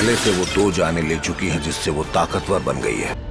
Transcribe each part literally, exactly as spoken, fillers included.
पहले से वो दो जानें ले चुकी हैं, जिससे वो ताकतवर बन गई है।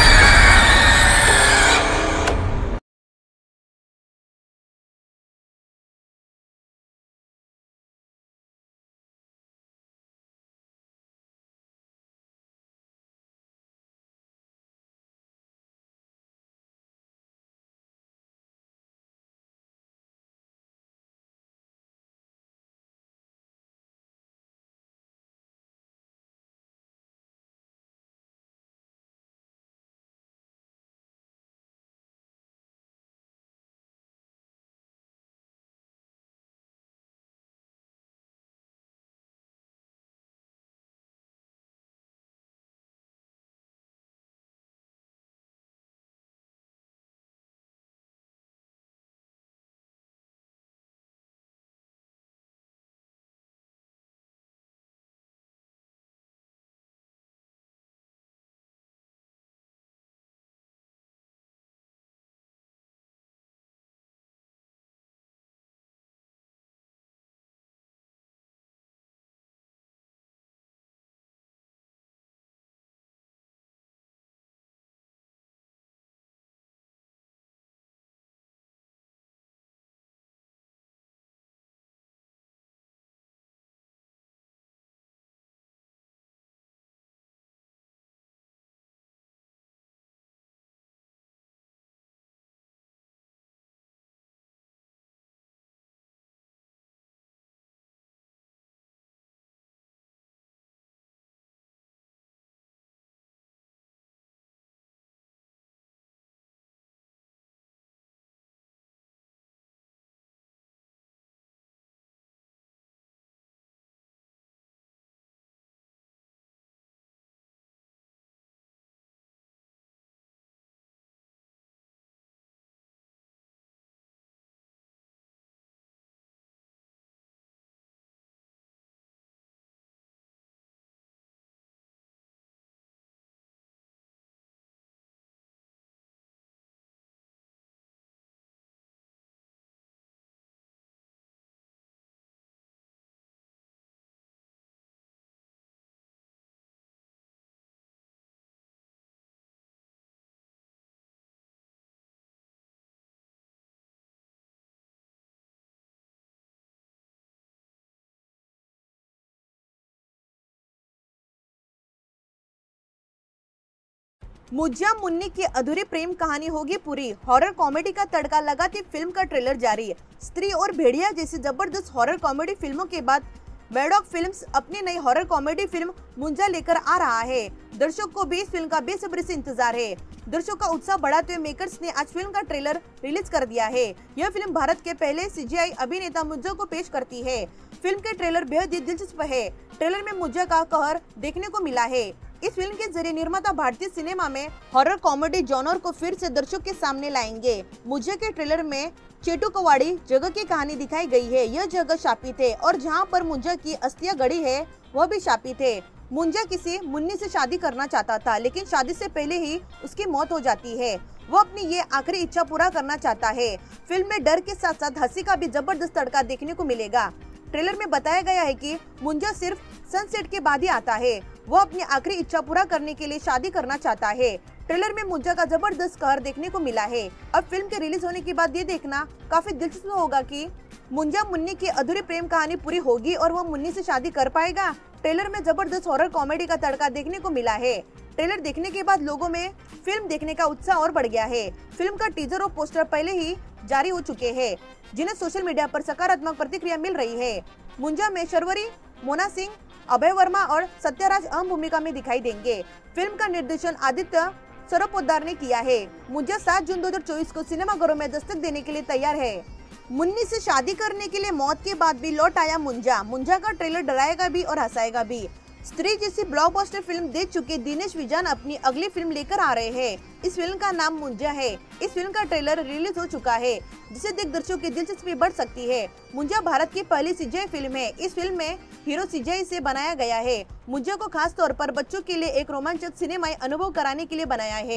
मुंजा मुन्नी की अधूरी प्रेम कहानी होगी पूरी। हॉरर कॉमेडी का तड़का लगाती फिल्म का ट्रेलर जारी है। स्त्री और भेड़िया जैसी जबरदस्त हॉरर कॉमेडी फिल्मों के बाद मैडॉक फिल्म्स अपनी नई हॉरर कॉमेडी फिल्म मुंजा लेकर आ रहा है। दर्शक को भी इस फिल्म का बेसब्री से इंतजार है। दर्शकों का उत्साह बढ़ाते हुए मेकर्स ने आज फिल्म का ट्रेलर रिलीज कर दिया है। यह फिल्म भारत के पहले सीजीआई अभिनेता मुंजा को पेश करती है। फिल्म के ट्रेलर बेहद ही दिलचस्प है। ट्रेलर में मुंजा का कहर देखने को मिला है। इस फिल्म के जरिए निर्माता भारतीय सिनेमा में हॉरर कॉमेडी जॉनर को फिर से दर्शकों के सामने लाएंगे। मुंजा के ट्रेलर में चेटुकवाड़ी जगह की कहानी दिखाई गई है। यह जगह शापित है और जहां पर मुंजा की अस्थियां गड़ी है वह भी शापित है। मुंजा किसी मुन्नी से शादी करना चाहता था, लेकिन शादी से पहले ही उसकी मौत हो जाती है। वो अपनी ये आखिरी इच्छा पूरा करना चाहता है। फिल्म में डर के साथ साथ हंसी का भी जबरदस्त तड़का देखने को मिलेगा। ट्रेलर में बताया गया है कि मुंजा सिर्फ सनसेट के बाद ही आता है। वो अपनी आखिरी इच्छा पूरा करने के लिए शादी करना चाहता है। ट्रेलर में मुंजा का जबरदस्त कहर देखने को मिला है। अब फिल्म के रिलीज होने के बाद ये देखना काफी दिलचस्प होगा कि मुंजा मुन्नी की अधूरी प्रेम कहानी पूरी होगी और वो मुन्नी से शादी कर पाएगा। ट्रेलर में जबरदस्त हॉरर कॉमेडी का तड़का देखने को मिला है। ट्रेलर देखने के बाद लोगों में फिल्म देखने का उत्साह और बढ़ गया है। फिल्म का टीजर और पोस्टर पहले ही जारी हो चुके हैं, जिन्हें सोशल मीडिया पर सकारात्मक प्रतिक्रिया मिल रही है। मुंजा में शर्वरी, मोना सिंह, अभय वर्मा और सत्यराज अहम भूमिका में दिखाई देंगे। फिल्म का निर्देशन आदित्य सरोपोद्दार ने किया है। मुंजा सात जून दो हजार चौबीस को सिनेमाघरों में दस्तक देने के लिए तैयार है। मुन्नी से शादी करने के लिए मौत के बाद भी लौट आया मुंजा। मुंजा का ट्रेलर डराएगा भी और हंसाएगा भी। स्त्री जैसी ब्लॉकबस्टर फिल्म देख चुके दिनेश विजन अपनी अगली फिल्म लेकर आ रहे हैं। इस फिल्म का नाम मुंजा है। इस फिल्म का ट्रेलर रिलीज हो चुका है, जिसे देख दर्शकों की दिलचस्पी बढ़ सकती है। मुंजा भारत की पहली सीजीआई फिल्म है। इस फिल्म में हीरो सीजीआई से बनाया गया है। मुंजा को खास तौर पर बच्चों के लिए एक रोमांचक सिनेमाई अनुभव कराने के लिए बनाया है।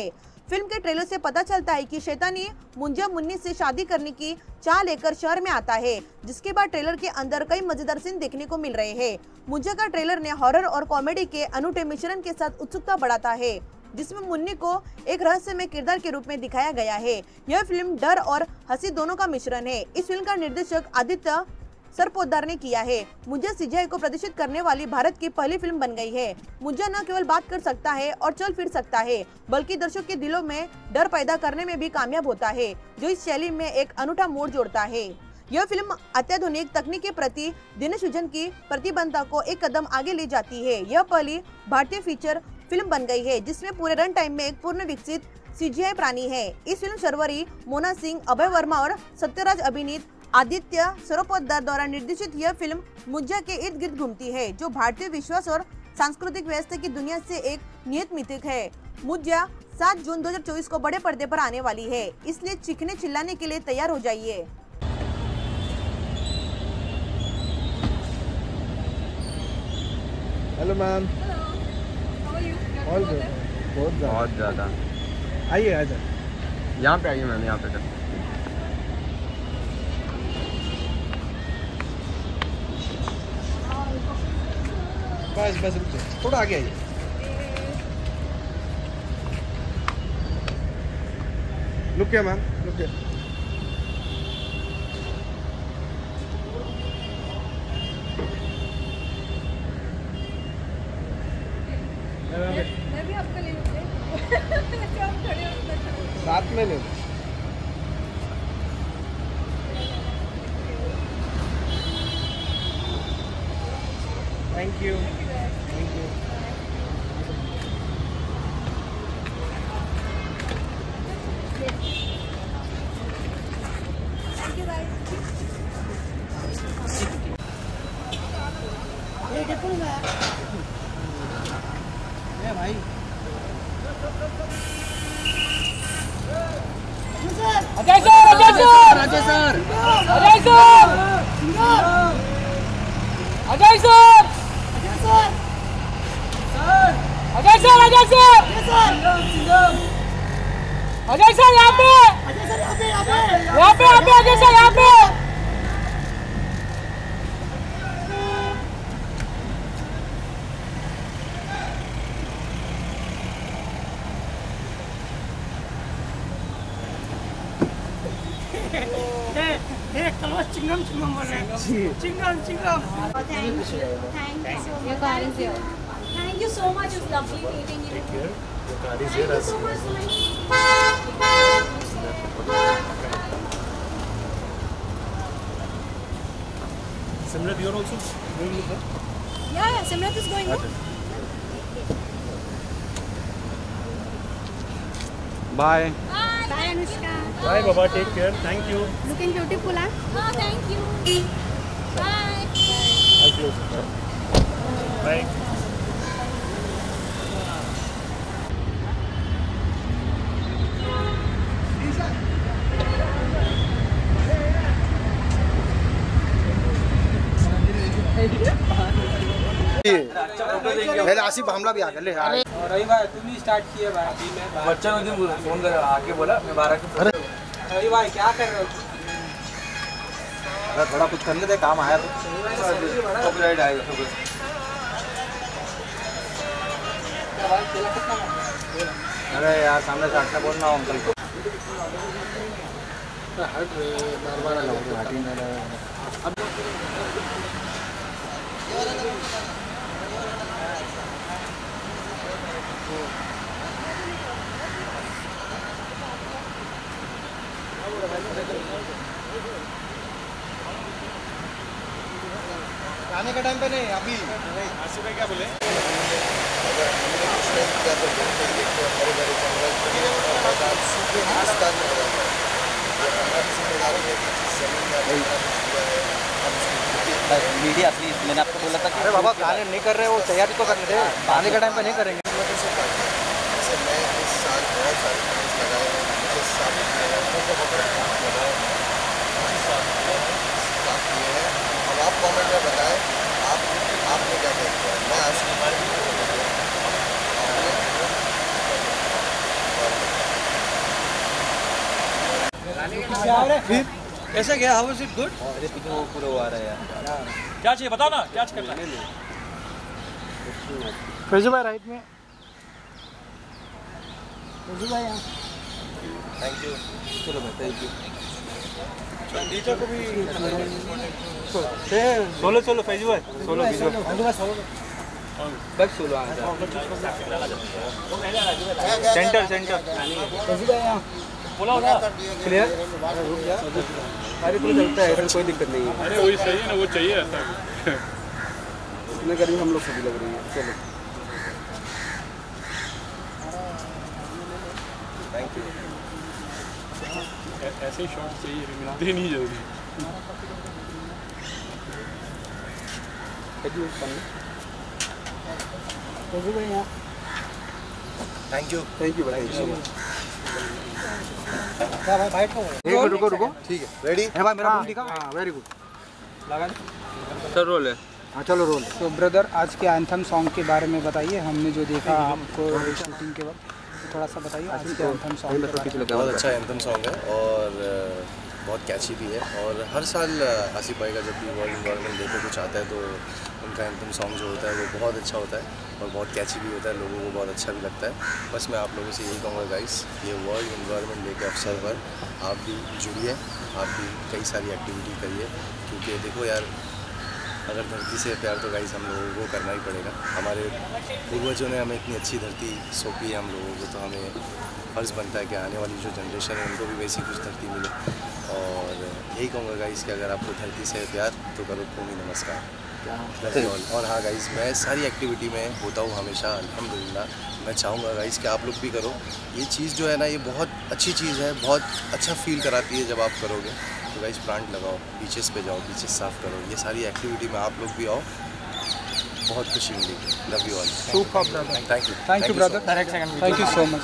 फिल्म के ट्रेलर से पता चलता है कि शैतानी मुंजा मुन्नी से शादी करने की चाह लेकर शहर में आता है, जिसके बाद ट्रेलर के अंदर कई मजेदार सीन देखने को मिल रहे हैं। मुंजा का ट्रेलर ने हॉरर और कॉमेडी के अनूठे मिश्रण के साथ उत्सुकता बढ़ाता है, जिसमें मुन्नी को एक रहस्यमय किरदार के रूप में दिखाया गया है। यह फिल्म डर और हंसी दोनों का मिश्रण है। इस फिल्म का निर्देशक आदित्य सरपोद्दार ने किया है। मुंजा सीजीआई को प्रदर्शित करने वाली भारत की पहली फिल्म बन गई है। मुंजा न केवल बात कर सकता है और चल फिर सकता है, बल्कि दर्शक के दिलों में डर पैदा करने में भी कामयाब होता है, जो इस शैली में एक अनूठा मोड़ जोड़ता है। यह फिल्म अत्याधुनिक तकनीक के प्रति दिनेश विजन की प्रतिबद्धता को एक कदम आगे ले जाती है। यह पहली भारतीय फीचर फिल्म बन गई है जिसमें पूरे रन टाइम में एक पूर्ण विकसित सीजीआई प्राणी है। इस फिल्म शर्वरी, मोना सिंह, अभय वर्मा और सत्यराज अभिनीत आदित्य सरपोद्दार द्वारा निर्देशित यह फिल्म मुंजा के इर्द गिर्द घूमती है, जो भारतीय विश्वास और सांस्कृतिक व्यवस्था की दुनिया से एक नियत मिथिक है। मुंजा सात जून दो हज़ार चौबीस को बड़े पर्दे पर आने वाली है, इसलिए चीखने चिल्लाने के लिए तैयार हो जाइए। Hello ma'am. हेलो, बहुत बहुत ज़्यादा। आइए आ जाए, यहाँ पे आइए मैम, यहाँ पे कर। बस बस रुक जाइए, थोड़ा आगे आइए। Look ma'am, look. मैं भी आपका ले लूँगी। आप खड़े हो साथ में ले लो। Thank you, thank you. Thank you guys. ये देखो ना ए भाई, Ajay sir, Ajay sir, Ajay sir, Ajay sir, Ajay sir, Ajay sir, Ajay sir, Ajay sir यहाँ पे, यहाँ पे, यहाँ पे, अजय सर यहाँ पे। चिंगम चिंगम बोल रहे हैं, chewing gum chewing gum. Thank you. Thank you so much. Your car is here. Thank you so much. It's lovely meeting you. Take care. Your car is here. Thank you so much. Simrat, you are also going with her? Yeah, yeah. Simrat is going. No? Bye. Bye, Anushka. Bye, Baba. Take care. Thank you. Looking beautiful, huh? Oh, thank you. Bye. I'll close it. Bye. पहले आसिफ हमला भी आ गया ले यार। रवि भाई तुम ही start किए भाई। अभी मैं बच्चा मुझे फोन कर आके बोला मैं बारह के। रवि भाई क्या कर रहे हो? अरे थोड़ा कुछ करने दे, काम आया तो। कॉपीराइट आएगा सब। अरे यार सामने से हटने बोलना अंकल को। हट रे, बार बार घाटी में आने का टाइम पे नहीं, अभी आसिफ भाई क्या बोले? मीडिया प्लीज, मैंने आपको बोला था। अरे बाबा गाने नहीं कर रहे, वो तैयारी तो करने थे, आने का टाइम पे नहीं करेंगे। मैं इस साल बहुत सारे फैंस लगाए हैं, मुझे साबित किया है, साथ किए हैं। अब आप कमेंट में बताएं आप आपने क्या क्या किया। मैं आज फिर कैसा गया? How was it? गुड। अरे पीछे वो पूरा हुआ रहा है यार। क्या चाहिए बताओ ना, क्या करना है? फैजू भाई राइट में। फैजू भाई यहाँ। Thank you. चलो भाई, थैंक यू। टीचर को भी सोलो सोलो फैजू भाई, सोलो फैजू भाई, बस सोलो आ जा। सेंटर सेंटर फैजू भाई यहाँ। बोला ना क्लियर? अरे तो चलता है, ऐसा कोई दिक्कत नहीं है। अरे वही सही है ना, वो चाहिए ऐसा। इसमें करीब हम लोग सभी लग रही है। चलो थैंक यू। ऐसे ही शॉट चाहिए, मिलते नहीं जल्दी। फैजू भाई यहाँ। थैंक यू थैंक यू भाई। क्या भाई बाइट हो? एक मिनट रुको रुको। ठीक है रेडी है भाई, मेरा फोन दिखा। हाँ वेरी गुड। लगा दे। सर रोल है। हाँ चलो रोल। तो ब्रदर आज के एंथम सॉन्ग के बारे में बताइए। हमने जो देखा आपको शूटिंग के वक्त, थोड़ा सा बताइए आज के एंथम सॉन्ग। बहुत अच्छा एंथम सॉन्ग है और बहुत कैची भी है। और हर साल आसिफ भाई का जब भी वर्ल्ड इन्वायरमेंट डे पे कुछ आता है तो उनका एंथम सॉन्ग जो होता है वो बहुत अच्छा होता है और बहुत कैची भी होता है, लोगों को बहुत अच्छा भी लगता है। बस मैं आप लोगों से यही कहूँगा गाइस, ये वर्ल्ड इन्वायरमेंट डे के अवसर पर आप भी जुड़िए, आप भी कई सारी एक्टिविटी करिए, क्योंकि देखो यार अगर धरती से प्यार तो गाइस हम लोगों को करना ही पड़ेगा। हमारे पूर्वजों ने हमें इतनी अच्छी धरती सौंपी है हम लोगों को, तो हमें फ़र्ज़ बनता है कि आने वाली जो जनरेशन है उनको भी वैसी कुछ धरती मिले। और यही कहूँगा गाइस कि अगर आपको धरती से प्यार तो करो भूमि नमस्कार। और हाँ गाइस, मैं सारी एक्टिविटी में होता हूँ हमेशा अल्हम्दुलिल्लाह। मैं चाहूँगा गाइस कि आप लोग भी करो। ये चीज़ जो है ना, ये बहुत अच्छी चीज़ है, बहुत अच्छा फील कराती है जब आप करोगे। तो गाइस प्लांट लगाओ, बीचेस पे जाओ, बीचेस साफ़ करो, ये सारी एक्टिविटी में आप लोग भी आओ, बहुत खुशी मिलेगी। Love you all. Super brother. Thank you thank you brother. Thank you so much.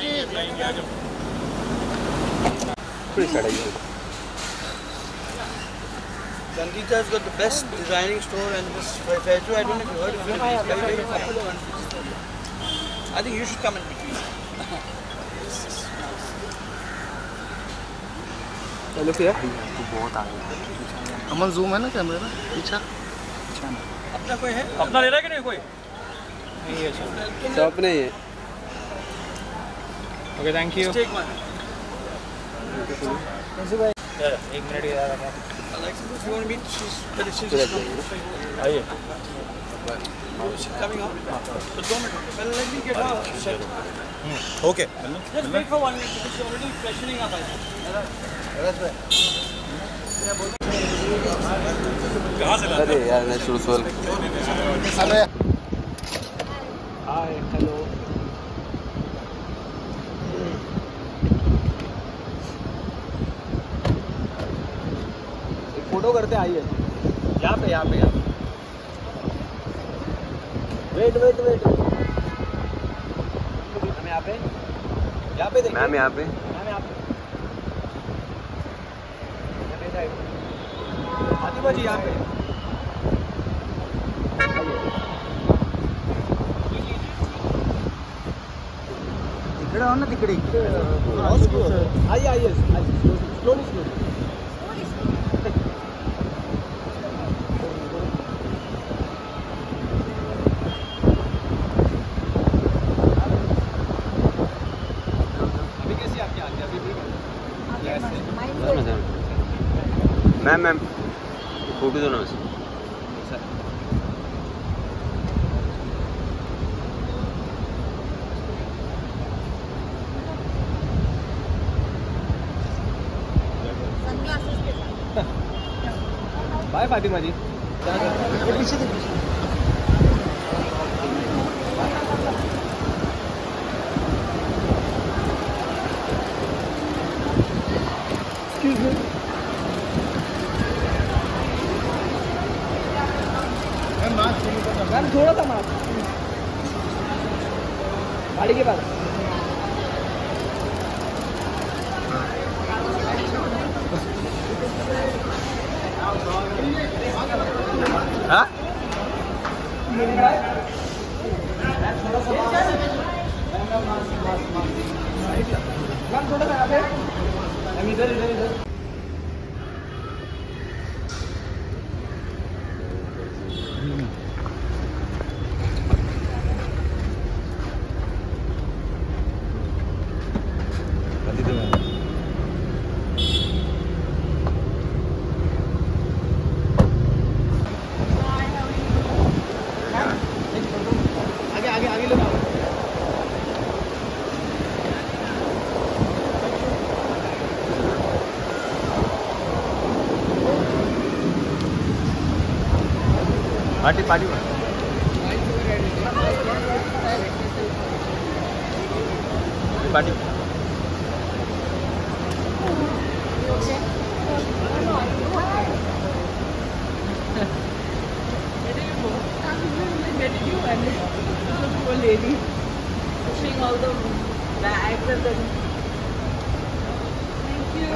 Sangeeta has got the best designing store, and this Faizu, I don't know if you heard of it. Very, very popular. I think you should come and meet me. चलो क्या? अमन zoom है ना कैमरे में पीछे। अपना कोई है? अपना ले रहा है कि नहीं कोई? नहीं है सर। सब अपने ही है। Okay thank you. Take one. एक मिनट के बाद Alexa, if you want to meet, she's very she's आइए। she's coming up. So don't well, let me get her. Okay. Just wait for one minute because she's already freshening up. I think. कहाँ से अरे यार मैं शुरू से hi hello. Photo करते आइए। यहाँ पे यहाँ पे यहाँ पे। Wait wait wait. हम यहाँ पे यहाँ पे देखिए। मैम यहाँ पे मैम यहाँ पे। आदिबा जी यहाँ पे। तिकडे हो ना तिकडे। आइए आइए slowly slowly. Ma'am ma'am photo दो ना वैसे। बाय फातिमा जी। पीछे एक्सक्यूज मी। मैम थोड़ा सा मार गाड़ी के पास। हाँ? मैम थोड़ा सा यहाँ पे। मैम इधर इधर इधर। Party party party lady pushing all the bags and then thank you.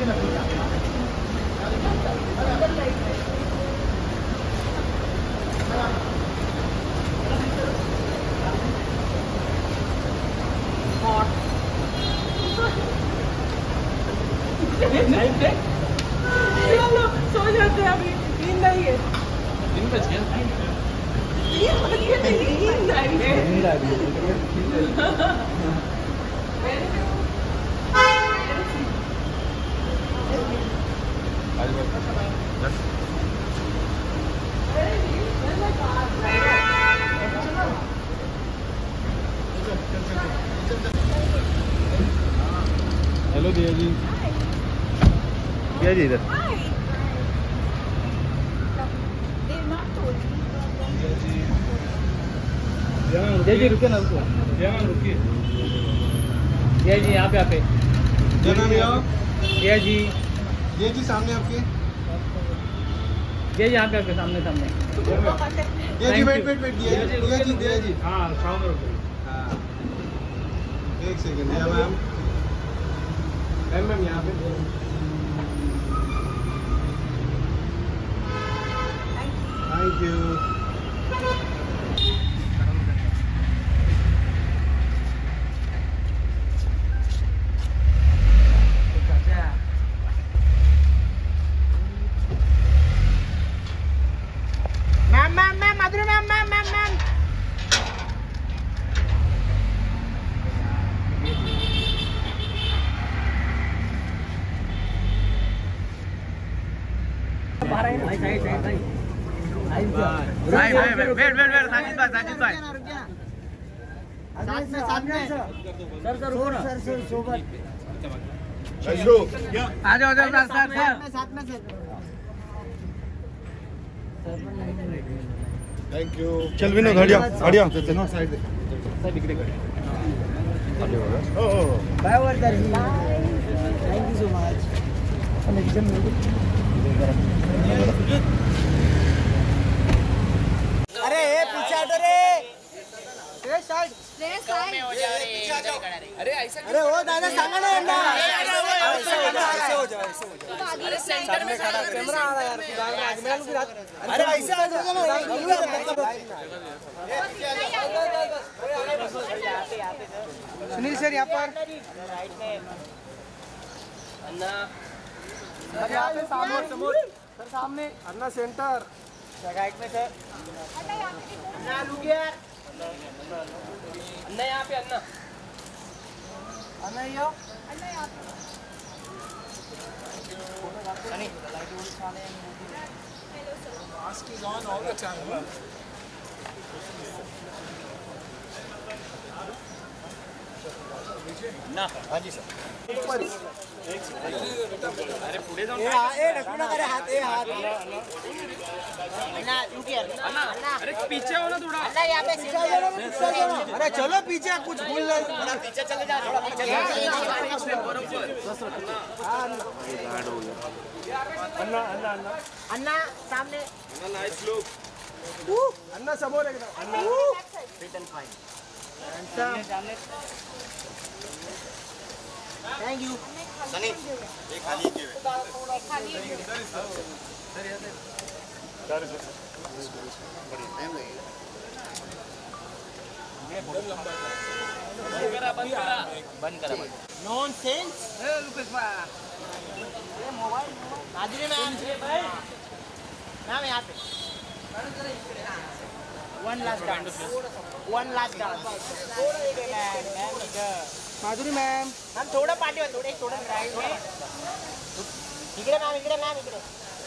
Hot. चलो सो जाते हैं अभी नींद नहीं है दिन बज गया नींद आई है नींद आई हेलो दिया जी दिया जी इधर जय जी रुके ना रुको जय मैम रुकिए जय जी यहाँ पे आप जय मैम यहाँ जय जी जय जी सामने आपके जय जी यहाँ पे आपके सामने सामने जय जी वेट वेट वेट जय जी जय जी जय जी हाँ सामने रुको हाँ एक सेकंड जय मैम मैम मैम यहाँ पे thank you ma'am ma'am ma'am Madhuri ma'am ma'am ma'am ma'am भाई भाई वेट वेट वेट साजिद भाई साजिद भाई साथ में साथ में सर सर रुको ना सर सर सोबत आ जाओ जाओ सर सर सर साथ में सर थैंक यू चल विनोद हटिया हटिया चलो साइड सब इकडे कडे ओ ओ bye worker thank you so much अरे ए पीछे हटो रे ए साइड अरे ऐसा अरे ओ दादा सांगा ना यांना ऐसे हो जाओ ऐसे हो जाओ अरे सेंटर में खड़ा कैमरा आ रहा है यार आगे में भी अरे ऐसे आ जाओ ना सुनील सर यहाँ पर राइट में अन्ना सर यहाँ पे सामने समोर सर सामने अन्ना सेंटर राइट में सर अन्ना रुक यार अन्ना यहाँ पे अन्ना अन्ना यो अन्ना यहाँ पे सनी लाइट वोल्ट वाले mask is on all the time ना हाँ जी सर अरे पुढे जाऊन ए ए ढकलू नका रे हात ए हात अन्ना रुक यार अन्ना अरे पीछे हो ना थोड़ा अन्ना यहाँ पे सीधा अरे चलो पीछे कुछ भूल नहीं थोड़ा पीछे चले जा थोड़ा पीछे अन्ना अन्ना अन्ना अन्ना सामने अन्ना नाइस लुक अन्ना समोर एकदम अन्ना fit and fine thank you Sunny एक खाली के खाली सर बंद करा नॉनसेंस ए रुपेश भाई ये मोबाइल माधुरी मैम मैम यहाँ पे one last dance one last dance ma'am इधर माधुरी मैम मैम थोड़ा पाठी थोडे थोडं राईट में इकडे मॅम इकडे मॅम इकडे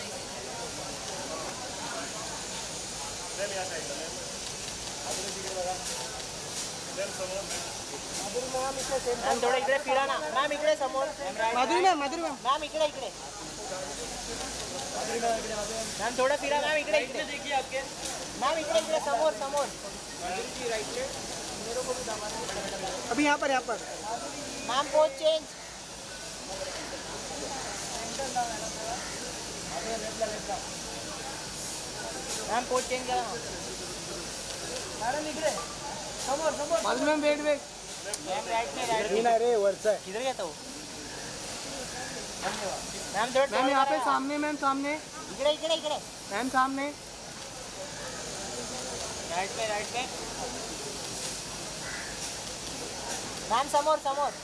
मॅम थोडं इकडे फिरा ना मॅम इकडे समोर Madhuri ma'am Madhuri ma'am ma'am इकडे इकडे मैम थोड़ा फिरा मैम इकडे इकडे देखिए आपके मैम इकडे इकडे समोर समोर जी राइट पे मेरे को भी दबाना अभी यहाँ पर यहाँ पर ma'am pose change ma'am pose change करा मैडम इकडे समोर समोर बाजू में वेट वेट मैम राइट में राइट में अरे वरचा किधर गया था वो मैम थोड़ा मैम यहाँ पे सामने मैम सामने इकडे इकडे इकडे मैम सामने राइट पे राइट पे मैम समोर समोर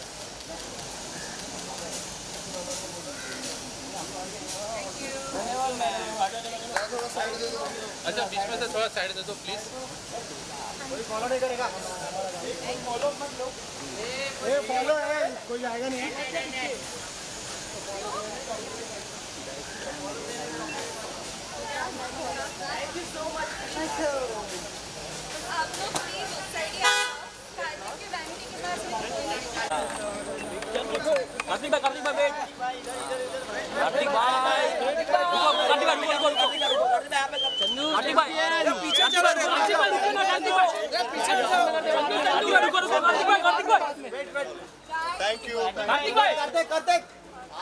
धन्यवाद मैम अच्छा बीच में से थोड़ा साइड दे दो प्लीज कोई फॉलो नहीं करेगा फॉलो मत लो ये फॉलो है कोई आएगा नहीं है Thank you so much. आप लोग प्लीज उस साइड ही आओ कार्तिक के वैनिटी के पास कार्तिक भाई कार्तिक भाई वेट कार्तिक भाई कार्तिक भाई रुको रुको चंदू कार्तिक भाई पीछे चलो कार्तिक भाई रुको ना कार्तिक भाई पीछे चंदू रुको रुको कार्तिक भाई कार्तिक भाई wait wait thank you Kartik भाई कार्तिक कार्तिक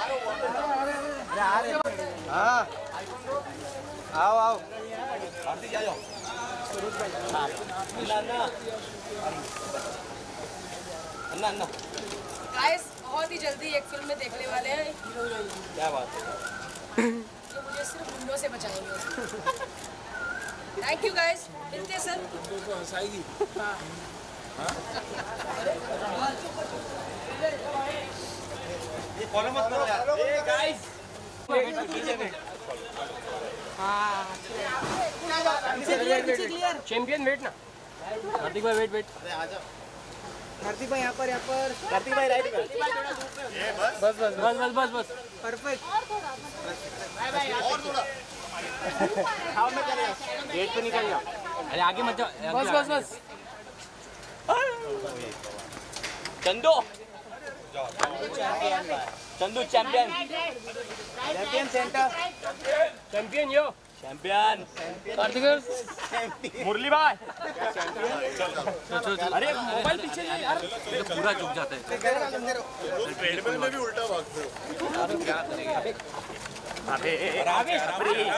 हाँ आओ आओ कार्तिक आ जाओ अन्ना अन्ना अन्ना गाइस बहुत ही जल्दी एक फिल्म में देखने वाले हैं क्या बात है जो मुझे सिर्फ गुंडों से बचाएंगे थैंक यू गाइस मिलते हैं सर तुमको हंसाएगी ये फॉलो मत करो यार ए गाइस चैंपियन वेट ना कार्तिक भाई वेट वेट कार्तिक भाई यहाँ पर यहाँ पर कार्तिक भाई राइट में बस बस बस बस बस बस परफेक्ट और थोड़ा हाउ में करेगा गेट पे निकल जाओ अरे आगे मत जाओ बस बस बस Chandu Chandu champion champion centre champion yo champion Kartik Murali भाई अरे मोबाइल पीछे ले यार ये तो पूरा झुक जाता है ट्रेडमिल में भी उल्टा भागते हो अरे क्या करेगा अबे अबे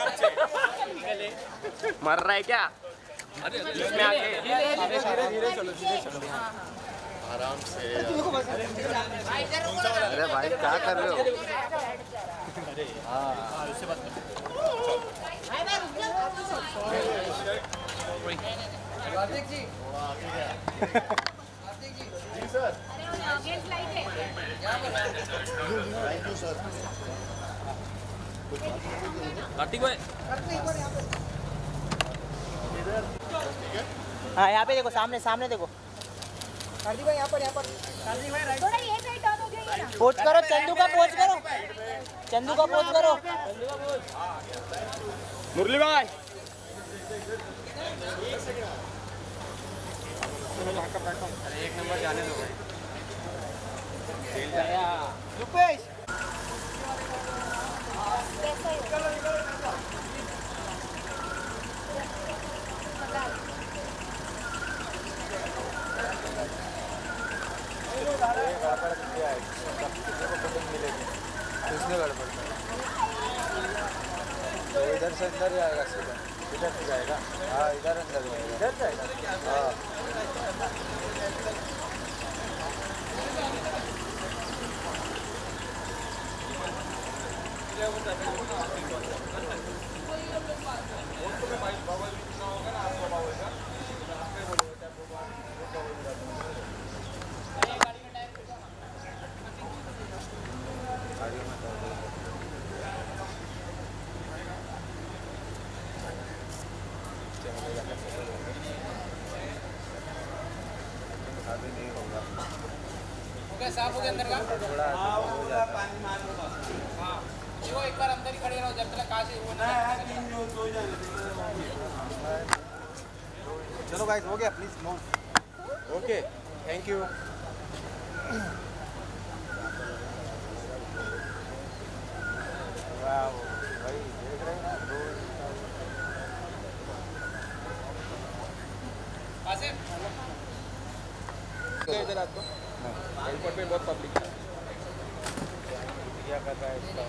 मर रहा है क्या अरे इसमें आके धीरे धीरे चलो धीरे चलो आराम से अरे भाई क्या कर रहे हो? अरे हाँ उससे बात कार्तिक जी कार्तिक जी जी सर अगेंस्ट लाइट है थैंक यू सर कार्तिक भाई हाँ यहाँ पे देखो सामने सामने देखो कार्तिक भाई यहाँ पर यहाँ पर कार्तिक भाई राइट थोड़ा ये साइड टर्न हो जाइए ना पोज करो चंदू का पोज करो चंदू का पोज करो मुरली भाई अरे एक नंबर जाने दो रुपेश किसने गड़बड़ तो इधर से अंदर जाएगा सीधा इधर से जाएगा हाँ इधर अंदर जाएगा इधर जाएगा हाँ साफ हो गया अंदर का थोड़ा हो जाता है हाँ वो एक बार अंदर ही खड़े रहो जब तक कहाँ से वो ना चलो गाइस हो गया please no okay thank you वाह भाई इधर आपको एयरपोर्ट में बहुत पब्लिक है। क्या कर रहा है इसका?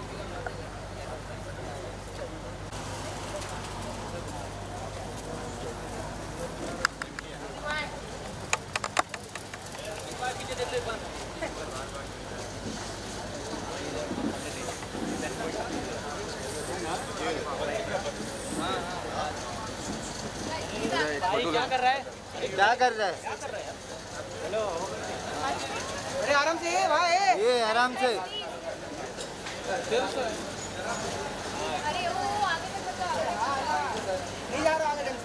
क्या कर रहा है? क्या कर रहा है? हेलो। अरे आराम से भाई, ये आराम से। अरे वो आगे तक बता। नहीं जा रहा आगे ढंग से।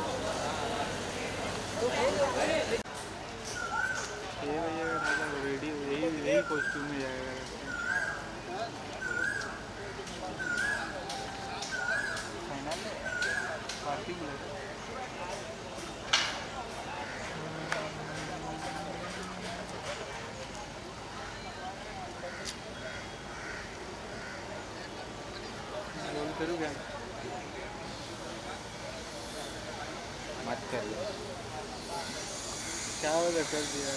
ये भैया रेडी यही यही कॉस्ट्यूम में जाएगा। पार्टी में करूँ क्या? मत करिए। क्या वजह कर दिया?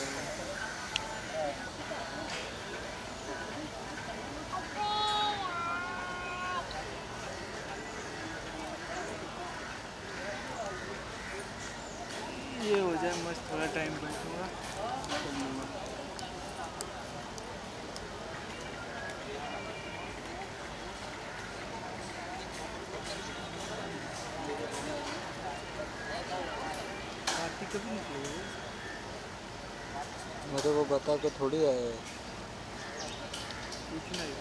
ये हो जाए मस्त, थोड़ा टाइम बैठूंगा। कभी निकलेगा? मेरे को बता के थोड़ी आए। कुछ नहीं।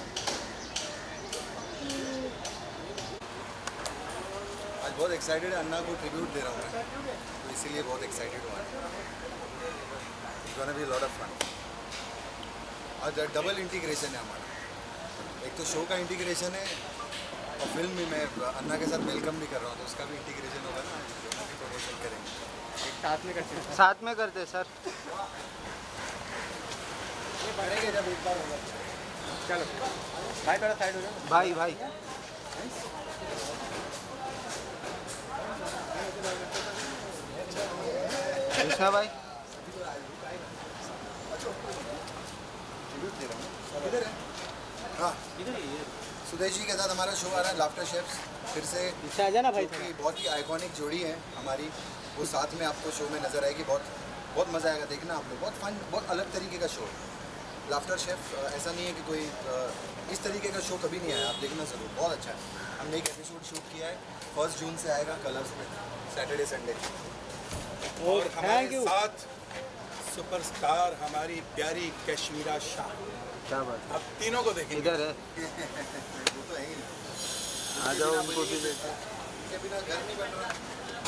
आज बहुत एक्साइटेड है, अन्ना को ट्रिब्यूट दे रहा हूँ मैं, तो इसीलिए बहुत एक्साइटेड हूँ। It's gonna be lot of fun. आज डबल इंटीग्रेशन है हमारा, एक तो शो का इंटीग्रेशन है और फिल्म भी मैं अन्ना के साथ वेलकम भी कर रहा हूँ, तो उसका भी इंटीग्रेशन होगा ना, दोनों की प्रमोशन करेंगे। साथ में करते हैं। साथ में करते सर। ये बढ़ेगा जब एक बार होगा। चलो भाई थोड़ा साइड हो जाओ। भाई भाई कृष्णा भाई किधर है? हाँ सुदेश जी के साथ हमारा शो आ रहा है लाफ्टर शेफ्स, फिर से आ जाना भाई। बहुत ही आइकॉनिक जोड़ी है हमारी, वो साथ में आपको शो में नजर आएगी। बहुत बहुत मज़ा आएगा देखना आप लोग। बहुत फन, बहुत अलग तरीके का शो लाफ्टर शेफ। ऐसा नहीं है कि कोई इस तरीके का शो कभी नहीं आया, आप देखना ज़रूर, बहुत अच्छा है। हमने एक एपिसोड शूट किया है, फर्स्ट जून से आएगा कलर्स में, सैटरडे संडे। और हमारे साथ सुपरस्टार हमारी प्यारी कश्मीरा शाह। क्या बात? अब तीनों को देखेंगे। इधर है, वो तो है ही। आ जाओ उनको भी देखो। इनके बिना घर नहीं बन रहा।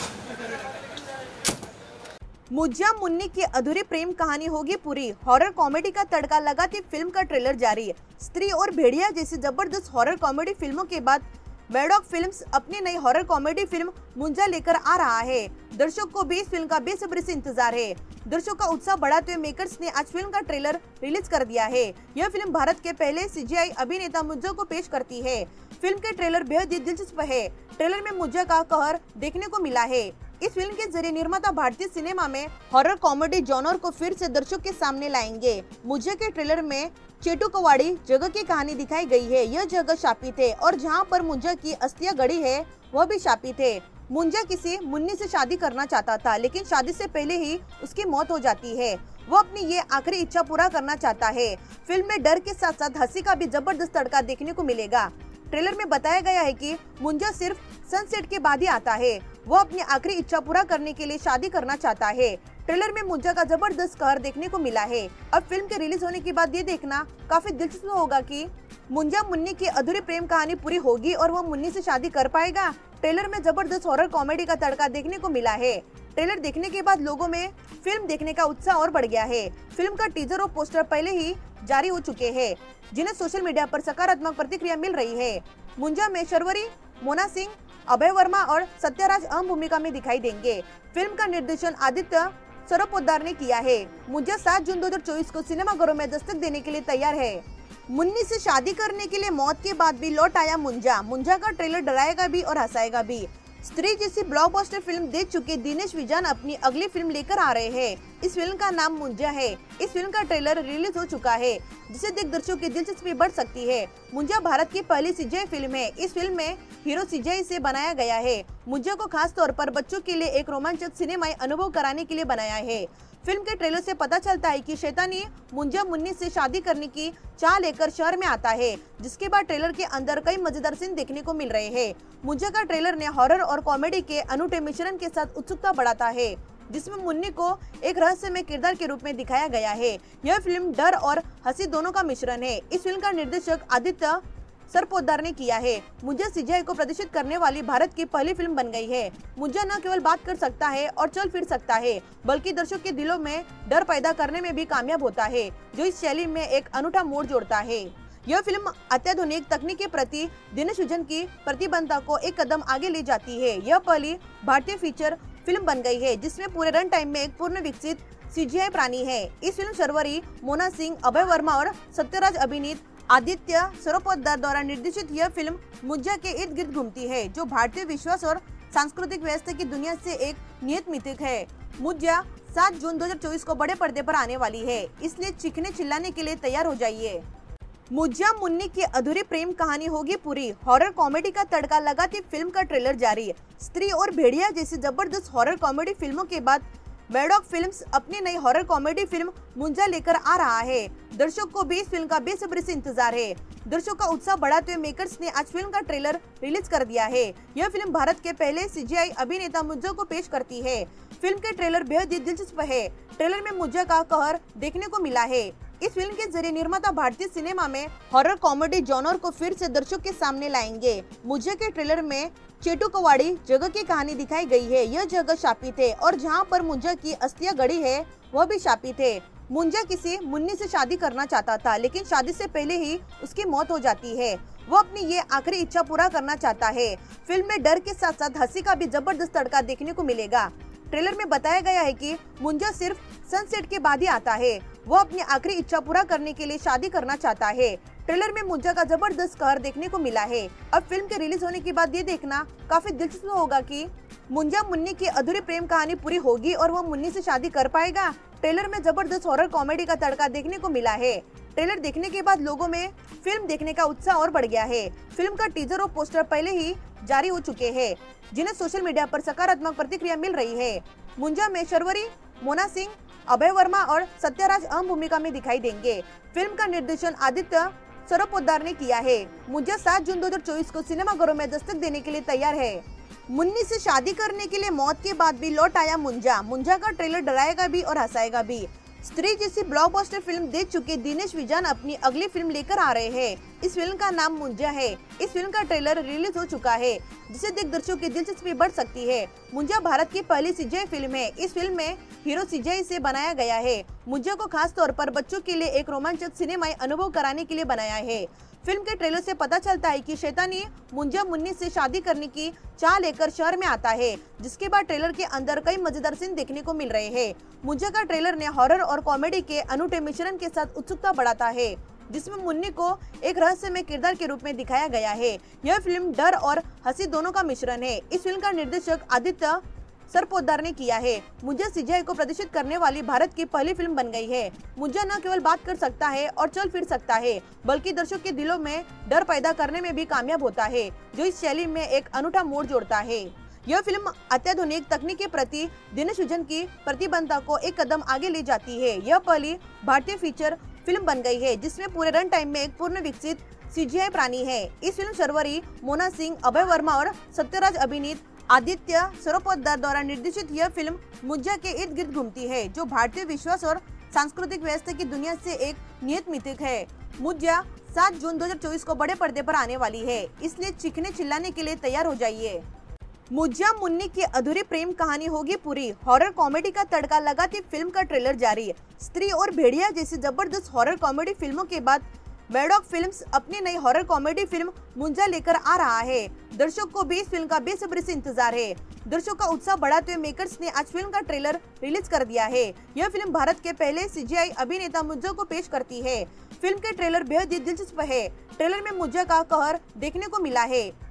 मुज्जा मुन्नी की अधूरी प्रेम कहानी होगी पूरी। हॉरर कॉमेडी का तड़का लगाती फिल्म का ट्रेलर जारी है। स्त्री और भेड़िया जैसी जबरदस्त हॉरर कॉमेडी फिल्मों के बाद मैडॉक फिल्म्स अपनी नई हॉरर कॉमेडी फिल्म मुंजा लेकर आ रहा है। दर्शक को भी इस फिल्म का बेसब्री से इंतजार है। दर्शकों का उत्साह बढ़ाते हुए मेकर्स ने आज फिल्म का ट्रेलर रिलीज कर दिया है। यह फिल्म भारत के पहले सीजीआई अभिनेता मुंजा को पेश करती है। फिल्म के ट्रेलर बेहद ही दिलचस्प है। ट्रेलर में मुंजा का कहर देखने को मिला है। इस फिल्म के जरिए निर्माता भारतीय सिनेमा में हॉरर कॉमेडी जॉनर को फिर से दर्शकों के सामने लाएंगे। मुंजा के ट्रेलर में चेटुकवाड़ी जगह की कहानी दिखाई गई है। यह जगह शापित है और जहां पर मुंजा की अस्थियां गड़ी है वह भी शापित है। मुंजा किसी मुन्नी से शादी करना चाहता था, लेकिन शादी से पहले ही उसकी मौत हो जाती है। वो अपनी ये आखिरी इच्छा पूरा करना चाहता है। फिल्म में डर के साथ साथ हंसी का भी जबरदस्त तड़का देखने को मिलेगा। ट्रेलर में बताया गया है कि मुंजा सिर्फ सनसेट के बाद ही आता है। वो अपनी आखिरी इच्छा पूरा करने के लिए शादी करना चाहता है। ट्रेलर में मुंजा का जबरदस्त कहर देखने को मिला है। अब फिल्म के रिलीज होने के बाद ये देखना काफी दिलचस्प होगा कि मुंजा मुन्नी की अधूरी प्रेम कहानी पूरी होगी और वो मुन्नी से शादी कर पाएगा। ट्रेलर में जबरदस्त हॉरर कॉमेडी का तड़का देखने को मिला है। ट्रेलर देखने के बाद लोगों में फिल्म देखने का उत्साह और बढ़ गया है। फिल्म का टीजर और पोस्टर पहले ही जारी हो चुके हैं, जिन्हें सोशल मीडिया पर सकारात्मक प्रतिक्रिया मिल रही है। मुंजा में शर्वरी, मोना सिंह, अभय वर्मा और सत्यराज अहम भूमिका में दिखाई देंगे। फिल्म का निर्देशन आदित्य सरोपोद्दार ने किया है। मुंजा सात जून दो हजार चौबीस को सिनेमाघरों में दस्तक देने के लिए तैयार है। मुन्नी से शादी करने के लिए मौत के बाद भी लौट आया मुंजा। मुंजा का ट्रेलर डराएगा भी और हंसाएगा भी। स्त्री जैसी ब्लॉकबस्टर फिल्म दे चुके दिनेश विजन अपनी अगली फिल्म लेकर आ रहे हैं। इस फिल्म का नाम मुंजा है। इस फिल्म का ट्रेलर रिलीज हो चुका है, जिसे देख दर्शकों की दिलचस्पी बढ़ सकती है। मुंजा भारत की पहली सीजीआई फिल्म है। इस फिल्म में हीरो सीजीआई से बनाया गया है। मुंजा को खास तौर पर बच्चों के लिए एक रोमांचक सिनेमाई अनुभव कराने के लिए बनाया है। फिल्म के ट्रेलर से पता चलता है कि शैतानी मुंजा मुन्नी से शादी करने की चाह लेकर शहर में आता है, जिसके बाद ट्रेलर के अंदर कई मजेदार सीन देखने को मिल रहे हैं। मुंजा का ट्रेलर ने हॉरर और कॉमेडी के अनूठे मिश्रण के साथ उत्सुकता बढ़ाता है, जिसमें मुन्नी को एक रहस्यमय किरदार के रूप में दिखाया गया है। यह फिल्म डर और हंसी दोनों का मिश्रण है। इस फिल्म का निर्देशक आदित्य सरपोद्दार ने किया है। मुंजा सीजीआई को प्रदर्शित करने वाली भारत की पहली फिल्म बन गई है। मुंजा न केवल बात कर सकता है और चल फिर सकता है, बल्कि दर्शकों के दिलों में डर पैदा करने में भी कामयाब होता है, जो इस शैली में एक अनूठा मोड़ जोड़ता है। यह फिल्म अत्याधुनिक तकनीक के प्रति दिनेश विजन की प्रतिबद्धता को एक कदम आगे ले जाती है। यह पहली भारतीय फीचर फिल्म बन गई है जिसमें पूरे रन टाइम में एक पूर्ण विकसित सीजीआई प्राणी है। इस फिल्म शर्वरी, मोना सिंह, अभय वर्मा और सत्यराज अभिनीत आदित्य सरपोद्दार द्वारा निर्देशित यह फिल्म मुंजा के इर्द गिर्द घूमती है, जो भारतीय विश्वास और सांस्कृतिक व्यवस्था की दुनिया से एक नियत मिथिक है। मुंजा सात जून दो हज़ार चौबीस को बड़े पर्दे पर आने वाली है, इसलिए चीखने चिल्लाने के लिए तैयार हो जाइए। मुंजा मुन्नी की अधूरी प्रेम कहानी होगी पूरी। हॉरर कॉमेडी का तड़का लगाती फिल्म का ट्रेलर जारी। स्त्री और भेड़िया जैसी जबरदस्त हॉरर कॉमेडी फिल्मों के बाद मैडॉक फिल्म्स अपनी नई हॉरर कॉमेडी फिल्म मुंजा लेकर आ रहा है। दर्शकों को भी इस फिल्म का बेसब्री से इंतजार है। दर्शकों का उत्साह बढ़ाते हुए मेकर्स ने आज फिल्म का ट्रेलर रिलीज कर दिया है। यह फिल्म भारत के पहले सीजीआई अभिनेता मुंजा को पेश करती है। फिल्म के ट्रेलर बेहद ही दिलचस्प है। ट्रेलर में मुंजा का कहर देखने को मिला है। इस फिल्म के जरिए निर्माता भारतीय सिनेमा में हॉरर कॉमेडी जॉनर को फिर से दर्शकों के सामने लाएंगे। मुंजा के ट्रेलर में चेटुकवाड़ी जगह की कहानी दिखाई गई है। यह जगह शापित है और जहां पर मुंजा की अस्थियां गड़ी है वह भी शापित है। मुंजा किसी मुन्नी से शादी करना चाहता था, लेकिन शादी से पहले ही उसकी मौत हो जाती है। वो अपनी ये आखिरी इच्छा पूरा करना चाहता है। फिल्म में डर के साथ साथ हंसी का भी जबरदस्त तड़का देखने को मिलेगा। ट्रेलर में बताया गया है कि मुंजा सिर्फ सनसेट के बाद ही आता है। वो अपनी आखिरी इच्छा पूरा करने के लिए शादी करना चाहता है। ट्रेलर में मुंजा का जबरदस्त कहर देखने को मिला है। अब फिल्म के रिलीज होने के बाद ये देखना काफी दिलचस्प होगा कि मुंजा मुन्नी की अधूरी प्रेम कहानी पूरी होगी और वो मुन्नी से शादी कर पाएगा। ट्रेलर में जबरदस्त हॉरर कॉमेडी का तड़का देखने को मिला है। ट्रेलर देखने के बाद लोगों में फिल्म देखने का उत्साह और बढ़ गया है। फिल्म का टीजर और पोस्टर पहले ही जारी हो चुके हैं, जिन्हें सोशल मीडिया पर सकारात्मक प्रतिक्रिया मिल रही है। मुंजा में शर्वरी, मोना सिंह, अभय वर्मा और सत्यराज अहम भूमिका में दिखाई देंगे। फिल्म का निर्देशन आदित्य सरपोद्दार ने किया है। मुंजा सात जून दो हज़ार चौबीस को सिनेमाघरों में दस्तक देने के लिए तैयार है। मुन्नी से शादी करने के लिए मौत के बाद भी लौट आया मुंजा। मुंजा का ट्रेलर डराएगा भी और हंसाएगा भी। स्त्री जैसी ब्लॉकबस्टर फिल्म दे चुके दिनेश विजन अपनी अगली फिल्म लेकर आ रहे हैं। इस फिल्म का नाम मुंजा है। इस फिल्म का ट्रेलर रिलीज हो चुका है, जिसे देख दर्शकों की दिलचस्पी बढ़ सकती है। मुंजा भारत की पहली सीजीआई फिल्म है। इस फिल्म में हीरो सीजीआई से बनाया गया है। मुंजा को खास तौर पर बच्चों के लिए एक रोमांचक सिनेमाई अनुभव कराने के लिए बनाया है। फिल्म के ट्रेलर से पता चलता है कि शैतानी मुंजा मुन्नी से शादी करने की चाह लेकर शहर में आता है, जिसके बाद ट्रेलर के अंदर कई मजेदार सीन देखने को मिल रहे हैं। मुंजा का ट्रेलर ने हॉरर और कॉमेडी के अनूठे मिश्रण के साथ उत्सुकता बढ़ाता है, जिसमें मुन्नी को एक रहस्यमय किरदार के रूप में दिखाया गया है। यह फिल्म डर और हंसी दोनों का मिश्रण है। इस फिल्म का निर्देशक आदित्य सरपोद्दार ने किया है। मुंजा सीजीआई को प्रदर्शित करने वाली भारत की पहली फिल्म बन गई है। मुंजा न केवल बात कर सकता है और चल फिर सकता है, बल्कि दर्शकों के दिलों में डर पैदा करने में भी कामयाब होता है, जो इस शैली में एक अनूठा मोड़ जोड़ता है। यह फिल्म अत्याधुनिक तकनीक के प्रति दिनेश विजन की प्रतिबद्धता को एक कदम आगे ले जाती है। यह पहली भारतीय फीचर फिल्म बन गई है, जिसमें पूरे रन टाइम में एक पूर्ण विकसित सीजीआई प्राणी है। इस फिल्म शर्वरी, मोना सिंह, अभय वर्मा और सत्यराज अभिनीत आदित्य सरपोद्दार द्वारा निर्देशित यह फिल्म मुंजा के इर्द गिर्द घूमती है, जो भारतीय विश्वास और सांस्कृतिक व्यवस्था की दुनिया से एक नियत मिथिक है। मुंजा सात जून दो हज़ार चौबीस को बड़े पर्दे पर आने वाली है, इसलिए चीखने चिल्लाने के लिए तैयार हो जाइए। मुंजा मुन्नी की अधूरी प्रेम कहानी होगी पूरी। हॉरर कॉमेडी का तड़का लगाती फिल्म का ट्रेलर जारी। स्त्री और भेड़िया जैसी जबरदस्त हॉरर कॉमेडी फिल्मों के बाद मैडॉक फिल्म्स अपनी नई हॉरर कॉमेडी फिल्म मुंजा लेकर आ रहा है। दर्शकों को भी इस फिल्म का बेसब्री से इंतजार है। दर्शकों का उत्साह बढ़ाते हुए मेकर्स ने आज फिल्म का ट्रेलर रिलीज कर दिया है। यह फिल्म भारत के पहले सीजीआई अभिनेता मुंजा को पेश करती है। फिल्म के ट्रेलर बेहद ही दिलचस्प है। ट्रेलर में मुंजा का कहर देखने को मिला है।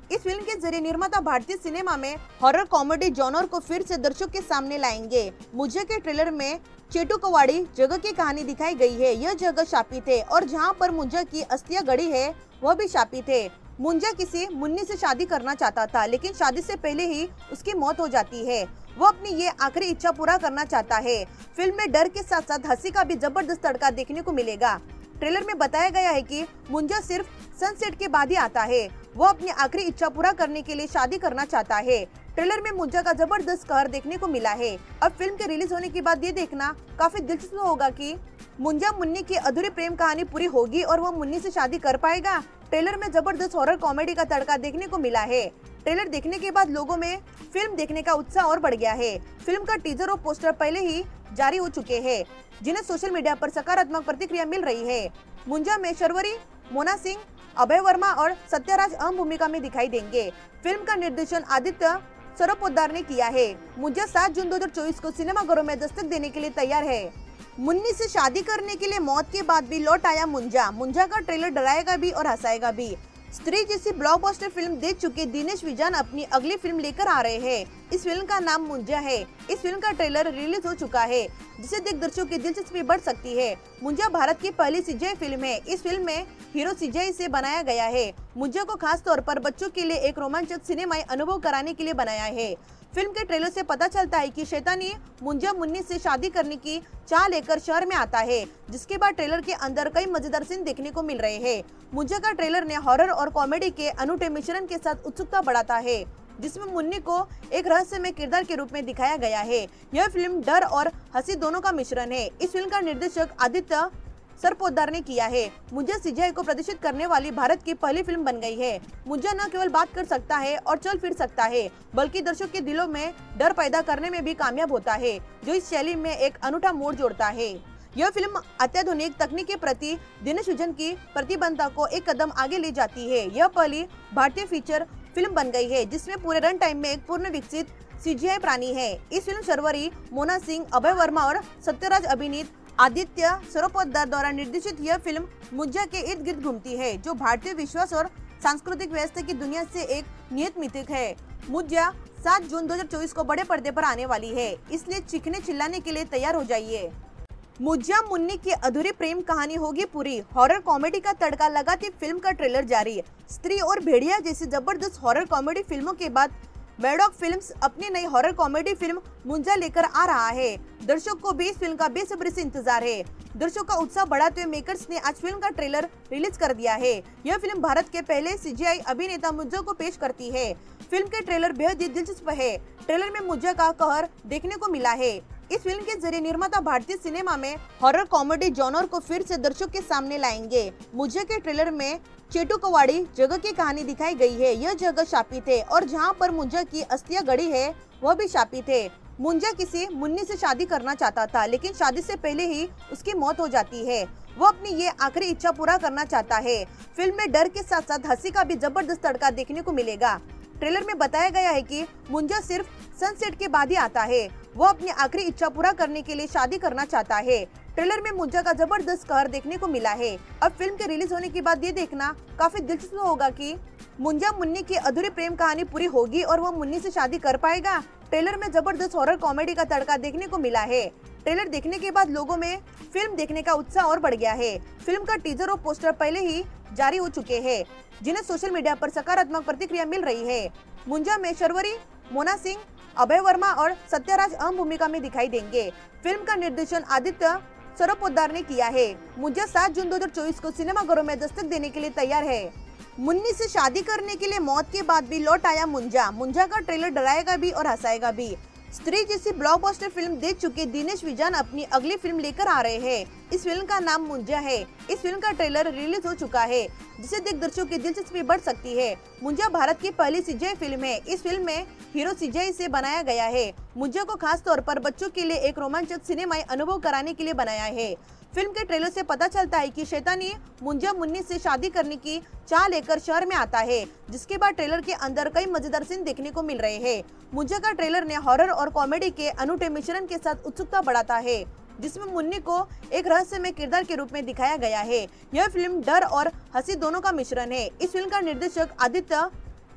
इस फिल्म के जरिए निर्माता भारतीय सिनेमा में हॉरर कॉमेडी जॉनर को फिर से दर्शक के सामने लाएंगे। मुझे के ट्रेलर में चेटू कवाड़ी जगह की कहानी दिखाई गई है। यह जगह शापित है और जहां पर मुंजा की अस्थियां गड़ी है वह भी शापित है। मुंजा किसी मुन्नी से शादी करना चाहता था, लेकिन शादी से पहले ही उसकी मौत हो जाती है। वो अपनी ये आखिरी इच्छा पूरा करना चाहता है। फिल्म में डर के साथ साथ हंसी का भी जबरदस्त तड़का देखने को मिलेगा। ट्रेलर में बताया गया है कि मुंजा सिर्फ सनसेट के बाद ही आता है। वो अपनी आखिरी इच्छा पूरा करने के लिए शादी करना चाहता है। ट्रेलर में मुंजा का जबरदस्त कहर देखने को मिला है। अब फिल्म के रिलीज होने के बाद ये देखना काफी दिलचस्प होगा कि मुंजा मुन्नी की अधूरी प्रेम कहानी पूरी होगी और वो मुन्नी से शादी कर पाएगा। ट्रेलर में जबरदस्त हॉरर कॉमेडी का तड़का देखने को मिला है। ट्रेलर देखने के बाद लोगों में फिल्म देखने का उत्साह और बढ़ गया है। फिल्म का टीजर और पोस्टर पहले ही जारी हो चुके हैं, जिन्हें सोशल मीडिया पर सकारात्मक प्रतिक्रिया मिल रही है। मुंजा में शर्वरी, मोना सिंह, अभय वर्मा और सत्यराज अहम भूमिका में दिखाई देंगे। फिल्म का निर्देशन आदित्य सरोपोद्दार ने किया है। मुंजा सात जून दो हजार चौबीस को सिनेमाघरों में दस्तक देने के लिए तैयार है। मुन्नी से शादी करने के लिए मौत के बाद भी लौट आया मुंजा। मुंजा का ट्रेलर डराएगा भी और हंसाएगा भी। स्त्री जैसी ब्लॉकबस्टर फिल्म दे चुके दिनेश विजन अपनी अगली फिल्म लेकर आ रहे हैं। इस फिल्म का नाम मुंजा है। इस फिल्म का ट्रेलर रिलीज हो चुका है, जिसे देख दर्शकों की दिलचस्पी बढ़ सकती है। मुंजा भारत की पहली सीजीआई फिल्म है। इस फिल्म में हीरो सीजीआई से बनाया गया है। मुंजा को खास तौर पर बच्चों के लिए एक रोमांचक सिनेमाई अनुभव कराने के लिए बनाया है। फिल्म के ट्रेलर से पता चलता है कि शैतानी मुंजा मुन्नी से शादी करने की चाह लेकर शहर में आता है, जिसके बाद ट्रेलर के अंदर कई मजेदार सीन देखने को मिल रहे हैं। मुंजा का ट्रेलर ने हॉरर और कॉमेडी के अनूठे मिश्रण के साथ उत्सुकता बढ़ाता है, जिसमें मुन्नी को एक रहस्यमय किरदार के रूप में दिखाया गया है। यह फिल्म डर और हंसी दोनों का मिश्रण है। इस फिल्म का निर्देशक आदित्य सरपोद्दार ने किया है। मुंजा सीजीआई को प्रदर्शित करने वाली भारत की पहली फिल्म बन गई है। मुंजा न केवल बात कर सकता है और चल फिर सकता है, बल्कि दर्शकों के दिलों में डर पैदा करने में भी कामयाब होता है, जो इस शैली में एक अनूठा मोड़ जोड़ता है। यह फिल्म अत्याधुनिक तकनीक के प्रति दिनेश विजन की प्रतिबद्धता को एक कदम आगे ले जाती है। यह पहली भारतीय फीचर फिल्म बन गई है जिसमें पूरे रन टाइम में एक पूर्ण विकसित सीजीआई प्राणी है। इस फिल्म शर्वरी, मोना सिंह, अभय वर्मा और सत्यराज अभिनीत आदित्य सरोपोद्दार द्वारा निर्देशित यह फिल्म मुंजा के इर्द गिर्द घूमती है, जो भारतीय विश्वास और सांस्कृतिक व्यवस्था की दुनिया से एक नियत मिथिक है। मुंजा सात जून दो हजार चौबीस को बड़े पर्दे पर आने वाली है, इसलिए चीखने चिल्लाने के लिए तैयार हो जाइए। मुंजा मुन्नी की अधूरी प्रेम कहानी होगी पूरी। हॉरर कॉमेडी का तड़का लगाती फिल्म का ट्रेलर जारी। स्त्री और भेड़िया जैसी जबरदस्त हॉरर कॉमेडी फिल्मों के बाद मैडॉक फिल्म्स अपनी नई हॉरर कॉमेडी फिल्म मुंजा लेकर आ रहा है। दर्शकों को भी इस फिल्म का बेसब्री से इंतजार है। दर्शकों का उत्साह बढ़ाते हुए मेकर्स ने आज फिल्म का ट्रेलर रिलीज कर दिया है। यह फिल्म भारत के पहले सीजीआई अभिनेता मुंजा को पेश करती है। फिल्म के ट्रेलर बेहद ही दिलचस्प है। ट्रेलर में मुंजा का कहर देखने को मिला है। इस फिल्म के जरिए निर्माता भारतीय सिनेमा में हॉरर कॉमेडी जॉनर को फिर से दर्शकों के सामने लाएंगे। मुंजा के ट्रेलर में चेटू कवाड़ी जगह की कहानी दिखाई गई है। यह जगह शापित है और जहां पर मुंजा की अस्थियां गड़ी है वह भी शापित है। मुंजा किसी मुन्नी से शादी करना चाहता था, लेकिन शादी से पहले ही उसकी मौत हो जाती है। वो अपनी ये आखिरी इच्छा पूरा करना चाहता है। फिल्म में डर के साथ साथ हंसी का भी जबरदस्त तड़का देखने को मिलेगा। ट्रेलर में बताया गया है कि मुंजा सिर्फ सनसेट के बाद ही आता है। वो अपनी आखिरी इच्छा पूरा करने के लिए शादी करना चाहता है। ट्रेलर में मुंजा का जबरदस्त कहर देखने को मिला है। अब फिल्म के रिलीज होने के बाद ये देखना काफी दिलचस्प होगा कि मुंजा मुन्नी की अधूरी प्रेम कहानी पूरी होगी और वो मुन्नी से शादी कर पाएगा। ट्रेलर में जबरदस्त हॉरर कॉमेडी का तड़का देखने को मिला है। ट्रेलर देखने के बाद लोगों में फिल्म देखने का उत्साह और बढ़ गया है। फिल्म का टीजर और पोस्टर पहले ही जारी हो चुके हैं, जिन्हें सोशल मीडिया पर सकारात्मक प्रतिक्रिया मिल रही है। मुंजा में शर्वरी, मोना सिंह, अभय वर्मा और सत्यराज अहम भूमिका में दिखाई देंगे। फिल्म का निर्देशन आदित्य सरोपोद्दार ने किया है। मुंजा सात जून दो हजार चौबीस को सिनेमाघरों में दस्तक देने के लिए तैयार है। मुन्नी से शादी करने के लिए मौत के बाद भी लौट आया मुंजा। मुंजा का ट्रेलर डराएगा भी और हंसाएगा भी। स्त्री जैसी ब्लॉकबस्टर फिल्म दे चुके दिनेश विजन अपनी अगली फिल्म लेकर आ रहे हैं। इस फिल्म का नाम मुंजा है। इस फिल्म का ट्रेलर रिलीज हो चुका है, जिसे देख दर्शकों की दिलचस्पी बढ़ सकती है। मुंजा भारत की पहली सीजीआई फिल्म है। इस फिल्म में हीरो सीजीआई से बनाया गया है। मुंजा को खास तौर पर बच्चों के लिए एक रोमांचक सिनेमाई अनुभव कराने के लिए बनाया है। फिल्म के ट्रेलर से पता चलता है कि शैतानी मुंजा मुन्नी से शादी करने की चाह लेकर शहर में आता है, जिसके बाद ट्रेलर के अंदर कई मजेदार सीन देखने को मिल रहे हैं। मुंजा का ट्रेलर ने हॉरर और कॉमेडी के अनूठे मिश्रण के साथ उत्सुकता बढ़ाता है, जिसमें मुन्नी को एक रहस्यमय किरदार के रूप में दिखाया गया है। यह फिल्म डर और हंसी दोनों का मिश्रण है। इस फिल्म का निर्देशक आदित्य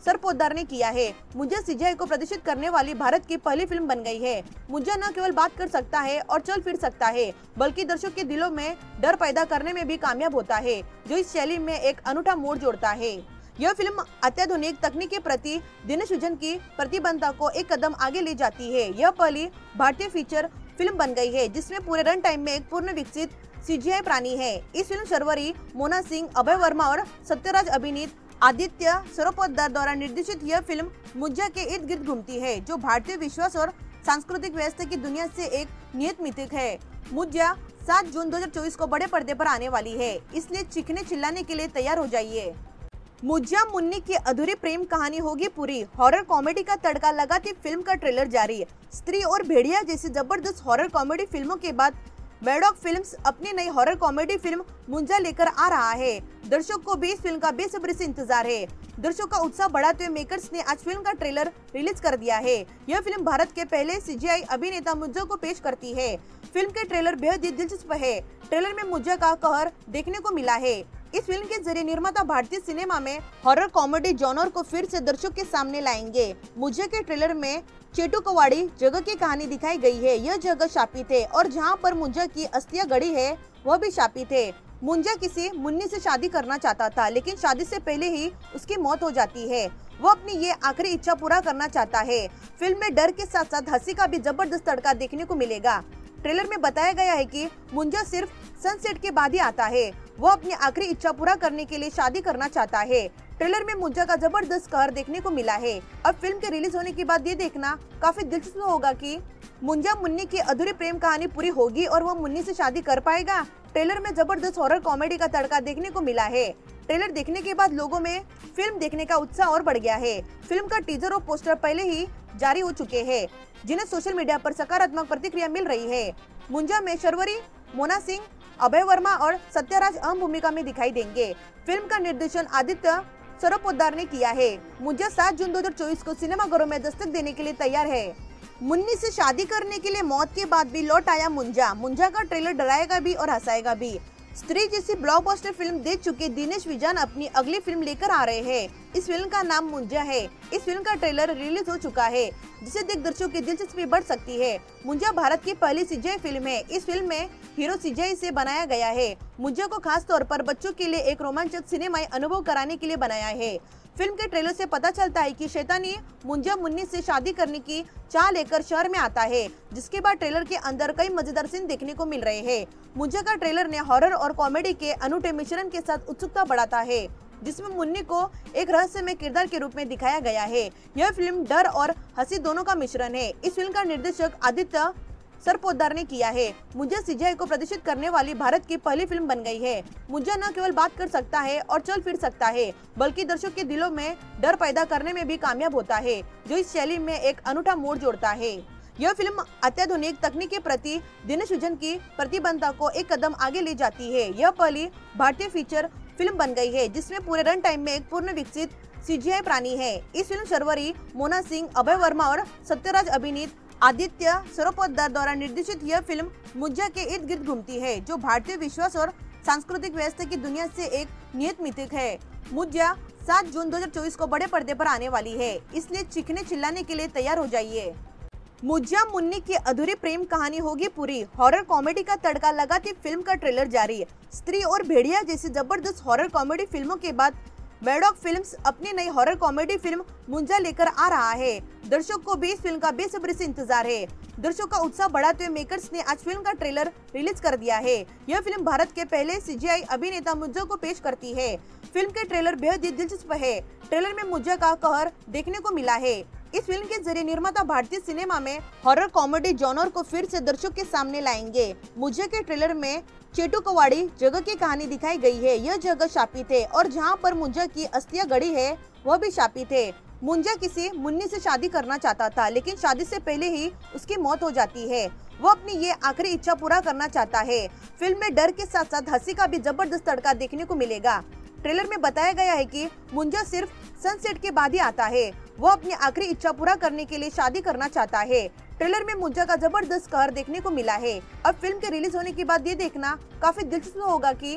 सरपोद्दार ने किया है। मुंजा सीजीआई को प्रदर्शित करने वाली भारत की पहली फिल्म बन गई है। मुंजा न केवल बात कर सकता है और चल फिर सकता है, बल्कि दर्शकों के दिलों में डर पैदा करने में भी कामयाब होता है, जो इस शैली में एक अनूठा मोड़ जोड़ता है। यह फिल्म अत्याधुनिक तकनीक के प्रति दिनेश विजन की प्रतिबद्धता को एक कदम आगे ले जाती है। यह पहली भारतीय फीचर फिल्म बन गई है जिसमें पूरे रन टाइम में एक पूर्ण विकसित सीजीआई प्राणी है। इस फिल्म शर्वरी, मोना सिंह, अभय वर्मा और सत्यराज अभिनीत आदित्य सरपोद्दार द्वारा निर्देशित यह फिल्म मुंजा के इर्द गिर्द घूमती है, जो भारतीय विश्वास और सांस्कृतिक व्यवस्था की दुनिया से एक नियत मिथिक है। मुंजा सात जून दो हजार चौबीस को बड़े पर्दे पर आने वाली है, इसलिए चीखने चिल्लाने के लिए तैयार हो जाइए। मुंजा मुन्नी की अधूरी प्रेम कहानी होगी पूरी। हॉरर कॉमेडी का तड़का लगाती फिल्म का ट्रेलर जारी। स्त्री और भेड़िया जैसी जबरदस्त हॉरर कॉमेडी फिल्मों के बाद मैडॉक फिल्म्स अपनी नई हॉरर कॉमेडी फिल्म मुंजा लेकर आ रहा है। दर्शकों को भी इस फिल्म का बेसब्री से इंतजार है। दर्शकों का उत्साह बढ़ाते हुए मेकर्स ने आज फिल्म का ट्रेलर रिलीज कर दिया है। यह फिल्म भारत के पहले सीजीआई अभिनेता मुंजा को पेश करती है। फिल्म के ट्रेलर बेहद ही दिलचस्प है। ट्रेलर में मुंजा का कहर देखने को मिला है। इस फिल्म के जरिए निर्माता भारतीय सिनेमा में हॉरर कॉमेडी जॉनर को फिर से दर्शकों के सामने लाएंगे। मुंजा के ट्रेलर में चेटुकवाड़ी जगह की कहानी दिखाई गई है। यह जगह शापित है और जहां पर मुंजा की अस्थियां गड़ी है वह भी शापित है। मुंजा किसी मुन्नी से शादी करना चाहता था, लेकिन शादी से पहले ही उसकी मौत हो जाती है। वो अपनी ये आखिरी इच्छा पूरा करना चाहता है। फिल्म में डर के साथ साथ हंसी का भी जबरदस्त तड़का देखने को मिलेगा। ट्रेलर में बताया गया है कि मुंजा सिर्फ सनसेट के बाद ही आता है। वो अपनी आखिरी इच्छा पूरा करने के लिए शादी करना चाहता है। ट्रेलर में मुंजा का जबरदस्त कहर देखने को मिला है। अब फिल्म के रिलीज होने के बाद ये देखना काफी दिलचस्प होगा कि मुंजा मुन्नी की अधूरी प्रेम कहानी पूरी होगी और वो मुन्नी से शादी कर पाएगा। ट्रेलर में जबरदस्त हॉरर कॉमेडी का तड़का देखने को मिला है। ट्रेलर देखने के बाद लोगों में फिल्म देखने का उत्साह और बढ़ गया है। फिल्म का टीजर और पोस्टर पहले ही जारी हो चुके हैं, जिन्हें सोशल मीडिया पर सकारात्मक प्रतिक्रिया मिल रही है। मुंजा में शर्वरी, मोना सिंह, अभय वर्मा और सत्यराज अहम भूमिका में दिखाई देंगे। फिल्म का निर्देशन आदित्य सरपोद्दार ने किया है। मुंजा सात जून दो हजार चौबीस को सिनेमाघरों में दस्तक देने के लिए तैयार है। मुन्नी से शादी करने के लिए मौत के बाद भी लौट आया मुंजा। मुंजा का ट्रेलर डराएगा भी और हंसाएगा भी। स्त्री जैसी ब्लॉकबस्टर फिल्म दे चुके दिनेश विजन अपनी अगली फिल्म लेकर आ रहे हैं। इस फिल्म का नाम मुंजा है। इस फिल्म का ट्रेलर रिलीज हो चुका है, जिसे देख दर्शकों की दिलचस्पी बढ़ सकती है। मुंजा भारत की पहली सीजीआई फिल्म है। इस फिल्म में हीरो सीजीआई से बनाया गया है। मुंजा को खास तौर पर बच्चों के लिए एक रोमांचक सिनेमाई अनुभव कराने के लिए बनाया है। फिल्म के ट्रेलर से पता चलता है कि शैतानी मुंजा मुन्नी से शादी करने की चाह लेकर शहर में आता है, जिसके बाद ट्रेलर के अंदर कई मजेदार सीन देखने को मिल रहे हैं। मुंजा का ट्रेलर ने हॉरर और कॉमेडी के अनूठे मिश्रण के साथ उत्सुकता बढ़ाता है, जिसमें मुन्नी को एक रहस्यमय किरदार के रूप में दिखाया गया है। यह फिल्म डर और हंसी दोनों का मिश्रण है। इस फिल्म का निर्देशक आदित्य सरपोद्दार ने किया है। मुंजा सीजीआई को प्रदर्शित करने वाली भारत की पहली फिल्म बन गई है। मुंजा न केवल बात कर सकता है और चल फिर सकता है, बल्कि दर्शकों के दिलों में डर पैदा करने में भी कामयाब होता है, जो इस शैली में एक अनूठा मोड़ जोड़ता है। यह फिल्म अत्याधुनिक तकनीक के प्रति दिनेश विजन की प्रतिबद्धता को एक कदम आगे ले जाती है। यह पहली भारतीय फीचर फिल्म बन गई है जिसमें पूरे रन टाइम में एक पूर्ण विकसित सीजीआई प्राणी है। इस फिल्म शर्वरी, मोना सिंह, अभय वर्मा और सत्यराज अभिनीत आदित्य सरपोद्दार द्वारा निर्देशित यह फिल्म मुंजा के इर्द गिर्द घूमती है, जो भारतीय विश्वास और सांस्कृतिक व्यवस्था की दुनिया से एक नियत मिथिक है। मुंजा सात जून दो हजार चौबीस को बड़े पर्दे पर आने वाली है, इसलिए चीखने चिल्लाने के लिए तैयार हो जाइए। मुंजा मुन्नी की अधूरी प्रेम कहानी होगी पूरी। हॉरर कॉमेडी का तड़का लगाती फिल्म का ट्रेलर जारी। स्त्री और भेड़िया जैसी जबरदस्त हॉरर कॉमेडी फिल्मों के बाद मैडॉक फिल्म्स अपनी नई हॉरर कॉमेडी फिल्म मुंजा लेकर आ रहा है। दर्शकों को भी इस फिल्म का बेसब्री से इंतजार है। दर्शकों का उत्साह बढ़ाते हुए मेकर्स ने आज फिल्म का ट्रेलर रिलीज कर दिया है। यह फिल्म भारत के पहले सीजीआई अभिनेता मुंजा को पेश करती है। फिल्म के ट्रेलर बेहद ही दिलचस्प है। ट्रेलर में मुंजा का कहर देखने को मिला है। इस फिल्म के जरिए निर्माता भारतीय सिनेमा में हॉरर कॉमेडी जॉनर को फिर से दर्शकों के सामने लाएंगे। मुंजा के ट्रेलर में चेटुकवाड़ी जगह की कहानी दिखाई गई है। यह जगह शापित है और जहां पर मुंजा की अस्थियां गड़ी है वह भी शापित है। मुंजा किसी मुन्नी से शादी करना चाहता था, लेकिन शादी से पहले ही उसकी मौत हो जाती है। वो अपनी ये आखिरी इच्छा पूरा करना चाहता है। फिल्म में डर के साथ साथ हंसी का भी जबरदस्त तड़का देखने को मिलेगा। ट्रेलर में बताया गया है कि मुंजा सिर्फ सनसेट के बाद ही आता है। वो अपनी आखिरी इच्छा पूरा करने के लिए शादी करना चाहता है। ट्रेलर में मुंजा का जबरदस्त कहर देखने को मिला है। अब फिल्म के रिलीज होने के बाद ये देखना काफी दिलचस्प होगा कि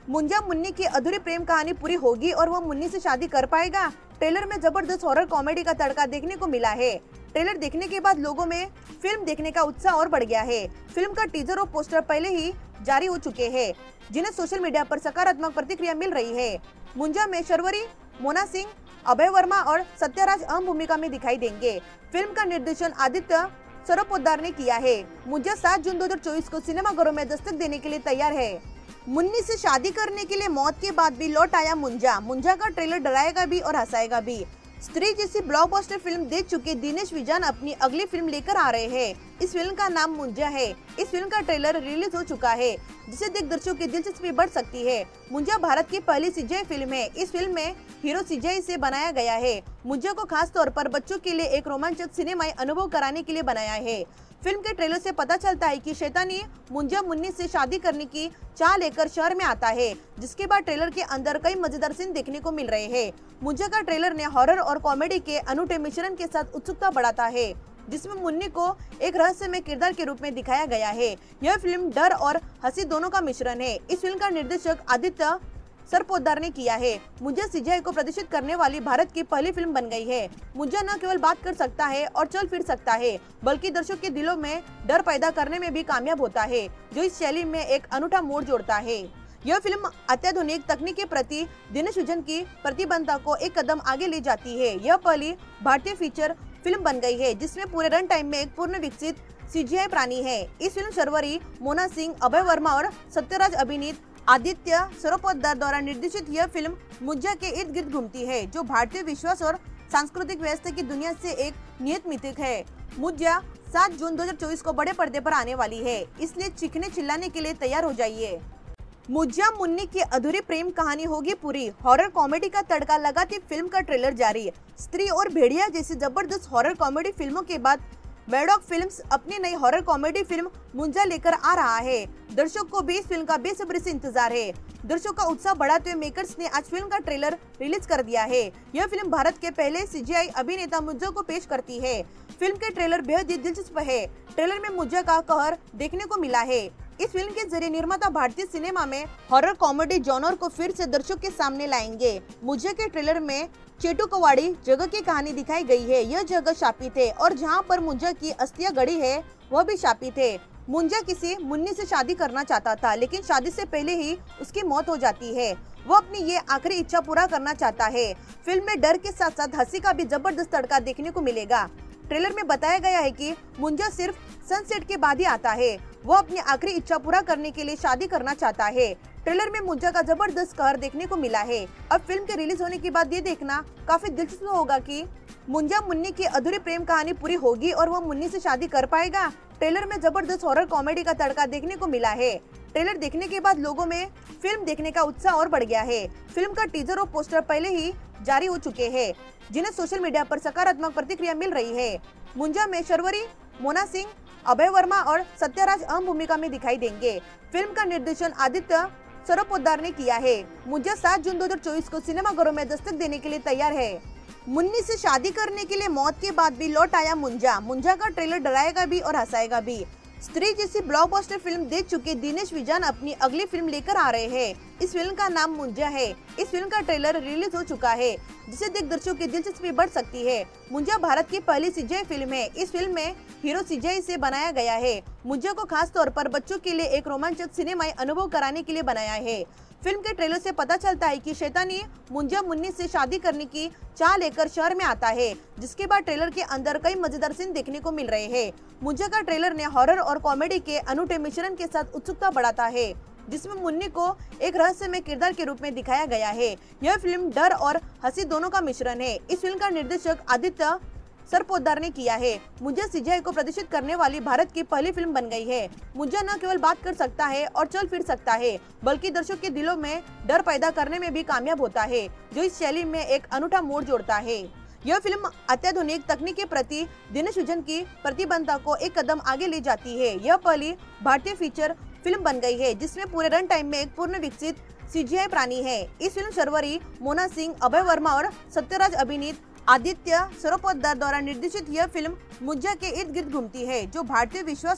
मुंजा मुन्नी की अधूरी प्रेम कहानी पूरी होगी और वो मुन्नी से शादी कर पाएगा। ट्रेलर में जबरदस्त हॉरर कॉमेडी का तड़का देखने को मिला है। ट्रेलर देखने के बाद लोगों में फिल्म देखने का उत्साह और बढ़ गया है। फिल्म का टीजर और पोस्टर पहले ही जारी हो चुके हैं, जिन्हें सोशल मीडिया पर सकारात्मक प्रतिक्रिया मिल रही है। मुंजा में शर्वरी, मोना सिंह, अभय वर्मा और सत्यराज अहम भूमिका में दिखाई देंगे। फिल्म का निर्देशन आदित्य सरोपोद्दार ने किया है। मुंजा सात जून दो हजार चौबीस को सिनेमाघरों में दस्तक देने के लिए तैयार है। मुन्नी से शादी करने के लिए मौत के बाद भी लौट आया मुंजा। मुंजा का ट्रेलर डराएगा भी और हंसाएगा भी। स्त्री जैसी ब्लॉकबस्टर फिल्म दे चुके दिनेश विजन अपनी अगली फिल्म लेकर आ रहे हैं। इस फिल्म का नाम मुंजा है। इस फिल्म का ट्रेलर रिलीज हो चुका है, जिसे देख दर्शकों की दिलचस्पी बढ़ सकती है। मुंजा भारत की पहली सीजीआई फिल्म है। इस फिल्म में हीरो सीजीआई से बनाया गया है। मुंजा को खास तौर पर बच्चों के लिए एक रोमांचक सिनेमाई अनुभव कराने के लिए बनाया है। फिल्म के ट्रेलर से पता चलता है कि शैतानी मुंजा मुन्नी से शादी करने की चाह लेकर शहर में आता है, जिसके बाद ट्रेलर के अंदर कई मजेदार सीन देखने को मिल रहे हैं। मुंजा का ट्रेलर ने हॉरर और कॉमेडी के अनूठे मिश्रण के साथ उत्सुकता बढ़ाता है, जिसमें मुन्नी को एक रहस्यमय किरदार के रूप में दिखाया गया है। यह फिल्म डर और हंसी दोनों का मिश्रण है। इस फिल्म का निर्देशक आदित्य सरपोद्दार ने किया है। मुंजा सीजीआई को प्रदर्शित करने वाली भारत की पहली फिल्म बन गई है। मुंजा न केवल बात कर सकता है और चल फिर सकता है, बल्कि दर्शकों के दिलों में डर पैदा करने में भी कामयाब होता है, जो इस शैली में एक अनूठा मोड़ जोड़ता है। यह फिल्म अत्याधुनिक तकनीक के प्रति दिनेश विजन की प्रतिबद्धता को एक कदम आगे ले जाती है। यह पहली भारतीय फीचर फिल्म बन गई है, जिसमें पूरे रन टाइम में एक पूर्ण विकसित सीजीआई प्राणी है। इस फिल्म शर्वरी, मोना सिंह, अभय वर्मा और सत्यराज अभिनीत आदित्य सरोपोद्दार द्वारा निर्देशित यह फिल्म मुंजा के इर्द गिर्द घूमती है, जो भारतीय विश्वास और सांस्कृतिक व्यवस्था की दुनिया से एक नियत मिथिक है। मुंजा सात जून दो हजार चौबीस को बड़े पर्दे पर आने वाली है, इसलिए चीखने चिल्लाने के लिए तैयार हो जाइए। मुंजा मुन्नी की अधूरी प्रेम कहानी होगी पूरी। हॉरर कॉमेडी का तड़का लगाती फिल्म का ट्रेलर जारी। स्त्री और भेड़िया जैसी जबरदस्त हॉरर कॉमेडी फिल्मों के बाद मैडॉक फिल्म्स अपनी नई हॉरर कॉमेडी फिल्म मुंजा लेकर आ रहा है। दर्शकों को भी इस फिल्म का बेसब्री से इंतजार है। दर्शकों का उत्साह बढ़ाते हुए मेकर्स ने आज फिल्म का ट्रेलर रिलीज कर दिया है। यह फिल्म भारत के पहले सीजीआई अभिनेता मुंजा को पेश करती है। फिल्म के ट्रेलर बेहद ही दिलचस्प है। ट्रेलर में मुंजा का कहर देखने को मिला है। इस फिल्म के जरिए निर्माता भारतीय सिनेमा में हॉरर कॉमेडी जॉनर को फिर से दर्शकों के सामने लाएंगे। मुंजा के ट्रेलर में चेटुकवाड़ी जगह की कहानी दिखाई गई है। यह जगह शापित है और जहां पर मुंजा की अस्थियां गड़ी है वह भी शापित है। मुंजा किसी मुन्नी से शादी करना चाहता था, लेकिन शादी से पहले ही उसकी मौत हो जाती है। वो अपनी ये आखिरी इच्छा पूरा करना चाहता है। फिल्म में डर के साथ साथ हंसी का भी जबरदस्त तड़का देखने को मिलेगा। ट्रेलर में बताया गया है कि मुंजा सिर्फ सनसेट के बाद ही आता है। वो अपनी आखिरी इच्छा पूरा करने के लिए शादी करना चाहता है। ट्रेलर में मुंजा का जबरदस्त कहर देखने को मिला है। अब फिल्म के रिलीज होने के बाद ये देखना काफी दिलचस्प होगा कि मुंजा मुन्नी की अधूरी प्रेम कहानी पूरी होगी और वो मुन्नी से शादी कर पाएगा। ट्रेलर में जबरदस्त हॉरर कॉमेडी का तड़का देखने को मिला है। ट्रेलर देखने के बाद लोगों में फिल्म देखने का उत्साह और बढ़ गया है। फिल्म का टीजर और पोस्टर पहले ही जारी हो चुके हैं, जिन्हें सोशल मीडिया पर सकारात्मक प्रतिक्रिया मिल रही है। मुंजा में शर्वरी, मोना सिंह, अभय वर्मा और सत्यराज अहम भूमिका में दिखाई देंगे। फिल्म का निर्देशन आदित्य सरोपोद्दार ने किया है। मुंजा सात जून दो हजार चौबीस को सिनेमाघरों में दस्तक देने के लिए तैयार है। मुन्नी से शादी करने के लिए मौत के बाद भी लौट आया मुंजा। मुंजा का ट्रेलर डराएगा भी और हंसाएगा भी। स्त्री जैसी ब्लॉकबस्टर फिल्म दे चुके दिनेश विजन अपनी अगली फिल्म लेकर आ रहे हैं। इस फिल्म का नाम मुंजा है। इस फिल्म का ट्रेलर रिलीज हो चुका है, जिसे देख दर्शकों की दिलचस्पी बढ़ सकती है। मुंजा भारत की पहली सीजीआई फिल्म है। इस फिल्म में हीरो सीजीआई से बनाया गया है। मुंजा को खास तौर पर बच्चों के लिए एक रोमांचक सिनेमाई अनुभव कराने के लिए बनाया है। फिल्म के ट्रेलर से पता चलता है कि शैतानी मुंजा मुन्नी से शादी करने की चाह लेकर शहर में आता है, जिसके बाद ट्रेलर के अंदर कई मजेदार सीन देखने को मिल रहे हैं। मुंजा का ट्रेलर ने हॉरर और कॉमेडी के अनूठे मिश्रण के साथ उत्सुकता बढ़ाता है, जिसमें मुन्नी को एक रहस्यमय किरदार के रूप में दिखाया गया है। यह फिल्म डर और हंसी दोनों का मिश्रण है। इस फिल्म का निर्देशक आदित्य सरपोद्दार ने किया है। मुंजा सीजीआई को प्रदर्शित करने वाली भारत की पहली फिल्म बन गई है। मुंजा न केवल बात कर सकता है और चल फिर सकता है, बल्कि दर्शकों के दिलों में डर पैदा करने में भी कामयाब होता है, जो इस शैली में एक अनूठा मोड़ जोड़ता है। यह फिल्म अत्याधुनिक तकनीक के प्रति दिनेश विजन की प्रतिबद्धता को एक कदम आगे ले जाती है। यह पहली भारतीय फीचर फिल्म बन गई है, जिसमें पूरे रन टाइम में एक पूर्ण विकसित सीजीआई प्राणी है। इस फिल्म शर्वरी, मोना सिंह, अभय वर्मा और सत्यराज अभिनीत आदित्य सरोपोद्दार द्वारा निर्देशित यह फिल्म मुंजा के इर्द गिर्द घूमती है, जो भारतीय विश्वास और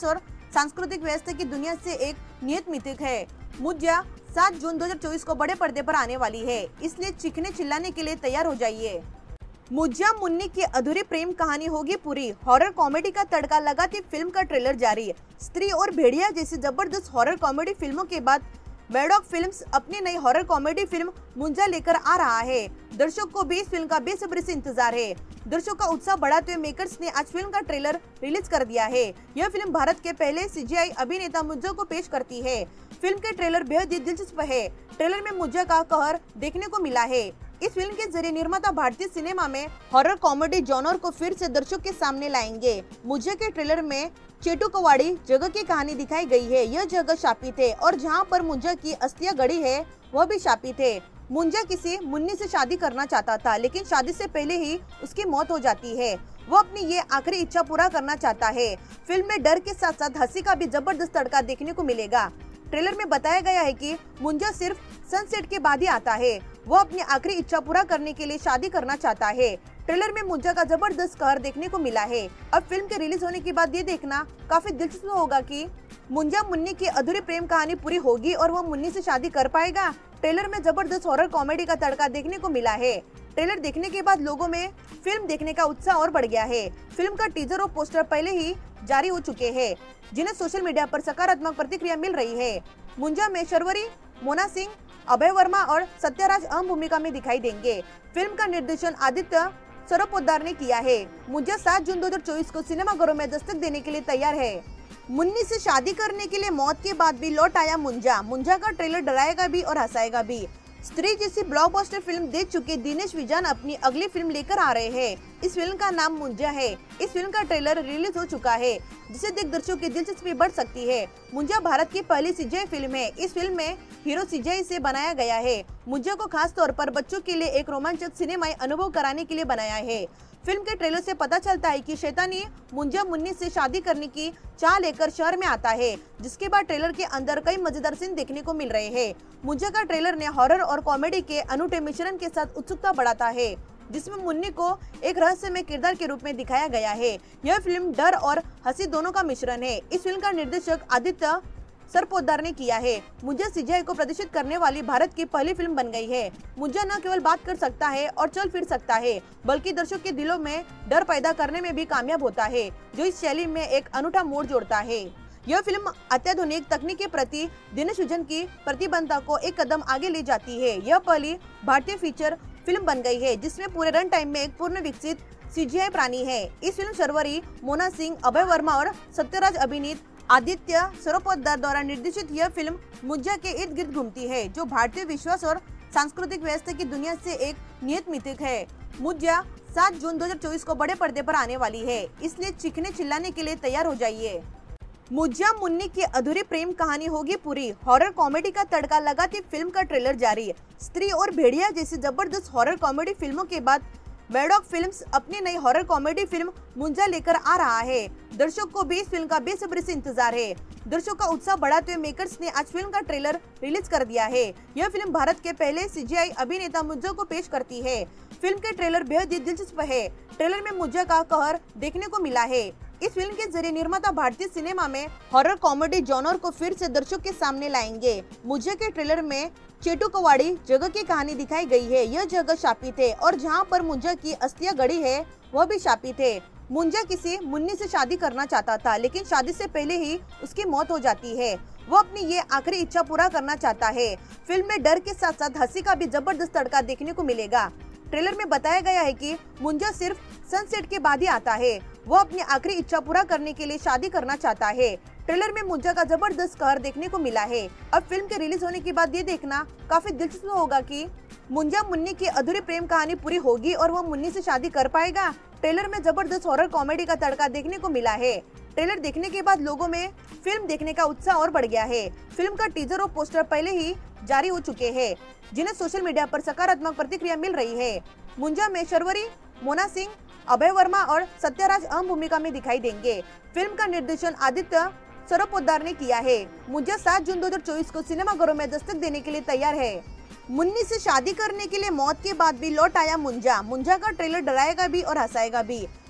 सांस्कृतिक व्यवस्था की दुनिया से एक नियत मिथक है। मुंजा सात जून दो हज़ार चौबीस को बड़े पर्दे पर आने वाली है, इसलिए चीखने चिल्लाने के लिए तैयार हो जाइए। मुंजा मुन्नी की अधूरी प्रेम कहानी होगी पूरी। हॉरर कॉमेडी का तड़का लगाती फिल्म का ट्रेलर जारी। स्त्री और भेड़िया जैसी जबरदस्त हॉरर कॉमेडी फिल्मों के बाद मैडॉक फिल्म्स अपनी नई हॉरर कॉमेडी फिल्म मुंजा लेकर आ रहा है। दर्शक को भी इस फिल्म का बेसब्री से इंतजार है। दर्शकों का उत्साह बढ़ाते हुए मेकर्स ने आज फिल्म का ट्रेलर रिलीज कर दिया है। यह फिल्म भारत के पहले सीजीआई अभिनेता मुंजा को पेश करती है। फिल्म के ट्रेलर बेहद ही दिलचस्प है। ट्रेलर में मुंजा का कहर देखने को मिला है। इस फिल्म के जरिए निर्माता भारतीय सिनेमा में हॉरर कॉमेडी जॉनर को फिर से दर्शकों के सामने लाएंगे। मुंजा के ट्रेलर में चेटुकवाड़ी जगह की कहानी दिखाई गई है। यह जगह शापित है और जहां पर मुंजा की अस्थियां गड़ी है वह भी शापित है। मुंजा किसी मुन्नी से शादी करना चाहता था, लेकिन शादी से पहले ही उसकी मौत हो जाती है। वो अपनी ये आखिरी इच्छा पूरा करना चाहता है। फिल्म में डर के साथ साथ हंसी का भी जबरदस्त तड़का देखने को मिलेगा। ट्रेलर में बताया गया है कि मुंजा सिर्फ सनसेट के बाद ही आता है। वो अपनी आखिरी इच्छा पूरा करने के लिए शादी करना चाहता है। ट्रेलर में मुंजा का जबरदस्त कहर देखने को मिला है। अब फिल्म के रिलीज होने के बाद ये देखना काफी दिलचस्प होगा कि मुंजा मुन्नी की अधूरी प्रेम कहानी पूरी होगी और वो मुन्नी से शादी कर पाएगा। ट्रेलर में जबरदस्त हॉरर कॉमेडी का तड़का देखने को मिला है। ट्रेलर देखने के बाद लोगों में फिल्म देखने का उत्साह और बढ़ गया है। फिल्म का टीजर और पोस्टर पहले ही जारी हो चुके हैं, जिन्हें सोशल मीडिया पर सकारात्मक प्रतिक्रिया मिल रही है। मुंजा में शर्वरी, मोना सिंह, अभय वर्मा और सत्यराज अहम भूमिका में दिखाई देंगे। फिल्म का निर्देशन आदित्य सरोपोद्दार ने किया है। मुंजा सात जून दो हज़ार चौबीस को सिनेमाघरों में दस्तक देने के लिए तैयार है। मुन्नी से शादी करने के लिए मौत के बाद भी लौट आया मुंजा। मुंजा का ट्रेलर डराएगा भी और हंसाएगा भी। स्त्री जैसी ब्लॉकबस्टर फिल्म दे चुके दिनेश विजन अपनी अगली फिल्म लेकर आ रहे हैं। इस फिल्म का नाम मुंजा है। इस फिल्म का ट्रेलर रिलीज हो चुका है, जिसे देख दर्शकों की दिलचस्पी बढ़ सकती है। मुंजा भारत की पहली सीजीआई फिल्म है। इस फिल्म में हीरो सीजीआई से बनाया गया है। मुंजा को खास तौर पर बच्चों के लिए एक रोमांचक सिनेमाई अनुभव कराने के लिए बनाया है। फिल्म के ट्रेलर से पता चलता है कि शैतानी मुंजा मुन्नी से शादी करने की चाह लेकर शहर में आता है, जिसके बाद ट्रेलर के अंदर कई मजेदार सीन देखने को मिल रहे हैं। मुंजा का ट्रेलर ने हॉरर और कॉमेडी के अनूठे मिश्रण के साथ उत्सुकता बढ़ाता है, जिसमें मुन्नी को एक रहस्यमय किरदार के रूप में दिखाया गया है। यह फिल्म डर और हंसी दोनों का मिश्रण है। इस फिल्म का निर्देशक आदित्य सरपोद्दार ने किया है। मुंजा सीजीआई को प्रदर्शित करने वाली भारत की पहली फिल्म बन गई है। मुंजा न केवल बात कर सकता है और चल फिर सकता है, बल्कि दर्शकों के दिलों में डर पैदा करने में भी कामयाब होता है, जो इस शैली में एक अनूठा मोड़ जोड़ता है। यह फिल्म अत्याधुनिक तकनीक के प्रति दिनेश विजन की प्रतिबद्धता को एक कदम आगे ले जाती है। यह पहली भारतीय फीचर फिल्म बन गई है जिसमें पूरे रन टाइम में एक पूर्ण विकसित सीजीआई प्राणी है। इस फिल्म शर्वरी, मोना सिंह, अभय वर्मा और सत्यराज अभिनीत आदित्य सरोपोद्दार द्वारा निर्देशित यह फिल्म मुंजा के इर्द गिर्द घूमती है, जो भारतीय विश्वास और सांस्कृतिक व्यवस्था की दुनिया से एक नियत मिथक है। मुंजा सात जून दो हज़ार चौबीस को बड़े पर्दे पर आने वाली है, इसलिए चीखने चिल्लाने के लिए तैयार हो जाइए। मुंजा मुन्नी की अधूरी प्रेम कहानी होगी पूरी। हॉरर कॉमेडी का तड़का लगाती फिल्म का ट्रेलर जारी। स्त्री और भेड़िया जैसी जबरदस्त हॉरर कॉमेडी फिल्मों के बाद मैडॉक फिल्म्स अपनी नई हॉरर कॉमेडी फिल्म मुंजा लेकर आ रहा है। दर्शकों को भी इस फिल्म का बेसब्री से इंतजार है। दर्शकों का उत्साह बढ़ाते हुए मेकर्स ने आज फिल्म का ट्रेलर रिलीज कर दिया है। यह फिल्म भारत के पहले सीजीआई अभिनेता मुंजा को पेश करती है। फिल्म के ट्रेलर बेहद ही दिलचस्प है। ट्रेलर में मुंजा का कहर देखने को मिला है। इस फिल्म के जरिए निर्माता भारतीय सिनेमा में हॉरर कॉमेडी जॉनर को फिर से दर्शकों के सामने लाएंगे। मुंजा के ट्रेलर में चेटुकवाड़ी जगह की कहानी दिखाई गई है। यह जगह शापित है और जहां पर मुंजा की अस्थियां गड़ी है वह भी शापित है। मुंजा किसी मुन्नी से शादी करना चाहता था, लेकिन शादी से पहले ही उसकी मौत हो जाती है। वो अपनी ये आखिरी इच्छा पूरा करना चाहता है। फिल्म में डर के साथ साथ हंसी का भी जबरदस्त तड़का देखने को मिलेगा। ट्रेलर में बताया गया है कि मुंजा सिर्फ सनसेट के बाद ही आता है। वो अपनी आखिरी इच्छा पूरा करने के लिए शादी करना चाहता है। ट्रेलर में मुंजा का जबरदस्त कहर देखने को मिला है। अब फिल्म के रिलीज होने के बाद ये देखना काफी दिलचस्प होगा कि मुंजा मुन्नी की अधूरी प्रेम कहानी पूरी होगी और वो मुन्नी से शादी कर पाएगा। ट्रेलर में जबरदस्त हॉरर कॉमेडी का तड़का देखने को मिला है। ट्रेलर देखने के बाद लोगों में फिल्म देखने का उत्साह और बढ़ गया है। फिल्म का टीजर और पोस्टर पहले ही जारी हो चुके हैं, जिन्हें सोशल मीडिया पर सकारात्मक प्रतिक्रिया मिल रही है। मुंजा में शर्वरी, मोना सिंह, अभय वर्मा और सत्यराज अहम भूमिका में दिखाई देंगे। फिल्म का निर्देशन आदित्य सरोपोद्दार ने किया है। मुंजा सात जून दो हज़ार चौबीस को सिनेमाघरों में दस्तक देने के लिए तैयार है। मुन्नी से शादी करने के लिए मौत के बाद भी लौट आया मुंजा। मुंजा का ट्रेलर डराएगा भी और हंसाएगा भी।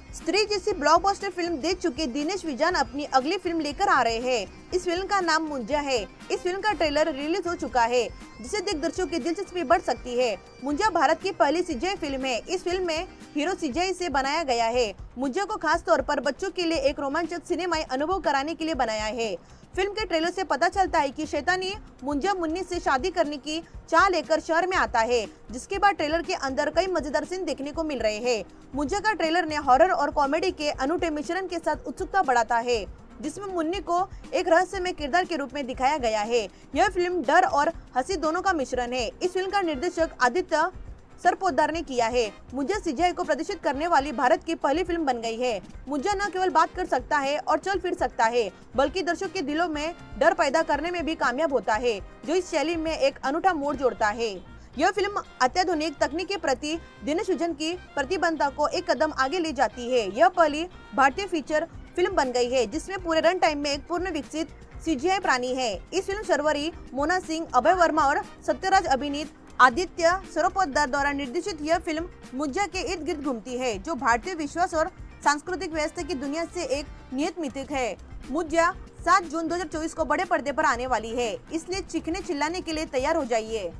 स्त्री जैसी ब्लॉकबस्टर फिल्म दे चुके दिनेश विजन अपनी अगली फिल्म लेकर आ रहे हैं। इस फिल्म का नाम मुंजा है। इस फिल्म का ट्रेलर रिलीज हो चुका है, जिसे देख दर्शकों की दिलचस्पी बढ़ सकती है। मुंजा भारत की पहली सीजीआई फिल्म है। इस फिल्म में हीरो सीजीआई से बनाया गया है। मुंजा को खास तौर पर बच्चों के लिए एक रोमांचक सिनेमाई अनुभव कराने के लिए बनाया है। फिल्म के ट्रेलर से पता चलता है कि शैतानी मुंजा मुन्नी से शादी करने की चाह लेकर शहर में आता है, जिसके बाद ट्रेलर के अंदर कई मजेदार सीन देखने को मिल रहे हैं। मुंजा का ट्रेलर ने हॉरर और कॉमेडी के अनूठे मिश्रण के साथ उत्सुकता बढ़ाता है, जिसमें मुन्नी को एक रहस्यमय किरदार के रूप में दिखाया गया है। यह फिल्म डर और हंसी दोनों का मिश्रण है। इस फिल्म का निर्देशक आदित्य सरपोद्दार ने किया है। मुंजा सीजीआई को प्रदर्शित करने वाली भारत की पहली फिल्म बन गई है। मुंजा न केवल बात कर सकता है और चल फिर सकता है, बल्कि दर्शकों के दिलों में डर पैदा करने में भी कामयाब होता है, जो इस शैली में एक अनूठा मोड़ जोड़ता है। यह फिल्म अत्याधुनिक तकनीक के प्रति दिनेश विजन की प्रतिबद्धता को एक कदम आगे ले जाती है। यह पहली भारतीय फीचर फिल्म बन गई है जिसमें पूरे रन टाइम में एक पूर्ण विकसित सीजीआई प्राणी है। इस फिल्म शर्वरी, मोना सिंह, अभय वर्मा और सत्यराज अभिनीत आदित्य सरपोद्दार द्वारा निर्देशित यह फिल्म मुंजा के इर्द गिर्द घूमती है, जो भारतीय विश्वास और सांस्कृतिक व्यवस्था की दुनिया से एक नियत मिथिक है। मुंजा सात जून दो हज़ार चौबीस को बड़े पर्दे पर आने वाली है, इसलिए चीखने चिल्लाने के लिए तैयार हो जाइए।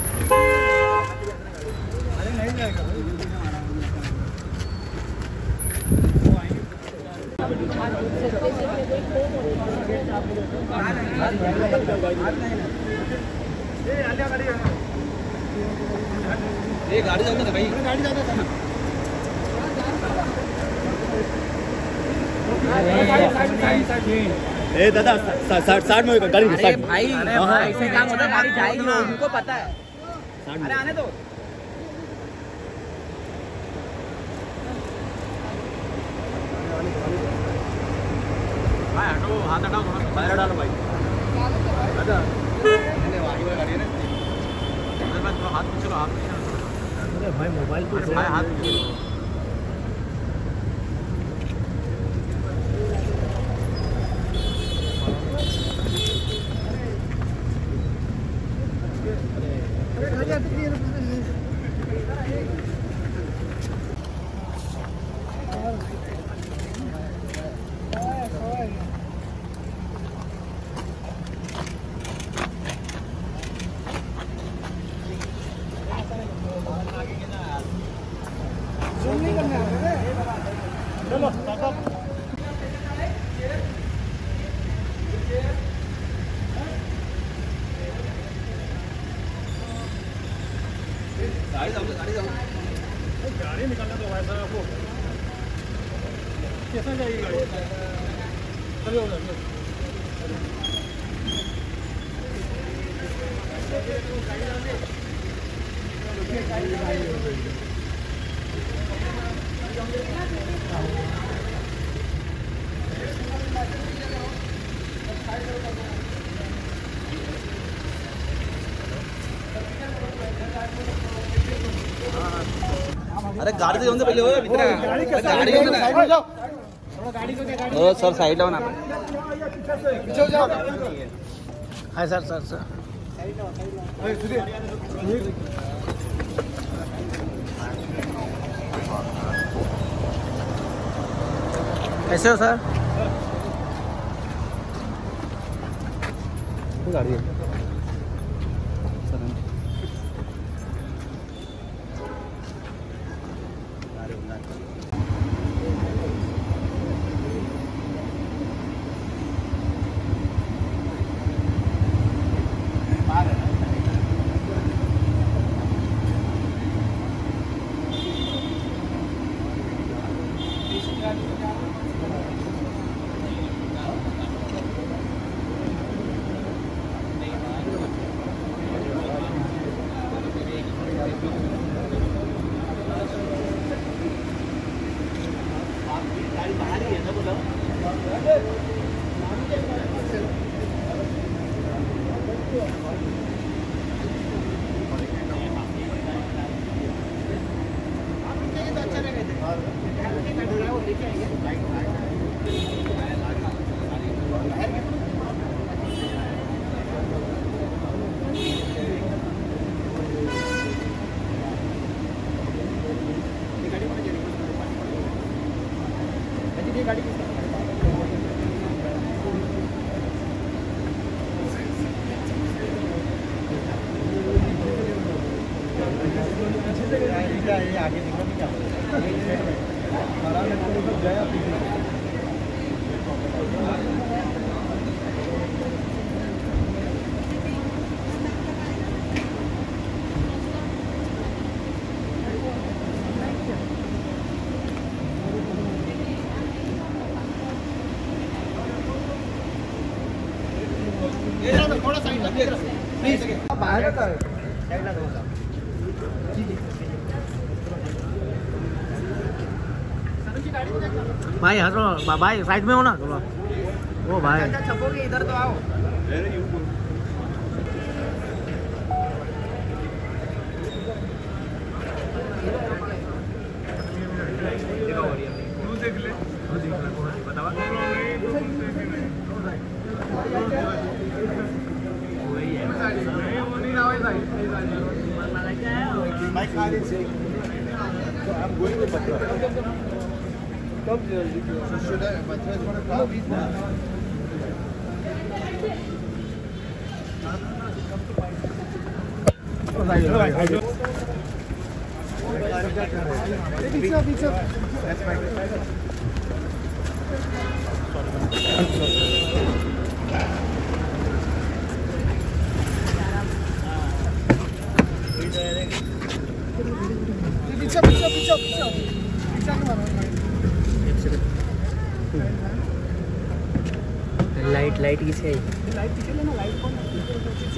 ये गाड़ी जाता था भाई, गाड़ी जाता था ना। ए दादा साठ साठ में गाड़ी अरे भाई ऐसे काम होता है, गाड़ी जाएगी ना, उनको पता है। अरे आने दो। भाई हटो, हाथ हटाओ, थोड़ा बाहर डालो भाई। दादा आगे वाली गाड़ी है ना, हाथ पीछे लो, हाथ पीछे। भाई मोबाइल तो भाई हाथ पीछे लो। गाड़ी निकालना तो भाई साहब आपको कैसा जाएगी गाड़ी? चलो अरे गाड़ी से पहले हो इतना गाड़ी गाड़ी साइड में जाओ, थोड़ा गाड़ी को क्या ओ सर साइड लाओ ना, पीछे हो जाओ। हां सर सर सर अरे सुनिए, कैसे हो सर? गाड़ी है आगे निकल नहीं जाता। थोड़ा साइड लगे प्लीज बाहर का साइड लगा दो भाई हटो भाई साइड में हो ना थोड़ा ओ भाई छपोगे इधर तो आओ पीछे पीछे पीछे पीछे लाइट लाइट किसे आई लाइट पीछे लेना लाइट कौन पीछे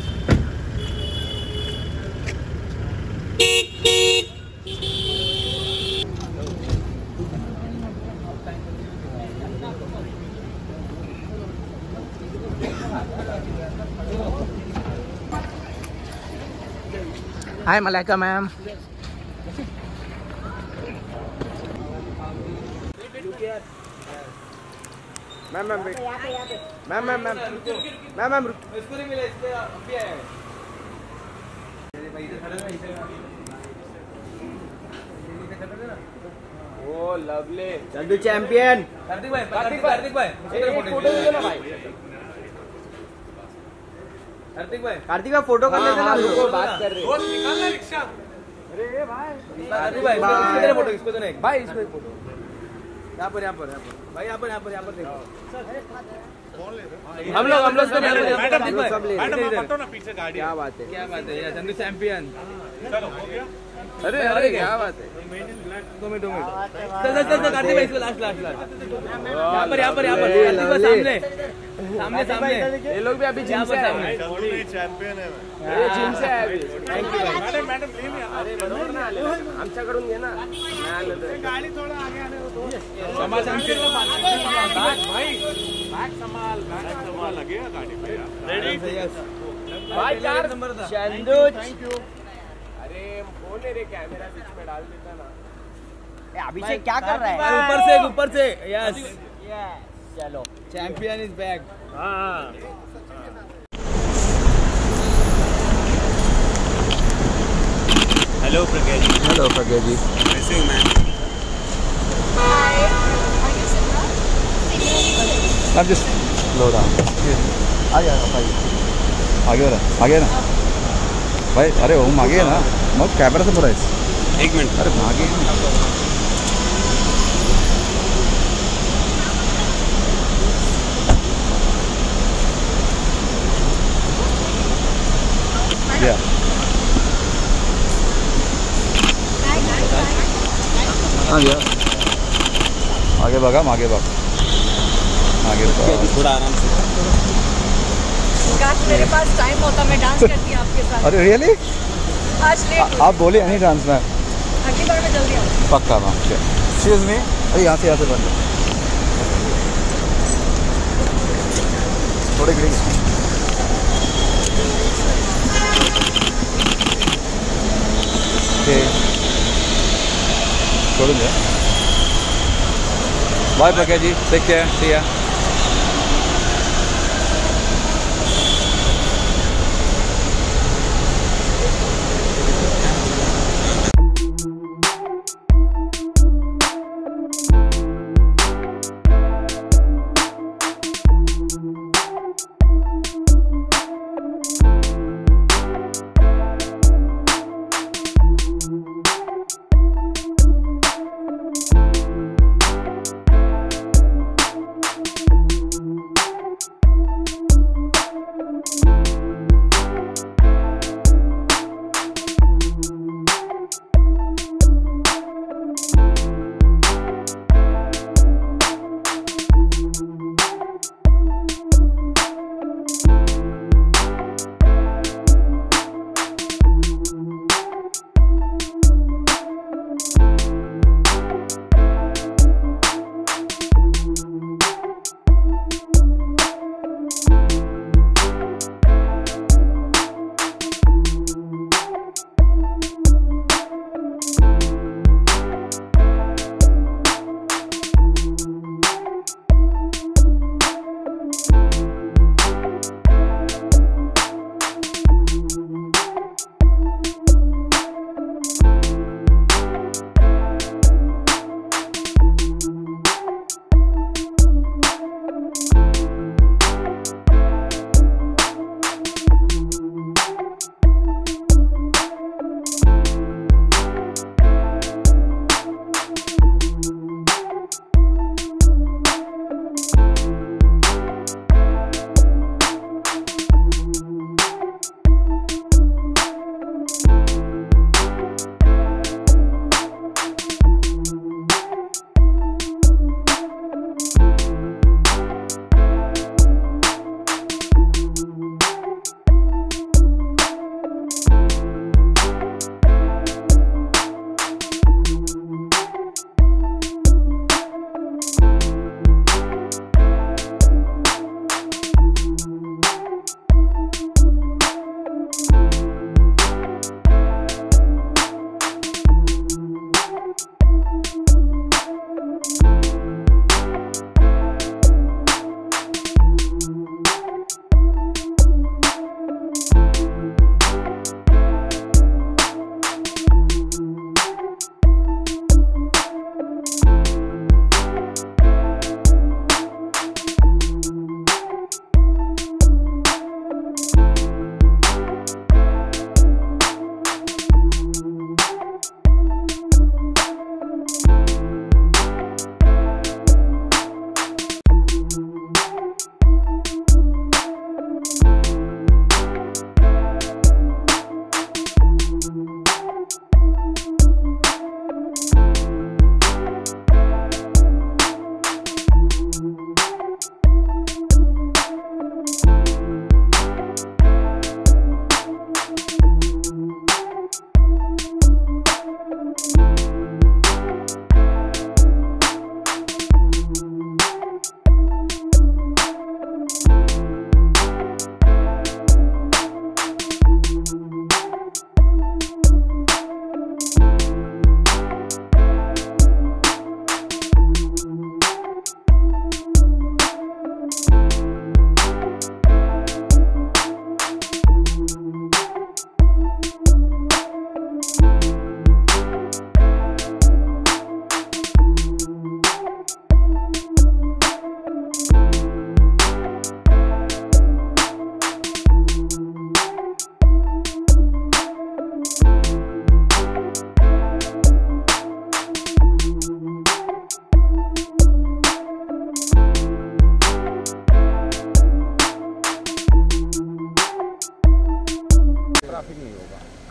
hi Malaika ma'am ma'am ma'am wait ma'am ma'am ma'am ma'am ma'am इसको नहीं मिला इसके अभी आया है भाई इधर खड़े ना इधर ओ लवली चंदू चैंपियन कार्तिक भाई कार्तिक कार्तिक भाई एक फोटो ले लो भाई कार्तिक भाई कार्तिक भाई फोटो कर लेते ना लोगों बात कर रहे हो निकालना रिक्शा अरे भाई कार्तिक भाई इसको तेरा फोटो इसको तो नहीं भाई इसको एक फोटो यहाँ पर यहाँ पर यहाँ पर भाई यहाँ पर यहाँ पर यहाँ पर देखो हम लोग हम लोग सब सब ले मैडम ना पीछे गाड़ी क्या बात है क्या बात है यार चंदू चैंपियन चलो हो गया अरे अरे क्या बात है दो मिनट दो मिनट चल चल चल कार्तिक भाई इसको लास्ट लास्ट लास्ट यहाँ पर यहाँ पर यहाँ पर कार्तिक भाई सामने सामने सामने ये लोग भी अभी जिम से आए हैं चैंपियन है ये जिम से आए अभी थैंक यू भाई मैडम मैडम ले लिया अरे बरोबर ना ले आमच्याकडून घे ना मैं लेतो गाड़ी थोड़ा आगे आने दो समाज आमचे भाई बैक संभाल बैक संभाल लगेगा गाड़ी पे रेडी यस भाई चार नंबर था चंदू थैंक यू अरे फोन है रे कैमरा बीच में डाल देता ना ए अभिषेक क्या कर रहा है ऊपर से ऊपर से यस चलो चैंपियन इज बैक हां हेलो प्रज्ञा जी हेलो प्रज्ञा जी कैसे हो मैम अब जस्ट लो डाउन आ जा भाई आगे वाला आगे ना भाई अरे वो आगे है ना मग कैमरा से पूरा एक मिनट अरे आगे या हाँ भैया आगे भागा आगे भाग आगे थोड़ा आराम से काश मेरे पास टाइम होता मैं डांस करती आपके साथ अरे रियली आज लेट आप बोले एनी डांस में अगली बार मैं जल्दी आऊँ पक्का मैम एक्सक्यूज मी अरे यहाँ से यहाँ से बंद थोड़े गिरेंगे ओके छोड़ूंगा bye Pragya ji take care see ya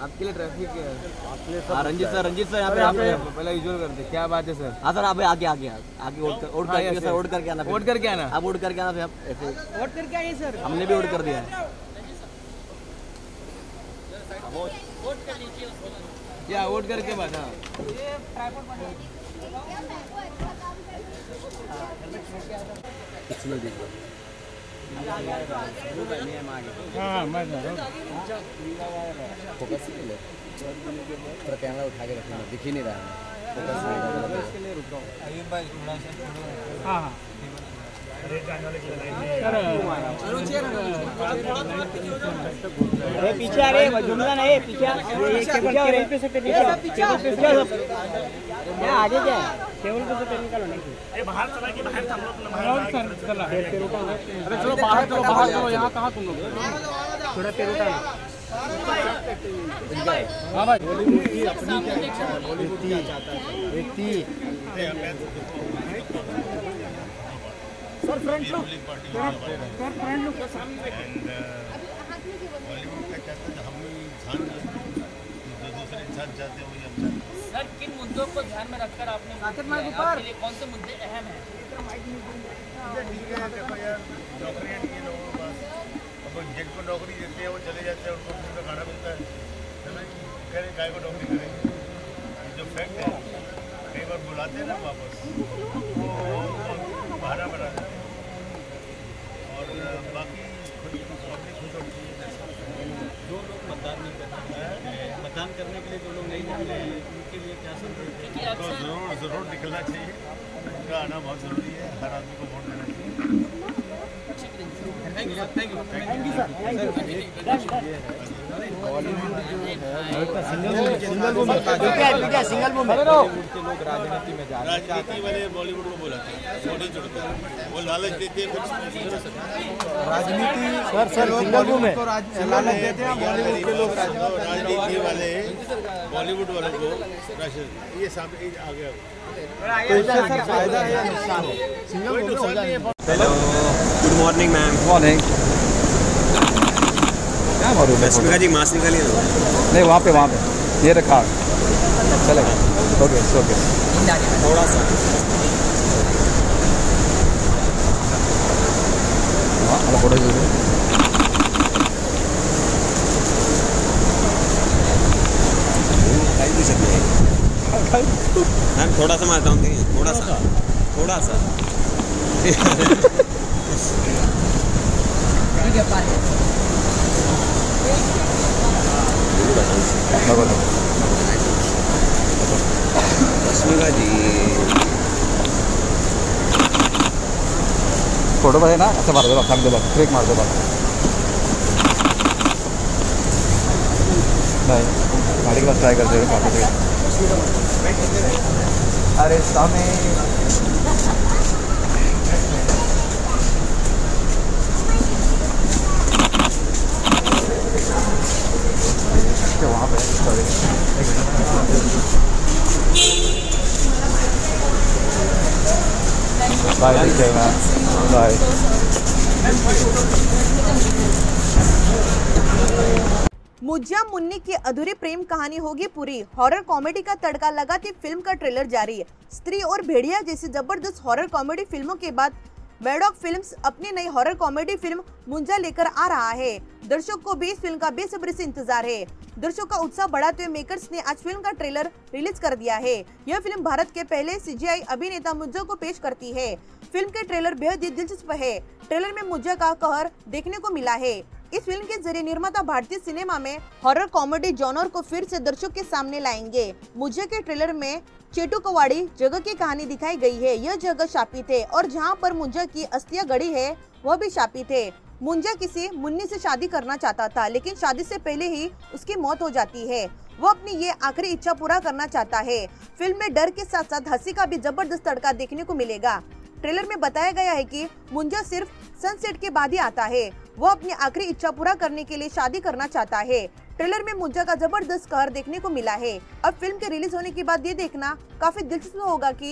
आपके लिए ट्रैफिक है। हाँ, रंजीत सर रंजीत सर यहाँ पे आप पहले विजुअल कर दे। क्या बात है सर? हाँ सर, आप आगे आगे आगे वोट कर वोट करके सर वोट करके आना वोट करके आना आप वोट करके आना फिर आप ऐसे वोट करके आइए सर। हमने भी वोट कर दिया है। वोट कर लीजिए उसको। क्या वोट करके बाद? हाँ हाँ मैं फोकस थोड़ा कैमरा उठा के रखना, दिख ही नहीं रहा है। हाँ हाँ अरे पीछे आ रहे जुमला नहीं पीछे टेबल पे से टेबल पे क्या आगे क्या टेबल पे से पेन निकालो नहीं अरे बाहर चला कि बाहर हम लोग सर चला अरे चलो बाहर चलो बाहर चलो यहाँ कहाँ तुम लोग थोड़ा पेड़ उठाना। हाँ भाई बॉलीवुड क्या चाहता है व्यक्ति sir front look sir front look सामने बॉलीवुड का कहते हैं हम ध्यान जो दूसरे इंसान चाहते हैं वही हम चाहते हैं। सर किन मुद्दों को ध्यान में रखकर आपने आपके लिए कौन से मुद्दे अहम हैं? ठीक है, देखो यार नौकरियाँ नहीं है लोगों के पास। अब जिनको नौकरी देते हैं वो चले जाते हैं, उनको फ्री में खाना मिलता है ना, कह रहे गाय को नौकरी करेंगे। जो फैक्ट है कई बार बुलाते हैं ना वापस वो बहाना बनाते हैं और बाकी खुद पब्लिक खुद होती है। जो लोग मतदान नहीं करते मतदान करने के लिए जो लोग नहीं निकले उनके लिए क्या संदेश है? तो जरूर जरूर निकलना चाहिए, उनका आना बहुत ज़रूरी है, हर आदमी को वोट देना चाहिए। Thank you thank you thank you single movement लोग राजनीति में जा रहे हैं। राजनीति वाले बॉलीवुड को बोला वो नहीं जुड़ते, वो लालच देते हैं। राजनीति सर सर सिंगल मूवमेंट को लालच देते हैं बॉलीवुड के लोग। राजनीति वाले बॉलीवुड वालों को ये सामने आ गया तो इससे सर फायदा है या नुकसान है? सिंगल मूवमेंट हो जाए। Hello good morning ma'am. Morning. क्या मालूम है रश्मिका जी मास्क निकालिए ना। नहीं वहाँ पे वहाँ पे ये रखा चलेगा। ओके ओके थोड़ा सा हाँ फोटो जरूर खाई भी सकते हैं मैम। थोड़ा सा मारता हूँ, थोड़ा सा थोड़ा सा रश्मिका जी फोटो बस है ना, अच्छा मार दो बस, दो बस ब्रेक मार दो बस। नहीं गाड़ी के पास ट्राई करते हुए काफी देर। अरे सामने वहाँ पे बाय बाय। मुज्जा मुन्नी की अधूरी प्रेम कहानी होगी पूरी। हॉरर कॉमेडी का तड़का लगाती फिल्म का ट्रेलर जारी है। स्त्री और भेड़िया जैसी जबरदस्त हॉरर कॉमेडी फिल्मों के बाद मैडॉक फिल्म्स अपनी नई हॉरर कॉमेडी फिल्म मुंजा लेकर आ रहा है। दर्शक को भी इस फिल्म का बेसब्री से इंतजार है। दर्शकों का उत्साह बढ़ाते हुए मेकर्स ने आज फिल्म का ट्रेलर रिलीज कर दिया है। यह फिल्म भारत के पहले सीजीआई अभिनेता मुंजा को पेश करती है। फिल्म के ट्रेलर बेहद ही दिलचस्प है। ट्रेलर में मुंजा का कहर देखने को मिला है। इस फिल्म के जरिए निर्माता भारतीय सिनेमा में हॉरर कॉमेडी जॉनर को फिर से दर्शकों के सामने लाएंगे। मुंजा के ट्रेलर में चेटुकवाड़ी जगह की कहानी दिखाई गई है। यह जगह शापित है और जहां पर मुंजा की अस्थियां गड़ी है वह भी शापित है। मुंजा किसी मुन्नी से शादी करना चाहता था, लेकिन शादी से पहले ही उसकी मौत हो जाती है। वो अपनी ये आखिरी इच्छा पूरा करना चाहता है। फिल्म में डर के साथ साथ हंसी का भी जबरदस्त तड़का देखने को मिलेगा। ट्रेलर में बताया गया है कि मुंजा सिर्फ सनसेट के बाद ही आता है। वो अपनी आखिरी इच्छा पूरा करने के लिए शादी करना चाहता है। ट्रेलर में मुंजा का जबरदस्त कहर देखने को मिला है। अब फिल्म के रिलीज होने के बाद ये देखना काफी दिलचस्प होगा कि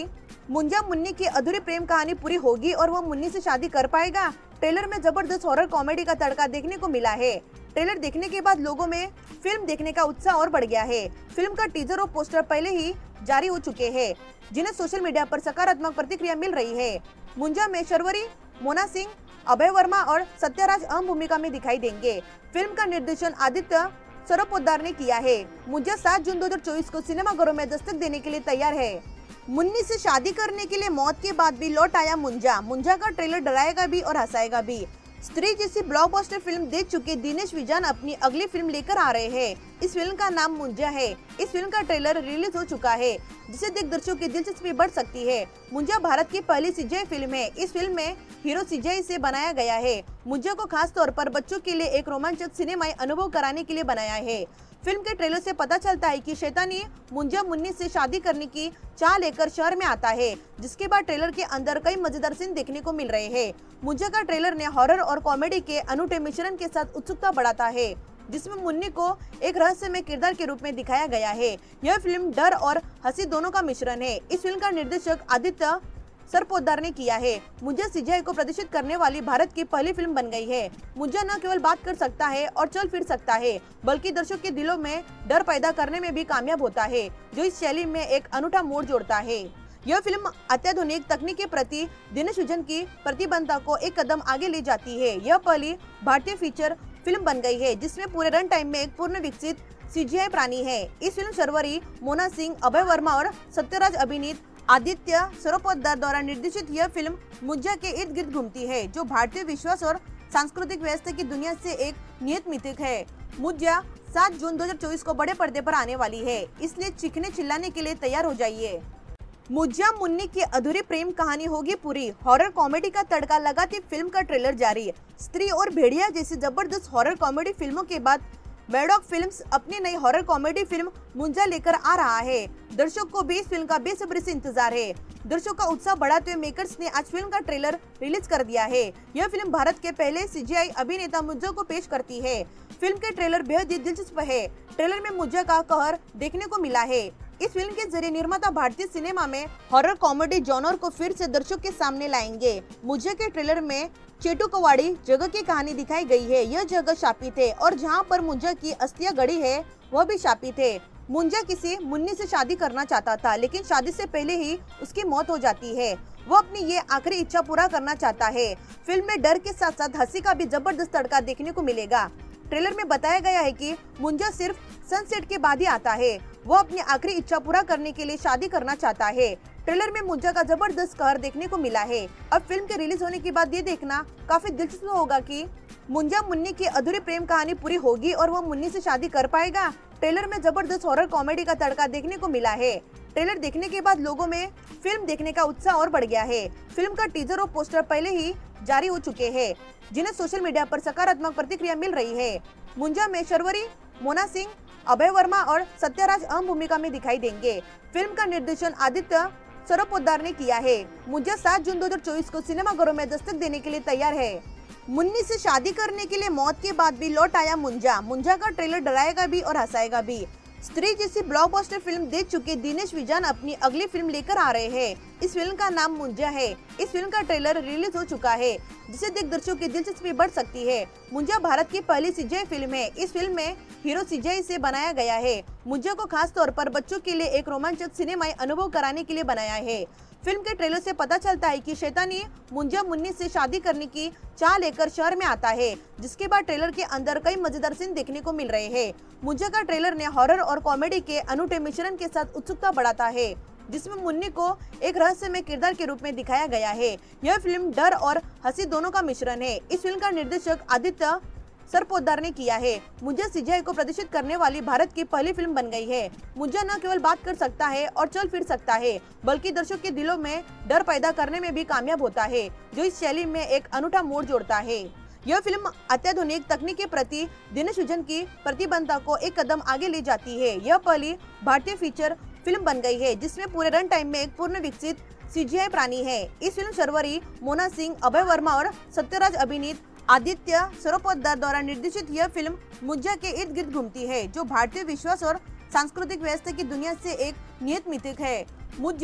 मुंजा मुन्नी की अधूरी प्रेम कहानी पूरी होगी और वो मुन्नी से शादी कर पाएगा। ट्रेलर में जबरदस्त हॉरर कॉमेडी का तड़का देखने को मिला है। ट्रेलर देखने के बाद लोगों में फिल्म देखने का उत्साह और बढ़ गया है। फिल्म का टीजर और पोस्टर पहले ही जारी हो चुके हैं, जिन्हें सोशल मीडिया पर सकारात्मक प्रतिक्रिया मिल रही है। मुंजा में शर्वरी, मोना सिंह, अभय वर्मा और सत्यराज अहम भूमिका में दिखाई देंगे। फिल्म का निर्देशन आदित्य सरोपोद्दार ने किया है। मुंजा सात जून दो हजार चौबीस को सिनेमाघरों में दस्तक देने के लिए तैयार है। मुन्नी से शादी करने के लिए मौत के बाद भी लौट आया मुंजा। मुंजा का ट्रेलर डराएगा भी और हंसाएगा भी। स्त्री जैसी ब्लॉकबस्टर फिल्म देख चुके दिनेश विजन अपनी अगली फिल्म लेकर आ रहे हैं। इस फिल्म का नाम मुंजा है। इस फिल्म का ट्रेलर रिलीज हो चुका है, जिसे देख दर्शकों की दिलचस्पी बढ़ सकती है। मुंजा भारत की पहली सीजीआई फिल्म है। इस फिल्म में हीरो सीजीआई से बनाया गया है। मुंजा को खास तौर पर बच्चों के लिए एक रोमांचक सिनेमाई अनुभव कराने के लिए बनाया है। फिल्म के ट्रेलर से पता चलता है कि शैतानी मुंजा मुन्नी से शादी करने की चाह लेकर शहर में आता है, जिसके बाद ट्रेलर के अंदर कई मजेदार सीन देखने को मिल रहे हैं। मुंजा का ट्रेलर ने हॉरर और कॉमेडी के अनूठे मिश्रण के साथ उत्सुकता बढ़ाता है, जिसमें मुन्नी को एक रहस्यमय किरदार के रूप में दिखाया गया है। यह फिल्म डर और हंसी दोनों का मिश्रण है। इस फिल्म का निर्देशक आदित्य सरपोद्दार ने किया है। मुंजा सीजीआई को प्रदर्शित करने वाली भारत की पहली फिल्म बन गई है। मुंजा न केवल बात कर सकता है और चल फिर सकता है, बल्कि दर्शकों के दिलों में डर पैदा करने में भी कामयाब होता है, जो इस शैली में एक अनूठा मोड़ जोड़ता है। यह फिल्म अत्याधुनिक तकनीक के प्रति दिनेश विजन की प्रतिबद्धता को एक कदम आगे ले जाती है। यह पहली भारतीय फीचर फिल्म बन गई है, जिसमें पूरे रन टाइम में एक पूर्ण विकसित सीजीआई प्राणी है। इस फिल्म शर्वरी, मोना सिंह, अभय वर्मा और सत्यराज अभिनीत आदित्य सरोपोद्दार द्वारा निर्देशित यह फिल्म मुंजा के इर्द गिर्द घूमती है, जो भारतीय विश्वास और सांस्कृतिक व्यवस्था की दुनिया से एक नियत मिथिक है। मुंजा सात जून दो हजार चौबीस को बड़े पर्दे पर आने वाली है, इसलिए चीखने चिल्लाने के लिए तैयार हो जाइए। मुंजा मुन्नी की अधूरी प्रेम कहानी होगी पूरी। हॉरर कॉमेडी का तड़का लगाती फिल्म का ट्रेलर जारी। स्त्री और भेड़िया जैसी जबरदस्त हॉरर कॉमेडी फिल्मों के बाद मैडॉक फिल्म्स अपनी नई हॉरर कॉमेडी फिल्म मुंजा लेकर आ रहा है। दर्शकों को भी इस फिल्म का बेसब्री से इंतजार है। दर्शकों का उत्साह बढ़ाते हुए मेकर्स ने आज फिल्म का ट्रेलर रिलीज कर दिया है। यह फिल्म भारत के पहले सीजीआई अभिनेता मुंजा को पेश करती है। फिल्म के ट्रेलर बेहद ही दिलचस्प है। ट्रेलर में मुंजा का कहर देखने को मिला है। इस फिल्म के जरिए निर्माता भारतीय सिनेमा में हॉरर कॉमेडी जॉनर को फिर से दर्शकों के सामने लाएंगे। मुंजा के ट्रेलर में चेटुकवाड़ी जगह की कहानी दिखाई गई है। यह जगह शापित है और जहां पर मुंजा की अस्थियां गड़ी है वह भी शापित है। मुंजा किसी मुन्नी से शादी करना चाहता था, लेकिन शादी से पहले ही उसकी मौत हो जाती है। वो अपनी ये आखिरी इच्छा पूरा करना चाहता है। फिल्म में डर के साथ साथ हंसी का भी जबरदस्त तड़का देखने को मिलेगा। ट्रेलर में बताया गया है कि मुंजा सिर्फ सनसेट के बाद ही आता है। वो अपनी आखिरी इच्छा पूरा करने के लिए शादी करना चाहता है। ट्रेलर में मुंजा का जबरदस्त कहर देखने को मिला है। अब फिल्म के रिलीज होने के बाद ये देखना काफी दिलचस्प होगा कि मुंजा मुन्नी की अधूरी प्रेम कहानी पूरी होगी और वो मुन्नी से शादी कर पाएगा। ट्रेलर में जबरदस्त हॉरर कॉमेडी का तड़का देखने को मिला है। ट्रेलर देखने के बाद लोगों में फिल्म देखने का उत्साह और बढ़ गया है। फिल्म का टीजर और पोस्टर पहले ही जारी हो चुके हैं, जिन्हें सोशल मीडिया पर सकारात्मक प्रतिक्रिया मिल रही है। मुंजा में शर्वरी, मोना सिंह, अभय वर्मा और सत्यराज अहम भूमिका में दिखाई देंगे। फिल्म का निर्देशन आदित्य सरोपोद्दार ने किया है। मुंजा सात जून दो हजार चौबीस को सिनेमाघरों में दस्तक देने के लिए तैयार है। मुन्नी से शादी करने के लिए मौत के बाद भी लौट आया मुंजा। मुंजा का ट्रेलर डराएगा भी और हंसाएगा भी। स्त्री जैसी ब्लॉकबस्टर फिल्म देख चुके दिनेश विजन अपनी अगली फिल्म लेकर आ रहे हैं। इस फिल्म का नाम मुंजा है। इस फिल्म का ट्रेलर रिलीज हो चुका है, जिसे देख दर्शकों की दिलचस्पी बढ़ सकती है। मुंजा भारत की पहली सीजीआई फिल्म है। इस फिल्म में हीरो सीजीआई से बनाया गया है। मुंजा को खास तौर पर बच्चों के लिए एक रोमांचक सिनेमाई अनुभव कराने के लिए बनाया है। फिल्म के ट्रेलर से पता चलता है कि शैतानी मुंजा मुन्नी से शादी करने की चाह लेकर शहर में आता है, जिसके बाद ट्रेलर के अंदर कई मजेदार सीन देखने को मिल रहे हैं। मुंजा का ट्रेलर ने हॉरर और कॉमेडी के अनूठे मिश्रण के साथ उत्सुकता बढ़ाता है, जिसमें मुन्नी को एक रहस्यमय किरदार के रूप में दिखाया गया है। यह फिल्म डर और हंसी दोनों का मिश्रण है। इस फिल्म का निर्देशक आदित्य सरपोद्दार ने किया है। मुंजा सीजीआई को प्रदर्शित करने वाली भारत की पहली फिल्म बन गई है। मुंजा न केवल बात कर सकता है और चल फिर सकता है, बल्कि दर्शकों के दिलों में डर पैदा करने में भी कामयाब होता है, जो इस शैली में एक अनूठा मोड़ जोड़ता है। यह फिल्म अत्याधुनिक तकनीक के प्रति दिनेश विजन की प्रतिबद्धता को एक कदम आगे ले जाती है। यह पहली भारतीय फीचर फिल्म बन गई है, जिसमें पूरे रन टाइम में एक पूर्ण विकसित सीजीआई प्राणी है। इस फिल्म शर्वरी, मोना सिंह, अभय वर्मा और सत्यराज अभिनीत आदित्य सरोपोद्दार द्वारा निर्देशित यह फिल्म मुंजा के इर्द गिर्द घूमती है, जो भारतीय विश्वास और सांस्कृतिक व्यवस्था की दुनिया से एक नियत मिथिक है। मुंजा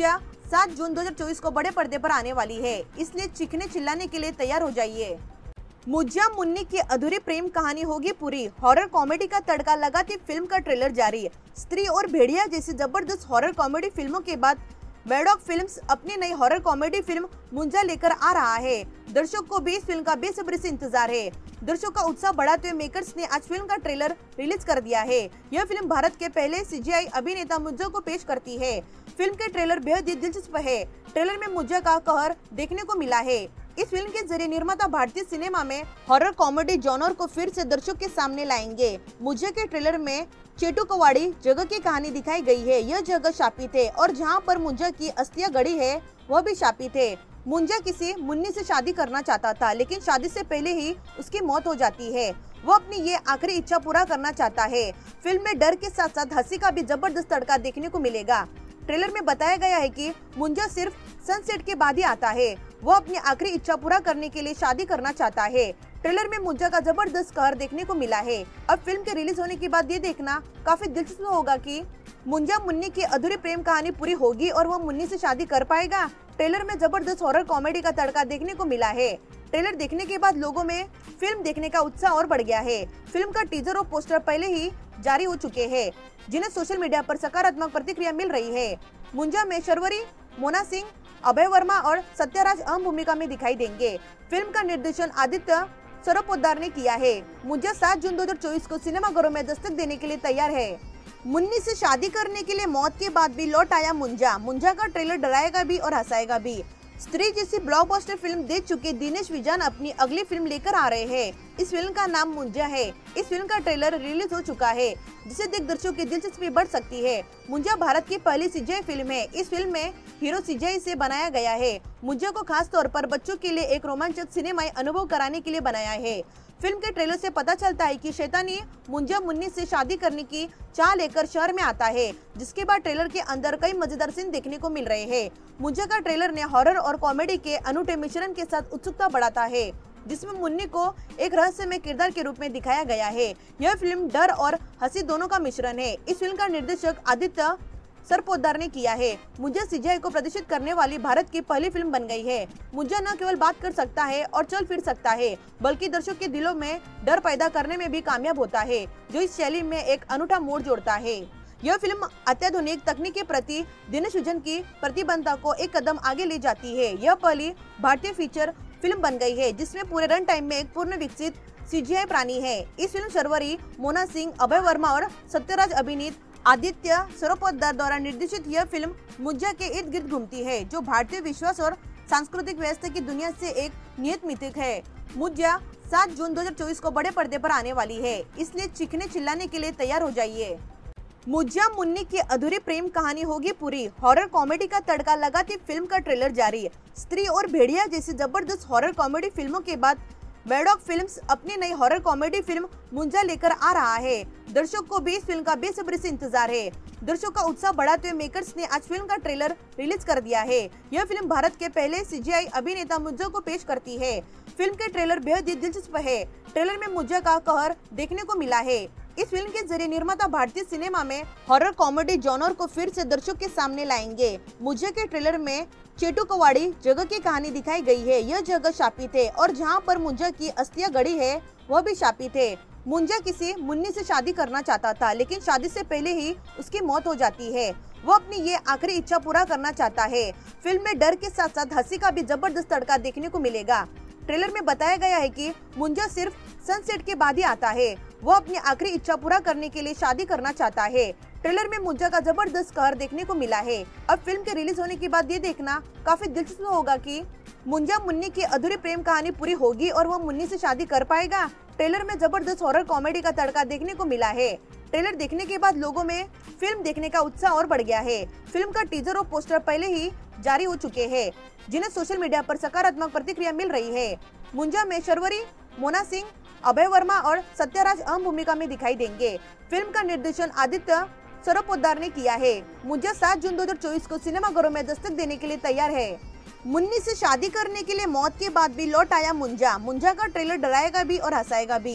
सात जून दो हज़ार चौबीस को बड़े पर्दे पर आने वाली है, इसलिए चीखने चिल्लाने के लिए तैयार हो जाइए। मुज्जा मुन्नी की अधूरी प्रेम कहानी होगी पूरी। हॉरर कॉमेडी का तड़का लगाती फिल्म का ट्रेलर जारी। स्त्री और भेड़िया जैसी जबरदस्त हॉरर कॉमेडी फिल्मों के बाद मैडॉक फिल्म्स अपनी नई हॉरर कॉमेडी फिल्म मुंजा लेकर आ रहा है। दर्शक को भी इस फिल्म का बेसब्री से इंतजार है। दर्शकों का उत्साह बढ़ाते हुए मेकर्स ने आज फिल्म का ट्रेलर रिलीज कर दिया है। यह फिल्म भारत के पहले सीजीआई अभिनेता मुंजा को पेश करती है। फिल्म के ट्रेलर बेहद ही दिलचस्प है। ट्रेलर में मुंजा का कहर देखने को मिला है। इस फिल्म के जरिए निर्माता भारतीय सिनेमा में हॉरर कॉमेडी जॉनर को फिर से दर्शकों के सामने लाएंगे। मुंजा के ट्रेलर में चेटुकवाड़ी जगह की कहानी दिखाई गई है। यह जगह शापित है और जहां पर मुंजा की अस्थियां गड़ी है वह भी शापित है। मुंजा किसी मुन्नी से शादी करना चाहता था, लेकिन शादी से पहले ही उसकी मौत हो जाती है। वो अपनी ये आखिरी इच्छा पूरा करना चाहता है। फिल्म में डर के साथ साथ हंसी का भी जबरदस्त तड़का देखने को मिलेगा। ट्रेलर में बताया गया है कि मुंजा सिर्फ सनसेट के बाद ही आता है। वो अपनी आखिरी इच्छा पूरा करने के लिए शादी करना चाहता है। ट्रेलर में मुंजा का जबरदस्त कहर देखने को मिला है। अब फिल्म के रिलीज होने के बाद ये देखना काफी दिलचस्प होगा कि मुंजा मुन्नी की अधूरी प्रेम कहानी पूरी होगी और वो मुन्नी से शादी कर पाएगा। ट्रेलर में जबरदस्त हॉरर कॉमेडी का तड़का देखने को मिला है। ट्रेलर देखने के बाद लोगों में फिल्म देखने का उत्साह और बढ़ गया है। फिल्म का टीजर और पोस्टर पहले ही जारी हो चुके हैं, जिन्हें सोशल मीडिया पर सकारात्मक प्रतिक्रिया मिल रही है। मुंजा में शर्वरी, मोना सिंह, अभय वर्मा और सत्यराज अहम भूमिका में दिखाई देंगे। फिल्म का निर्देशन आदित्य सरोपोद्दार ने किया है। मुंजा सात जून दो हज़ार चौबीस को सिनेमाघरों में दस्तक देने के लिए तैयार है। मुन्नी से शादी करने के लिए मौत के बाद भी लौट आया मुंजा। मुंजा का ट्रेलर डराएगा भी और हंसाएगा भी। स्त्री जैसी ब्लॉकबस्टर फिल्म देख चुके दिनेश विजन अपनी अगली फिल्म लेकर आ रहे हैं। इस फिल्म का नाम मुंजा है। इस फिल्म का ट्रेलर रिलीज हो चुका है, जिसे देख दर्शकों की दिलचस्पी बढ़ सकती है। मुंजा भारत की पहली सीजीआई फिल्म है। इस फिल्म में हीरो सीजीआई से बनाया गया है। मुंजा को खास तौर पर बच्चों के लिए एक रोमांचक सिनेमाई अनुभव कराने के लिए बनाया है। फिल्म के ट्रेलर से पता चलता है कि शैतानी मुंजा मुन्नी से शादी करने की चाह लेकर शहर में आता है, जिसके बाद ट्रेलर के अंदर कई मजेदार सीन देखने को मिल रहे हैं। मुंजा का ट्रेलर ने हॉरर और कॉमेडी के अनूठे मिश्रण के साथ उत्सुकता बढ़ाता है, जिसमें मुन्नी को एक रहस्यमय किरदार के रूप में दिखाया गया है। यह फिल्म डर और हंसी दोनों का मिश्रण है। इस फिल्म का निर्देशक आदित्य सरपोद्दार ने किया है। मुंजा सीजीआई को प्रदर्शित करने वाली भारत की पहली फिल्म बन गई है। मुंजा न केवल बात कर सकता है और चल फिर सकता है, बल्कि दर्शकों के दिलों में डर पैदा करने में भी कामयाब होता है, जो इस शैली में एक अनूठा मोड़ जोड़ता है। यह फिल्म अत्याधुनिक तकनीक के प्रति दिनेश विजन की प्रतिबद्धता को एक कदम आगे ले जाती है। यह पहली भारतीय फीचर फिल्म बन गई है जिसमें पूरे रन टाइम में एक पूर्ण विकसित सीजीआई प्राणी है। इस फिल्म शर्वरी, मोना सिंह, अभय वर्मा और सत्यराज अभिनीत आदित्य सरोपोद्दार द्वारा निर्देशित यह फिल्म मुंजा के इर्द गिर्द घूमती है, जो भारतीय विश्वास और सांस्कृतिक व्यवस्था की दुनिया से एक नियत मिथिक है। मुंजा सात जून दो हज़ार चौबीस को बड़े पर्दे पर आने वाली है, इसलिए चीखने चिल्लाने के लिए तैयार हो जाइए। मुंजा मुन्नी की अधूरी प्रेम कहानी होगी पूरी। हॉरर कॉमेडी का तड़का लगाती फिल्म का ट्रेलर जारी। स्त्री और भेड़िया जैसी जबरदस्त हॉरर कॉमेडी फिल्मों के बाद मैडॉक फिल्म्स अपनी नई हॉरर कॉमेडी फिल्म मुंजा लेकर आ रहा है। दर्शकों को भी इस फिल्म का बेसब्री से इंतजार है। दर्शकों का उत्साह बढ़ाते हुए मेकर्स ने आज फिल्म का ट्रेलर रिलीज कर दिया है। यह फिल्म भारत के पहले सीजीआई अभिनेता मुंजा को पेश करती है। फिल्म के ट्रेलर बेहद ही दिलचस्प है। ट्रेलर में मुंजा का कहर देखने को मिला है। इस फिल्म के जरिए निर्माता भारतीय सिनेमा में हॉरर कॉमेडी जॉनर को फिर से दर्शकों के सामने लाएंगे। मुंजा के ट्रेलर में चेटुकवाड़ी जगह की कहानी दिखाई गई है। यह जगह शापित है और जहां पर मुंजा की अस्थियां गड़ी है वह भी शापित है। मुंजा किसी मुन्नी से शादी करना चाहता था, लेकिन शादी से पहले ही उसकी मौत हो जाती है। वो अपनी ये आखिरी इच्छा पूरा करना चाहता है। फिल्म में डर के साथ साथ हंसी का भी जबरदस्त तड़का देखने को मिलेगा। ट्रेलर में बताया गया है कि मुंजा सिर्फ सनसेट के बाद ही आता है। वो अपनी आखिरी इच्छा पूरा करने के लिए शादी करना चाहता है। ट्रेलर में मुंजा का जबरदस्त कहर देखने को मिला है। अब फिल्म के रिलीज होने के बाद ये देखना काफी दिलचस्प होगा कि मुंजा मुन्नी की अधूरी प्रेम कहानी पूरी होगी और वो मुन्नी से शादी कर पाएगा। ट्रेलर में जबरदस्त हॉरर कॉमेडी का तड़का देखने को मिला है। ट्रेलर देखने के बाद लोगों में फिल्म देखने का उत्साह और बढ़ गया है। फिल्म का टीजर और पोस्टर पहले ही जारी हो चुके हैं, जिन्हें सोशल मीडिया पर सकारात्मक प्रतिक्रिया मिल रही है। मुंजा में शर्वरी, मोना सिंह, अभय वर्मा और सत्यराज अहम भूमिका में दिखाई देंगे। फिल्म का निर्देशन आदित्य सरोपोद्दार ने किया है। मुंजा सात जून दो हज़ार चौबीस को सिनेमाघरों में दस्तक देने के लिए तैयार है। मुन्नी से शादी करने के लिए मौत के बाद भी लौट आया मुंजा। मुंजा का ट्रेलर डराएगा भी और हंसाएगा भी।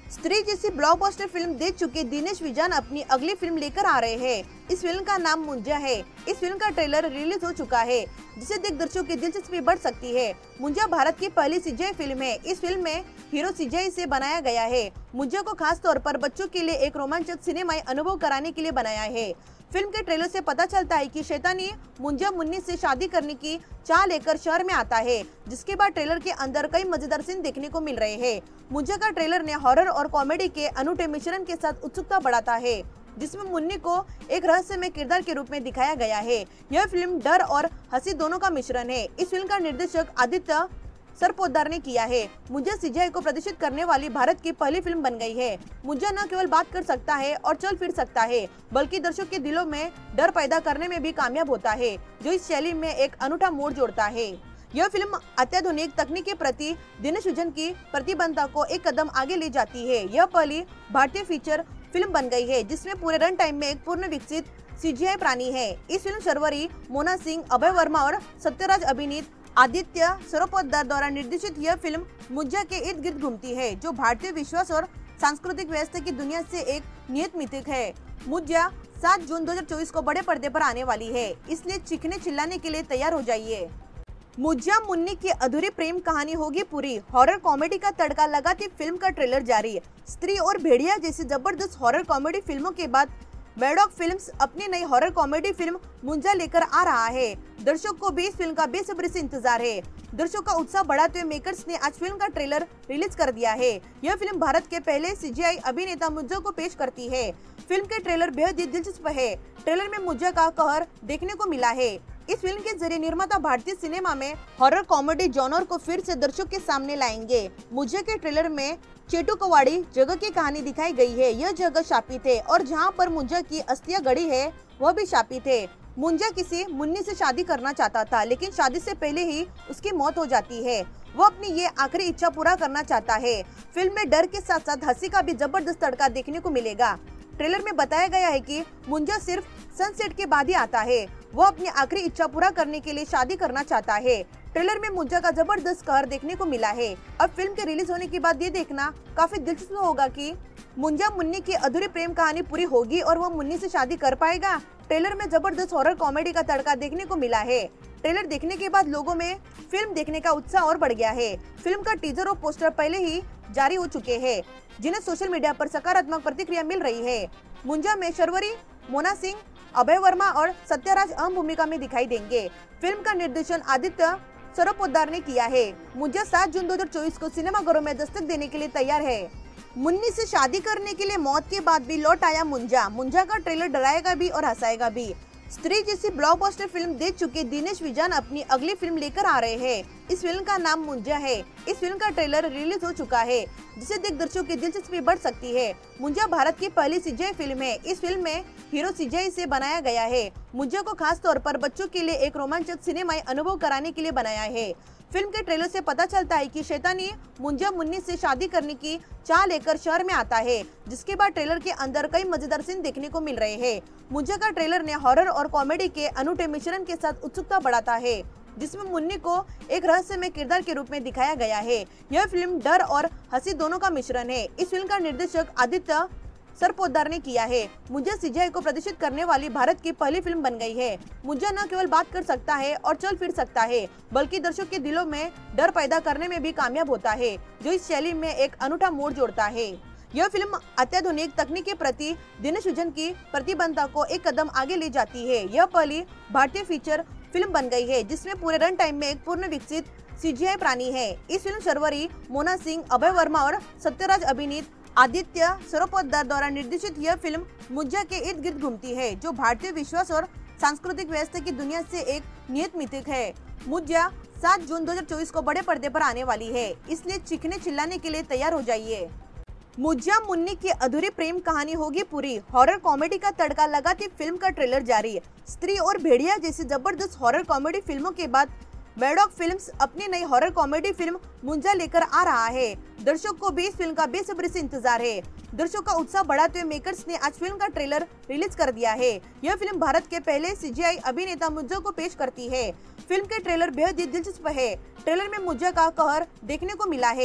स्त्री जैसी ब्लॉकबस्टर फिल्म दे चुके दिनेश विजन अपनी अगली फिल्म लेकर आ रहे हैं। इस फिल्म का नाम मुंजा है। इस फिल्म का ट्रेलर रिलीज हो चुका है, जिसे देख दर्शकों की दिलचस्पी बढ़ सकती है। मुंजा भारत की पहली सीजीआई फिल्म है। इस फिल्म में हीरो सीजीआई से बनाया गया है। मुंजा को खास तौर पर बच्चों के लिए एक रोमांचक सिनेमाई अनुभव कराने के लिए बनाया है। फिल्म के ट्रेलर से पता चलता है कि शैतानी मुंजा मुन्नी से शादी करने की चाह लेकर शहर में आता है, जिसके बाद ट्रेलर के अंदर कई मजेदार सीन देखने को मिल रहे हैं। मुंजा का ट्रेलर ने हॉरर और कॉमेडी के अनूठे मिश्रण के साथ उत्सुकता बढ़ाता है, जिसमें मुन्नी को एक रहस्यमय किरदार के रूप में दिखाया गया है। यह फिल्म डर और हंसी दोनों का मिश्रण है। इस फिल्म का निर्देशक आदित्य सरपोद्दार ने किया है। मुंजा सीजीआई को प्रदर्शित करने वाली भारत की पहली फिल्म बन गई है। मुंजा न केवल बात कर सकता है और चल फिर सकता है, बल्कि दर्शकों के दिलों में डर पैदा करने में भी कामयाब होता है, जो इस शैली में एक अनूठा मोड़ जोड़ता है। यह फिल्म अत्याधुनिक तकनीक के प्रति दिनेश विजन की प्रतिबद्धता को एक कदम आगे ले जाती है। यह पहली भारतीय फीचर फिल्म बन गई है, जिसमें पूरे रन टाइम में एक पूर्ण विकसित सीजीआई प्राणी है। इस फिल्म शर्वरी, मोना सिंह, अभय वर्मा और सत्यराज अभिनीत आदित्य सरपोद्दार द्वारा निर्देशित यह फिल्म मुंजा के इर्द गिर्द घूमती है, जो भारतीय विश्वास और सांस्कृतिक व्यवस्था की दुनिया से एक नियत मिथिक है। मुंजा सात जून दो हज़ार चौबीस को बड़े पर्दे पर आने वाली है, इसलिए चीखने चिल्लाने के लिए तैयार हो जाइए। मुंजा मुन्नी की अधूरी प्रेम कहानी होगी पूरी। हॉरर कॉमेडी का तड़का लगाती फिल्म का ट्रेलर जारी। स्त्री और भेड़िया जैसी जबरदस्त हॉरर कॉमेडी फिल्मों के बाद मैडॉक फिल्म्स अपनी नई हॉरर कॉमेडी फिल्म मुंजा लेकर आ रहा है। दर्शकों को भी इस फिल्म का बेसब्री से इंतजार है। दर्शकों का उत्साह बढ़ाते हुए मेकर्स ने आज फिल्म का ट्रेलर रिलीज कर दिया है। यह फिल्म भारत के पहले सीजीआई अभिनेता मुंजा को पेश करती है। फिल्म के ट्रेलर बेहद ही दिलचस्प है। ट्रेलर में मुंजा का कहर देखने को मिला है। इस फिल्म के जरिए निर्माता भारतीय सिनेमा में हॉरर कॉमेडी जॉनर को फिर से दर्शकों के सामने लाएंगे। मुंजा के ट्रेलर में चेटुकवाड़ी जगह की कहानी दिखाई गई है। यह जगह शापित है और जहां पर मुंजा की अस्थियां गड़ी है वह भी शापित है। मुंजा किसी मुन्नी से शादी करना चाहता था, लेकिन शादी से पहले ही उसकी मौत हो जाती है। वो अपनी ये आखिरी इच्छा पूरा करना चाहता है। फिल्म में डर के साथ साथ हंसी का भी जबरदस्त तड़का देखने को मिलेगा। ट्रेलर में बताया गया है कि मुंजा सिर्फ सनसेट के बाद ही आता है। वो अपनी आखिरी इच्छा पूरा करने के लिए शादी करना चाहता है। ट्रेलर में मुंजा का जबरदस्त कहर देखने को मिला है। अब फिल्म के रिलीज होने के बाद ये देखना काफी दिलचस्प होगा कि मुंजा मुन्नी की अधूरी प्रेम कहानी पूरी होगी और वो मुन्नी से शादी कर पाएगा। ट्रेलर में जबरदस्त हॉरर कॉमेडी का तड़का देखने को मिला है। ट्रेलर देखने के बाद लोगों में फिल्म देखने का उत्साह और बढ़ गया है। फिल्म का टीजर और पोस्टर पहले ही जारी हो चुके हैं, जिन्हें सोशल मीडिया पर सकारात्मक प्रतिक्रिया मिल रही है। मुंजा में शर्वरी, मोना सिंह, अभय वर्मा और सत्यराज अहम भूमिका में दिखाई देंगे। फिल्म का निर्देशन आदित्य सरपोद्दार ने किया है। मुंजा सात जून दो हज़ार चौबीस को सिनेमाघरों में दस्तक देने के लिए तैयार है। मुन्नी से शादी करने के लिए मौत के बाद भी लौट आया मुंजा। मुंजा का ट्रेलर डराएगा भी और हंसाएगा भी। स्त्री जैसी ब्लॉकबस्टर फिल्म दे चुके दिनेश विजन अपनी अगली फिल्म लेकर आ रहे हैं। इस फिल्म का नाम मुंजा है। इस फिल्म का ट्रेलर रिलीज हो चुका है, जिसे देख दर्शकों की दिलचस्पी बढ़ सकती है। मुंजा भारत की पहली सीजीआई फिल्म है। इस फिल्म में हीरो सीजीआई से बनाया गया है। मुंजा को खास तौर पर बच्चों के लिए एक रोमांचक सिनेमाई अनुभव कराने के लिए बनाया है। फिल्म के ट्रेलर से पता चलता है कि शैतानी मुंजा मुन्नी से शादी करने की चाह लेकर शहर में आता है, जिसके बाद ट्रेलर के अंदर कई मजेदार सीन देखने को मिल रहे हैं। मुंजा का ट्रेलर ने हॉरर और कॉमेडी के अनूठे मिश्रण के साथ उत्सुकता बढ़ाता है, जिसमें मुन्नी को एक रहस्यमय किरदार के रूप में दिखाया गया है। यह फिल्म डर और हंसी दोनों का मिश्रण है। इस फिल्म का निर्देशक आदित्य सरपोद्दार ने किया है। मुंजा सीजीआई को प्रदर्शित करने वाली भारत की पहली फिल्म बन गई है। मुंजा न केवल बात कर सकता है और चल फिर सकता है, बल्कि दर्शकों के दिलों में डर पैदा करने में भी कामयाब होता है, जो इस शैली में एक अनूठा मोड़ जोड़ता है। यह फिल्म अत्याधुनिक तकनीक के प्रति दिनेश विजन की प्रतिबद्धता को एक कदम आगे ले जाती है। यह पहली भारतीय फीचर फिल्म बन गई है, जिसमें पूरे रन टाइम में एक पूर्ण विकसित सीजीआई प्राणी है। इस फिल्म शर्वरी, मोना सिंह, अभय वर्मा और सत्यराज अभिनीत आदित्य सरपोद्दार द्वारा निर्देशित यह फिल्म मुंजा के इर्द गिर्द घूमती है, जो भारतीय विश्वास और सांस्कृतिक व्यवस्था की दुनिया से एक नियत मिथिक है। मुंजा सात जून दो हज़ार चौबीस को बड़े पर्दे पर आने वाली है, इसलिए चीखने चिल्लाने के लिए तैयार हो जाइए। मुंजा मुन्नी की अधूरी प्रेम कहानी होगी पूरी। हॉरर कॉमेडी का तड़का लगाती फिल्म का ट्रेलर जारी। स्त्री और भेड़िया जैसी जबरदस्त हॉरर कॉमेडी फिल्मों के बाद मैडॉक फिल्म्स अपनी नई हॉरर कॉमेडी फिल्म मुंजा लेकर आ रहा है। दर्शकों को भी इस फिल्म का बेसब्री से इंतजार है। दर्शकों का उत्साह बढ़ाते हुए मेकर्स ने आज फिल्म का ट्रेलर रिलीज कर दिया है। यह फिल्म भारत के पहले सीजीआई अभिनेता मुंजा को पेश करती है। फिल्म के ट्रेलर बेहद ही दिलचस्प है। ट्रेलर में मुंजा का कहर देखने को मिला है।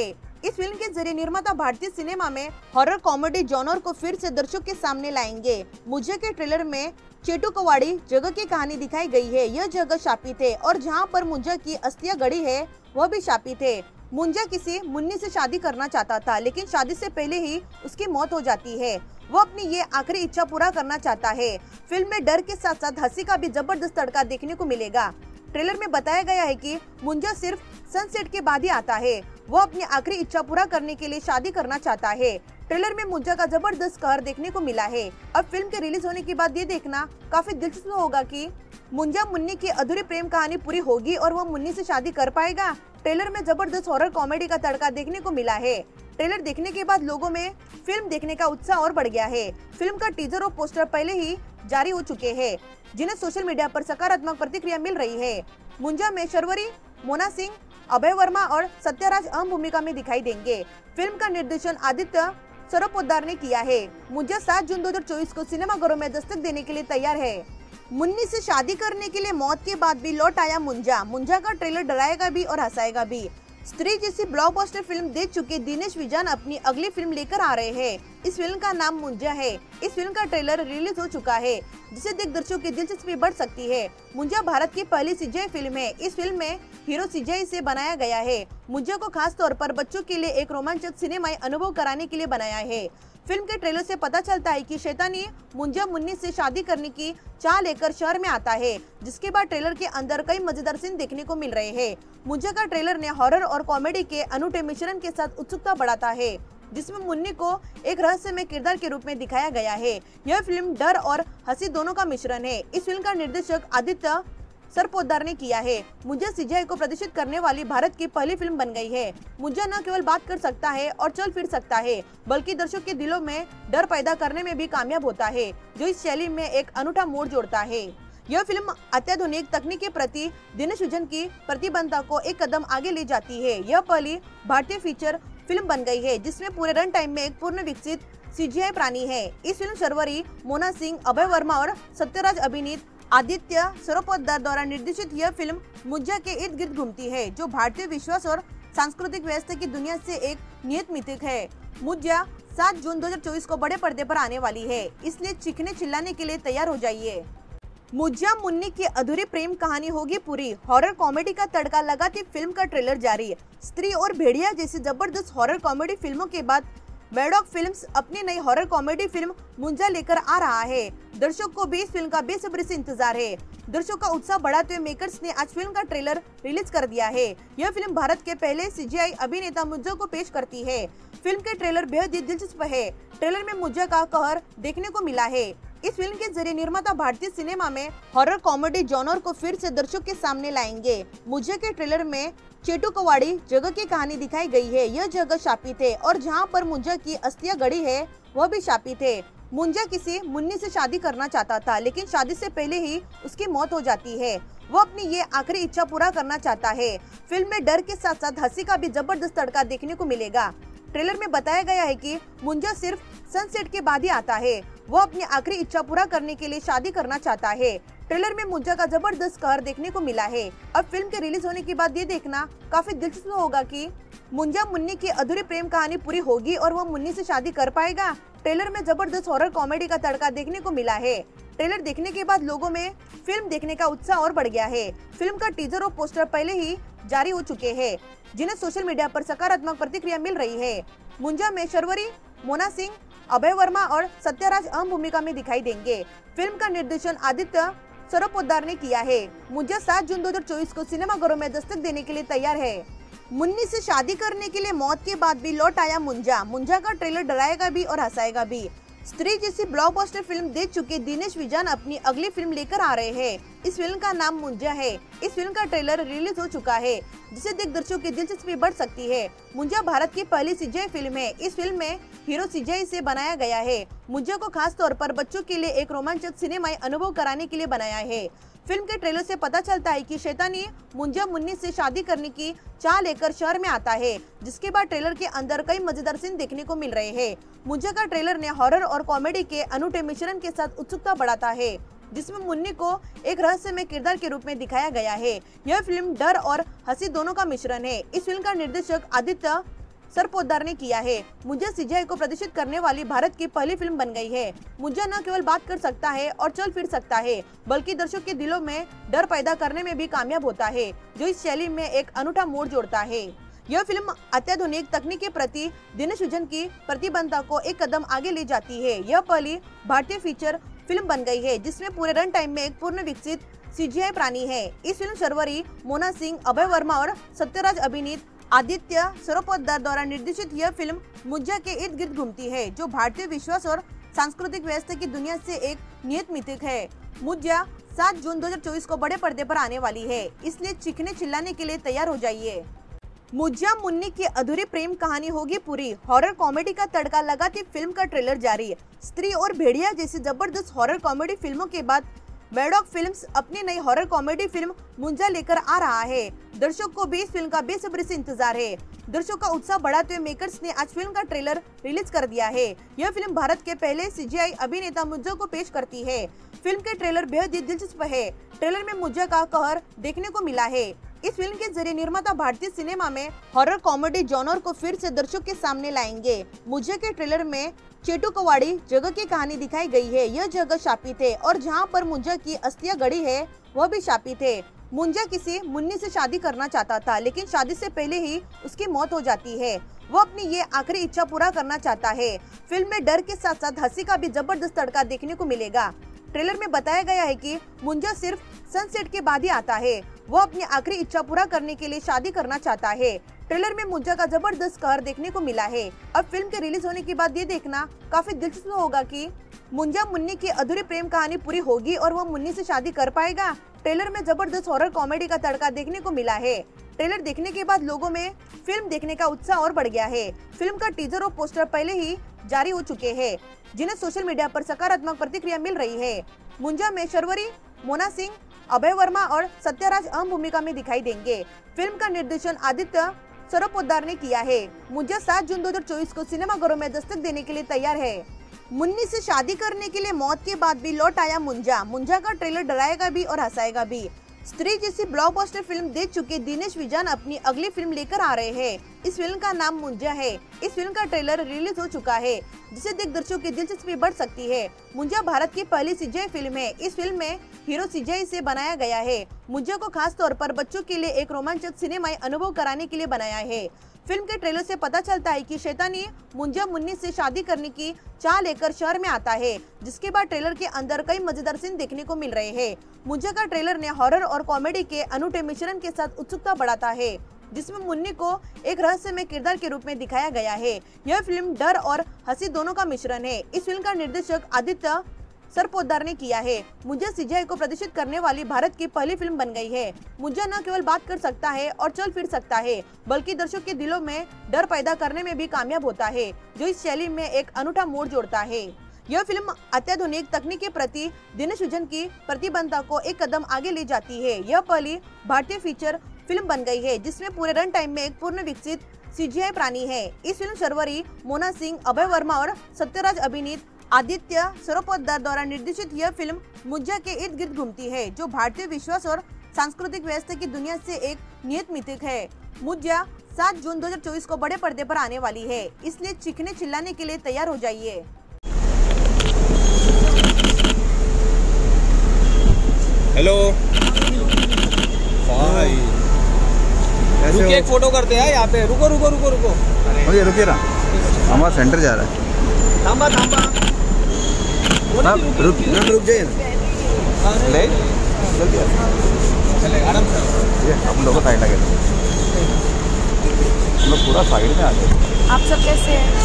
इस फिल्म के जरिए निर्माता भारतीय सिनेमा में हॉरर कॉमेडी जॉनर को फिर से दर्शकों के सामने लाएंगे। मुझे के ट्रेलर में चेटू कवाड़ी जगह की कहानी दिखाई गई है। यह जगह शापित है और जहां पर मुंजा की अस्थियां गड़ी है वह भी शापित है। मुंजा किसी मुन्नी से शादी करना चाहता था, लेकिन शादी से पहले ही उसकी मौत हो जाती है। वो अपनी ये आखिरी इच्छा पूरा करना चाहता है। फिल्म में डर के साथ साथ हंसी का भी जबरदस्त तड़का देखने को मिलेगा। ट्रेलर में बताया गया है कि मुंजा सिर्फ सनसेट के बाद ही आता है। वो अपनी आखिरी इच्छा पूरा करने के लिए शादी करना चाहता है। ट्रेलर में मुंजा का जबरदस्त कहर देखने को मिला है। अब फिल्म के रिलीज होने के बाद ये देखना काफी दिलचस्प होगा कि मुंजा मुन्नी की अधूरी प्रेम कहानी पूरी होगी और वो मुन्नी से शादी कर पाएगा। ट्रेलर में जबरदस्त हॉरर कॉमेडी का तड़का देखने को मिला है। ट्रेलर देखने के बाद लोगों में फिल्म देखने का उत्साह और बढ़ गया है। फिल्म का टीजर और पोस्टर पहले ही जारी हो चुके हैं, जिन्हें सोशल मीडिया पर सकारात्मक प्रतिक्रिया मिल रही है। मुंजा में शर्वरी, मोना सिंह, अभय वर्मा और सत्यराज अहम भूमिका में दिखाई देंगे। फिल्म का निर्देशन आदित्य सरोपोद्दार ने किया है। मुंजा सात जून दो हजार चौबीस को सिनेमाघरों में दस्तक देने के लिए तैयार है। मुन्नी से शादी करने के लिए मौत के बाद भी लौट आया मुंजा। मुंजा का ट्रेलर डराएगा भी और हंसाएगा भी। स्त्री जैसी ब्लॉकबस्टर फिल्म देख चुके दिनेश विजन अपनी अगली फिल्म लेकर आ रहे हैं। इस फिल्म का नाम मुंजा है। इस फिल्म का ट्रेलर रिलीज हो चुका है, जिसे देख दर्शकों की दिलचस्पी बढ़ सकती है। मुंजा भारत की पहली सीजीआई फिल्म है। इस फिल्म में हीरो सीजीआई से बनाया गया है। मुंजा को खास तौर पर बच्चों के लिए एक रोमांचक सिनेमाई अनुभव कराने के लिए बनाया है। फिल्म के ट्रेलर से पता चलता है कि शैतानी मुंजा मुन्नी से शादी करने की चाह लेकर शहर में आता है, जिसके बाद ट्रेलर के अंदर कई मजेदार सीन देखने को मिल रहे हैं। मुंजा का ट्रेलर ने हॉरर और कॉमेडी के अनूठे मिश्रण के साथ उत्सुकता बढ़ाता है, जिसमें मुन्नी को एक रहस्यमय किरदार के रूप में दिखाया गया है। यह फिल्म डर और हंसी दोनों का मिश्रण है। इस फिल्म का निर्देशक आदित्य सरपोद्दार ने किया है। मुंजा सीजीआई को प्रदर्शित करने वाली भारत की पहली फिल्म बन गई है। मुंजा न केवल बात कर सकता है और चल फिर सकता है, बल्कि दर्शकों के दिलों में डर पैदा करने में भी कामयाब होता है, जो इस शैली में एक अनूठा मोड़ जोड़ता है। यह फिल्म अत्याधुनिक तकनीक के प्रति दिनेश विजन की प्रतिबद्धता को एक कदम आगे ले जाती है। यह पहली भारतीय फीचर फिल्म बन गई है जिसमें पूरे रन टाइम में एक पूर्ण विकसित सीजीआई प्राणी है। इस फिल्म शर्वरी, मोना सिंह, अभय वर्मा और सत्यराज अभिनीत आदित्य सरोपोद्दार द्वारा निर्देशित यह फिल्म मुंजा के इर्द गिर्द घूमती है, जो भारतीय विश्वास और सांस्कृतिक व्यवस्था की दुनिया से एक नियत मिथिक है। मुंजा सात जून दो हजार चौबीस को बड़े पर्दे पर आने वाली है, इसलिए चीखने चिल्लाने के लिए तैयार हो जाइए। मुंजा मुन्नी की अधूरी प्रेम कहानी होगी पूरी। हॉरर कॉमेडी का तड़का लगाती फिल्म का ट्रेलर जारी। स्त्री और भेड़िया जैसी जबरदस्त हॉरर कॉमेडी फिल्मों के बाद मैडॉक फिल्म्स अपनी नई हॉरर कॉमेडी फिल्म मुंजा लेकर आ रहा है। दर्शकों को भी इस फिल्म का बेसब्री से इंतजार है। दर्शकों का उत्साह बढ़ाते हुए मेकर्स ने आज फिल्म का ट्रेलर रिलीज कर दिया है। यह फिल्म भारत के पहले सीजीआई अभिनेता मुंजा को पेश करती है। फिल्म के ट्रेलर बेहद ही दिलचस्प है। ट्रेलर में मुंजा का कहर देखने को मिला है। इस फिल्म के जरिए निर्माता भारतीय सिनेमा में हॉरर कॉमेडी जॉनर को फिर से दर्शकों के सामने लाएंगे। मुंजा के ट्रेलर में चेटू कवाड़ी जगह की कहानी दिखाई गई है। यह जगह शापित है और जहां पर मुंजा की अस्थियां गड़ी है वह भी शापित है। मुंजा किसी मुन्नी से शादी करना चाहता था, लेकिन शादी से पहले ही उसकी मौत हो जाती है। वो अपनी ये आखिरी इच्छा पूरा करना चाहता है। फिल्म में डर के साथ साथ हंसी का भी जबरदस्त तड़का देखने को मिलेगा। ट्रेलर में बताया गया है कि मुंजा सिर्फ सनसेट के बाद ही आता है। वो अपनी आखिरी इच्छा पूरा करने के लिए शादी करना चाहता है। ट्रेलर में मुंजा का जबरदस्त कहर देखने को मिला है। अब फिल्म के रिलीज होने के बाद ये देखना काफी दिलचस्प होगा कि मुंजा मुन्नी की अधूरी प्रेम कहानी पूरी होगी और वो मुन्नी से शादी कर पाएगा। ट्रेलर में जबरदस्त हॉरर कॉमेडी का तड़का देखने को मिला है। ट्रेलर देखने के बाद लोगों में फिल्म देखने का उत्साह और बढ़ गया है। फिल्म का टीजर और पोस्टर पहले ही जारी हो चुके हैं, जिन्हें सोशल मीडिया पर सकारात्मक प्रतिक्रिया मिल रही है। मुंजा में शर्वरी, मोना सिंह, अभय वर्मा और सत्यराज अहम भूमिका में दिखाई देंगे। फिल्म का निर्देशन आदित्य सरोपोद्दार ने किया है। मुंजा सात जून दो हजार चौबीस को सिनेमाघरों में दस्तक देने के लिए तैयार है। मुन्नी से शादी करने के लिए मौत के बाद भी लौट आया मुंजा। मुंजा का ट्रेलर डराएगा भी और हंसाएगा भी। स्त्री जैसी ब्लॉकबस्टर फिल्म देख चुके दिनेश विजन अपनी अगली फिल्म लेकर आ रहे हैं। इस फिल्म का नाम मुंजा है। इस फिल्म का ट्रेलर रिलीज हो चुका है, जिसे देख दर्शकों की दिलचस्पी बढ़ सकती है। मुंजा भारत की पहली सीजीआई फिल्म है। इस फिल्म में हीरो सीजीआई से बनाया गया है। मुंजा को खास तौर पर बच्चों के लिए एक रोमांचक सिनेमाई अनुभव कराने के लिए बनाया है। फिल्म के ट्रेलर से पता चलता है कि शैतानी मुंजा मुन्नी से शादी करने की चाह लेकर शहर में आता है, जिसके बाद ट्रेलर के अंदर कई मजेदार सीन देखने को मिल रहे हैं। मुंजा का ट्रेलर ने हॉरर और कॉमेडी के अनूठे मिश्रण के साथ उत्सुकता बढ़ाता है, जिसमें मुन्नी को एक रहस्यमय किरदार के रूप में दिखाया गया है। यह फिल्म डर और हंसी दोनों का मिश्रण है। इस फिल्म का निर्देशक आदित्य सर पोद्दार ने किया है। मुंजा सीजीआई को प्रदर्शित करने वाली भारत की पहली फिल्म बन गई है। मुंजा न केवल बात कर सकता है और चल फिर सकता है, बल्कि दर्शक के दिलों में डर पैदा करने में भी कामयाब होता है, जो इस शैली में एक अनूठा मोड़ जोड़ता है। यह फिल्म अत्याधुनिक तकनीक के प्रति दिनेश विजन की प्रतिबद्धता को एक कदम आगे ले जाती है। यह पहली भारतीय फीचर फिल्म बन गई है जिसमें पूरे रन टाइम में एक पूर्ण विकसित सीजीआई प्राणी है। इस फिल्म शर्वरी, मोना सिंह, अभय वर्मा और सत्यराज अभिनीत आदित्य सरोपोद्दार द्वारा निर्देशित यह फिल्म मुंजा के इर्द गिर्द घूमती है, जो भारतीय विश्वास और सांस्कृतिक व्यवस्था की दुनिया से एक नियत मिथिक है। मुंजा सात जून दो हजार चौबीस को बड़े पर्दे पर आने वाली है, इसलिए चीखने चिल्लाने के लिए तैयार हो जाइए। मुंजा मुन्नी की अधूरी प्रेम कहानी होगी पूरी। हॉरर कॉमेडी का तड़का लगाती फिल्म का ट्रेलर जारी। स्त्री और भेड़िया जैसी जबरदस्त हॉरर कॉमेडी फिल्मों के बाद मैडॉक फिल्म्स अपनी नई हॉरर कॉमेडी फिल्म मुंजा लेकर आ रहा है। दर्शक को भी इस फिल्म का बेसब्री से इंतजार है। दर्शकों का उत्साह बढ़ाते हुए मेकर्स ने आज फिल्म का ट्रेलर रिलीज कर दिया है। यह फिल्म भारत के पहले सीजीआई अभिनेता मुंजा को पेश करती है। फिल्म के ट्रेलर बेहद ही दिलचस्प है। ट्रेलर में मुंजा का कहर देखने को मिला है। इस फिल्म के जरिए निर्माता भारतीय सिनेमा में हॉरर कॉमेडी जॉनर को फिर से दर्शकों के सामने लाएंगे। मुंजा के ट्रेलर में चेटुकवाड़ी जगह की कहानी दिखाई गई है। यह जगह शापित है और जहां पर मुंजा की अस्थियां गड़ी है वह भी शापित है। मुंजा किसी मुन्नी से शादी करना चाहता था, लेकिन शादी से पहले ही उसकी मौत हो जाती है। वो अपनी ये आखिरी इच्छा पूरा करना चाहता है। फिल्म में डर के साथ साथ हंसी का भी जबरदस्त तड़का देखने को मिलेगा। ट्रेलर में बताया गया है कि मुंजा सिर्फ सनसेट के बाद ही आता है। वो अपनी आखिरी इच्छा पूरा करने के लिए शादी करना चाहता है। ट्रेलर में मुंजा का जबरदस्त कहर देखने को मिला है। अब फिल्म के रिलीज होने के बाद ये देखना काफी दिलचस्प होगा कि मुंजा मुन्नी की अधूरी प्रेम कहानी पूरी होगी और वो मुन्नी से शादी कर पाएगा। ट्रेलर में जबरदस्त हॉरर कॉमेडी का तड़का देखने को मिला है। ट्रेलर देखने के बाद लोगों में फिल्म देखने का उत्साह और बढ़ गया है। फिल्म का टीजर और पोस्टर पहले ही जारी हो चुके हैं, जिन्हें सोशल मीडिया पर सकारात्मक प्रतिक्रिया मिल रही है। मुंजा में शर्वरी, मोना सिंह, अभय वर्मा और सत्यराज अहम भूमिका में दिखाई देंगे। फिल्म का निर्देशन आदित्य सरोपोद्दार ने किया है। मुंजा सात जून दो हजार चौबीस को सिनेमाघरों में दस्तक देने के लिए तैयार है। मुन्नी से शादी करने के लिए मौत के बाद भी लौट आया मुंजा। मुंजा का ट्रेलर डराएगा भी और हंसाएगा भी। स्त्री जैसी ब्लॉकबस्टर फिल्म देख चुके दिनेश विजन अपनी अगली फिल्म लेकर आ रहे हैं। इस फिल्म का नाम मुंजा है। इस फिल्म का ट्रेलर रिलीज हो चुका है, जिसे देख दर्शकों की दिलचस्पी बढ़ सकती है। मुंजा भारत की पहली सीजीआई फिल्म है। इस फिल्म में हीरो सीजीआई से बनाया गया है। मुंजा को खास तौर पर बच्चों के लिए एक रोमांचक सिनेमाई अनुभव कराने के लिए बनाया है। फिल्म के ट्रेलर से पता चलता है कि शैतानी मुंजा मुन्नी से शादी करने की चाह लेकर शहर में आता है, जिसके बाद ट्रेलर के अंदर कई मजेदार सीन देखने को मिल रहे हैं। मुंजा का ट्रेलर ने हॉरर और कॉमेडी के अनूठे मिश्रण के साथ उत्सुकता बढ़ाता है, जिसमें मुन्नी को एक रहस्यमय किरदार के रूप में दिखाया गया है। यह फिल्म डर और हंसी दोनों का मिश्रण है। इस फिल्म का निर्देशक आदित्य सरोपोद्दार ने किया है। मुंजा सीजीआई को प्रदर्शित करने वाली भारत की पहली फिल्म बन गई है। मुंजा न केवल बात कर सकता है और चल फिर सकता है, बल्कि दर्शकों के दिलों में डर पैदा करने में भी कामयाब होता है, जो इस शैली में एक अनूठा मोड़ जोड़ता है। यह फिल्म अत्याधुनिक तकनीक के प्रति दिनेश विजन की प्रतिबद्धता को एक कदम आगे ले जाती है। यह पहली भारतीय फीचर फिल्म बन गई है, जिसमें पूरे रन टाइम में एक पूर्ण विकसित सीजीआई प्राणी है। इस फिल्म शर्वरी, मोना सिंह, अभय वर्मा और सत्यराज अभिनीत आदित्य सरोपोद्दार द्वारा निर्देशित यह फिल्म मुंजा के इर्द गिर्द घूमती है, जो भारतीय विश्वास और सांस्कृतिक व्यवस्था की दुनिया से एक नियत मिथिक है। मुंजा सात जून दो हजार चौबीस को बड़े पर्दे पर आने वाली है, इसलिए चीखने चिल्लाने के लिए तैयार हो जाइए। हेलो भाई, रुकिए एक फोटो करते हैं यहाँ पे। रुको रुको रुको रुको रुकिए रुकिए ना, हमारा सेंटर जा रहा है। थांबा थांबा रुक रुक रुक जाइए ले जल्दी चले आराम से। ये हम लोग साइड लगे हम लोग पूरा साइड में आ गए। आप सब कैसे हैं?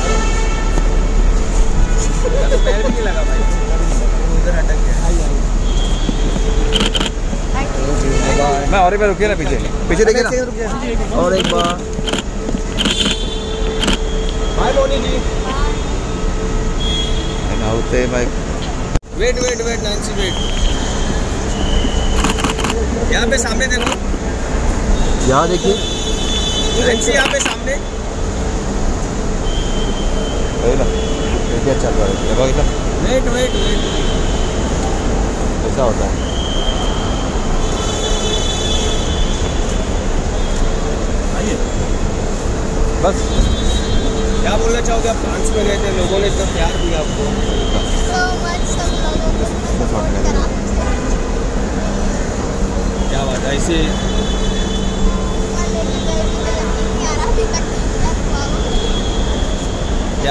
पैर भी नहीं लगा भाई, उधर अटक गया। मैं और एक बार रुकिए ना, पीछे पीछे देखिए ना, और एक बार। बाय बोनी जी। होते भाई, wait wait wait Nancy wait. यहाँ पे सामने देखो, यहाँ देखिए नैन्सी यहाँ पे सामने। क्या चल रहा है? देखो इधर, वेट वेट वेट, ऐसा होता है। बस क्या बोलना चाहोगे? आप फ्रांस में गए थे, लोगों ने इतना प्यार दिया आपको। क्या बात है ऐसे क्या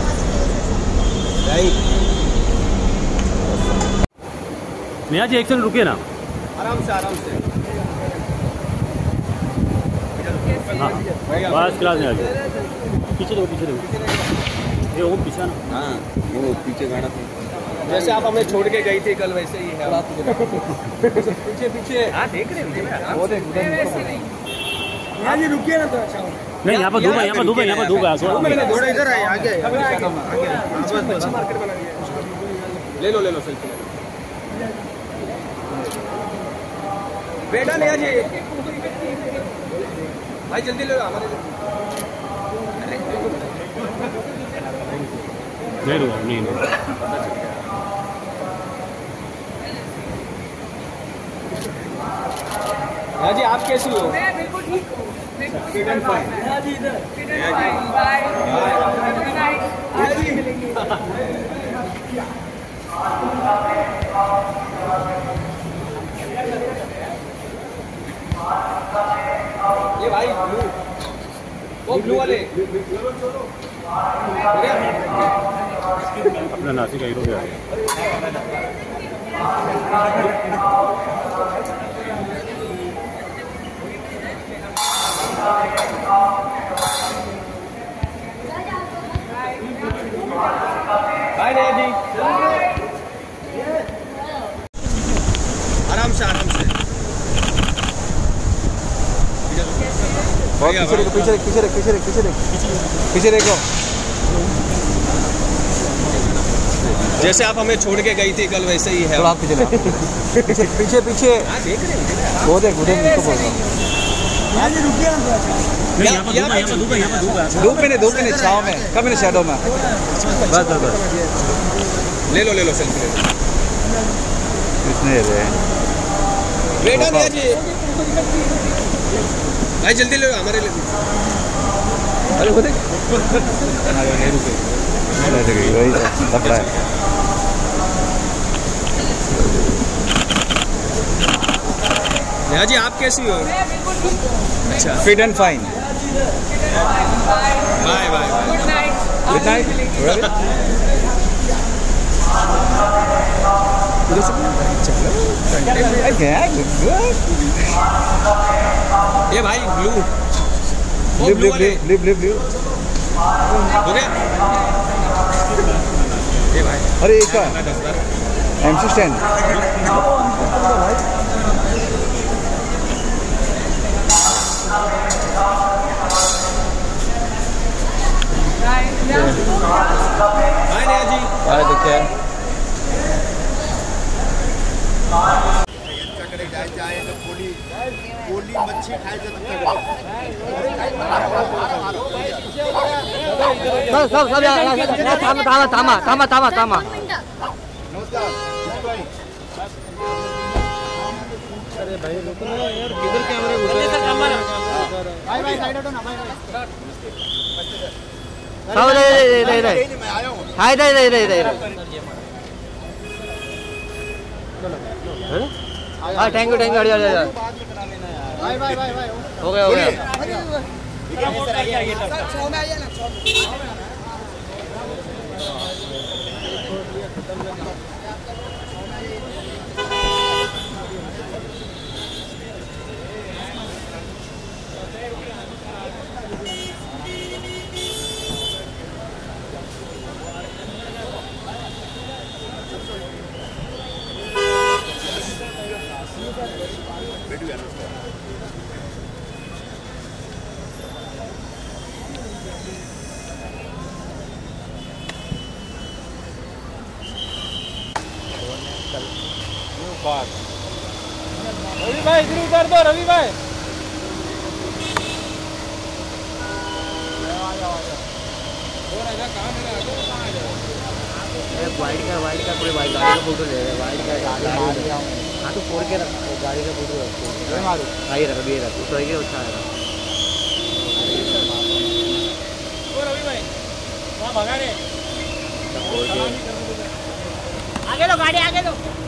थैंक नेहा जी एक सेकंड रुकिए ना। आराम से आराम से हाँ बस क्लास नेहा जी पीछे देखो पीछे देखो ये वो पीछे ना। हाँ वो पीछे गाना था। जैसे आप हमें छोड़ के गई थी कल वैसे ही है। पीछे पीछे हाँ देख रहे वो देख यहाँ जी रुकिए ना तो अच्छा नहीं यहाँ पर धूप है यहाँ पर धूप है यहाँ पर धूप है थोड़ा इधर आइए आगे मार्केट बना दिया। ले लो ले लो सेल्फी बेटा नेहा जी भाई जल्दी ले लो हमारे नहीं रुका नहीं नहीं नेहा जी आप कैसी हो? मैं बिल्कुल ठीक हूँ। Fit and fine. Neha ji इधर बाय गुड नाइट। आज भी मिलेंगे। ये भाई ब्लू वो ब्लू वाले अपना नासिक हीरो भी आ गया। बाय नेहा जी आराम से आराम से बहुत पीछे देखो पीछे देख पीछे देख पीछे देख पीछे देख पीछे देखो। जैसे आप हमें छोड़ के गई थी कल वैसे ही है। थोड़ा आप पीछे पीछे पीछे पीछे वो देख वो देख इनको बोल रहा हूँ। यहाँ पर धूप है यहाँ पर धूप है यहाँ पर धूप है धूप में नहीं धूप में नहीं छाँव में कब नहीं शैडो में बस बस बस ले लो ले लो सेल्फी ले लो कितने रहे बेटा नेहा जी भाई जल्दी ले लो हमारे लिए। अरे वो देख नहीं रुके वही लफड़ा है। नेहा जी आप कैसी हो? अच्छा fit and fine. Bye bye good night. Good night. ये भाई blue live live live live live हो गया। ये भाई अरे एक MC stand by Neha ji bye देखिए जाए तो पोली पोली मच्छी खाए तो सब सब थामा थामा थामा थामा थामा थामा अरे भाई रुको ना यार किधर कैमरा घुसा भाई भाई साइड हटो ना भाई सब दे दे दे दे हाय दे दे दे दे हाँ थैंक यू थैंक यू हट जा भाई भाई भाई भाई हो गया हो गया रवि भाई इधर उतार दो रवि भाई वाइट का वाइट का पूरे वाइट गाड़ी का फोटो ले रहे वाइट का गाड़ी हाँ तो फोड़ के रख गाड़ी का फोटो रखो मारू हाँ ये रख अभी ये रख तो ये अच्छा आएगा आगे लो गाड़ी आगे लो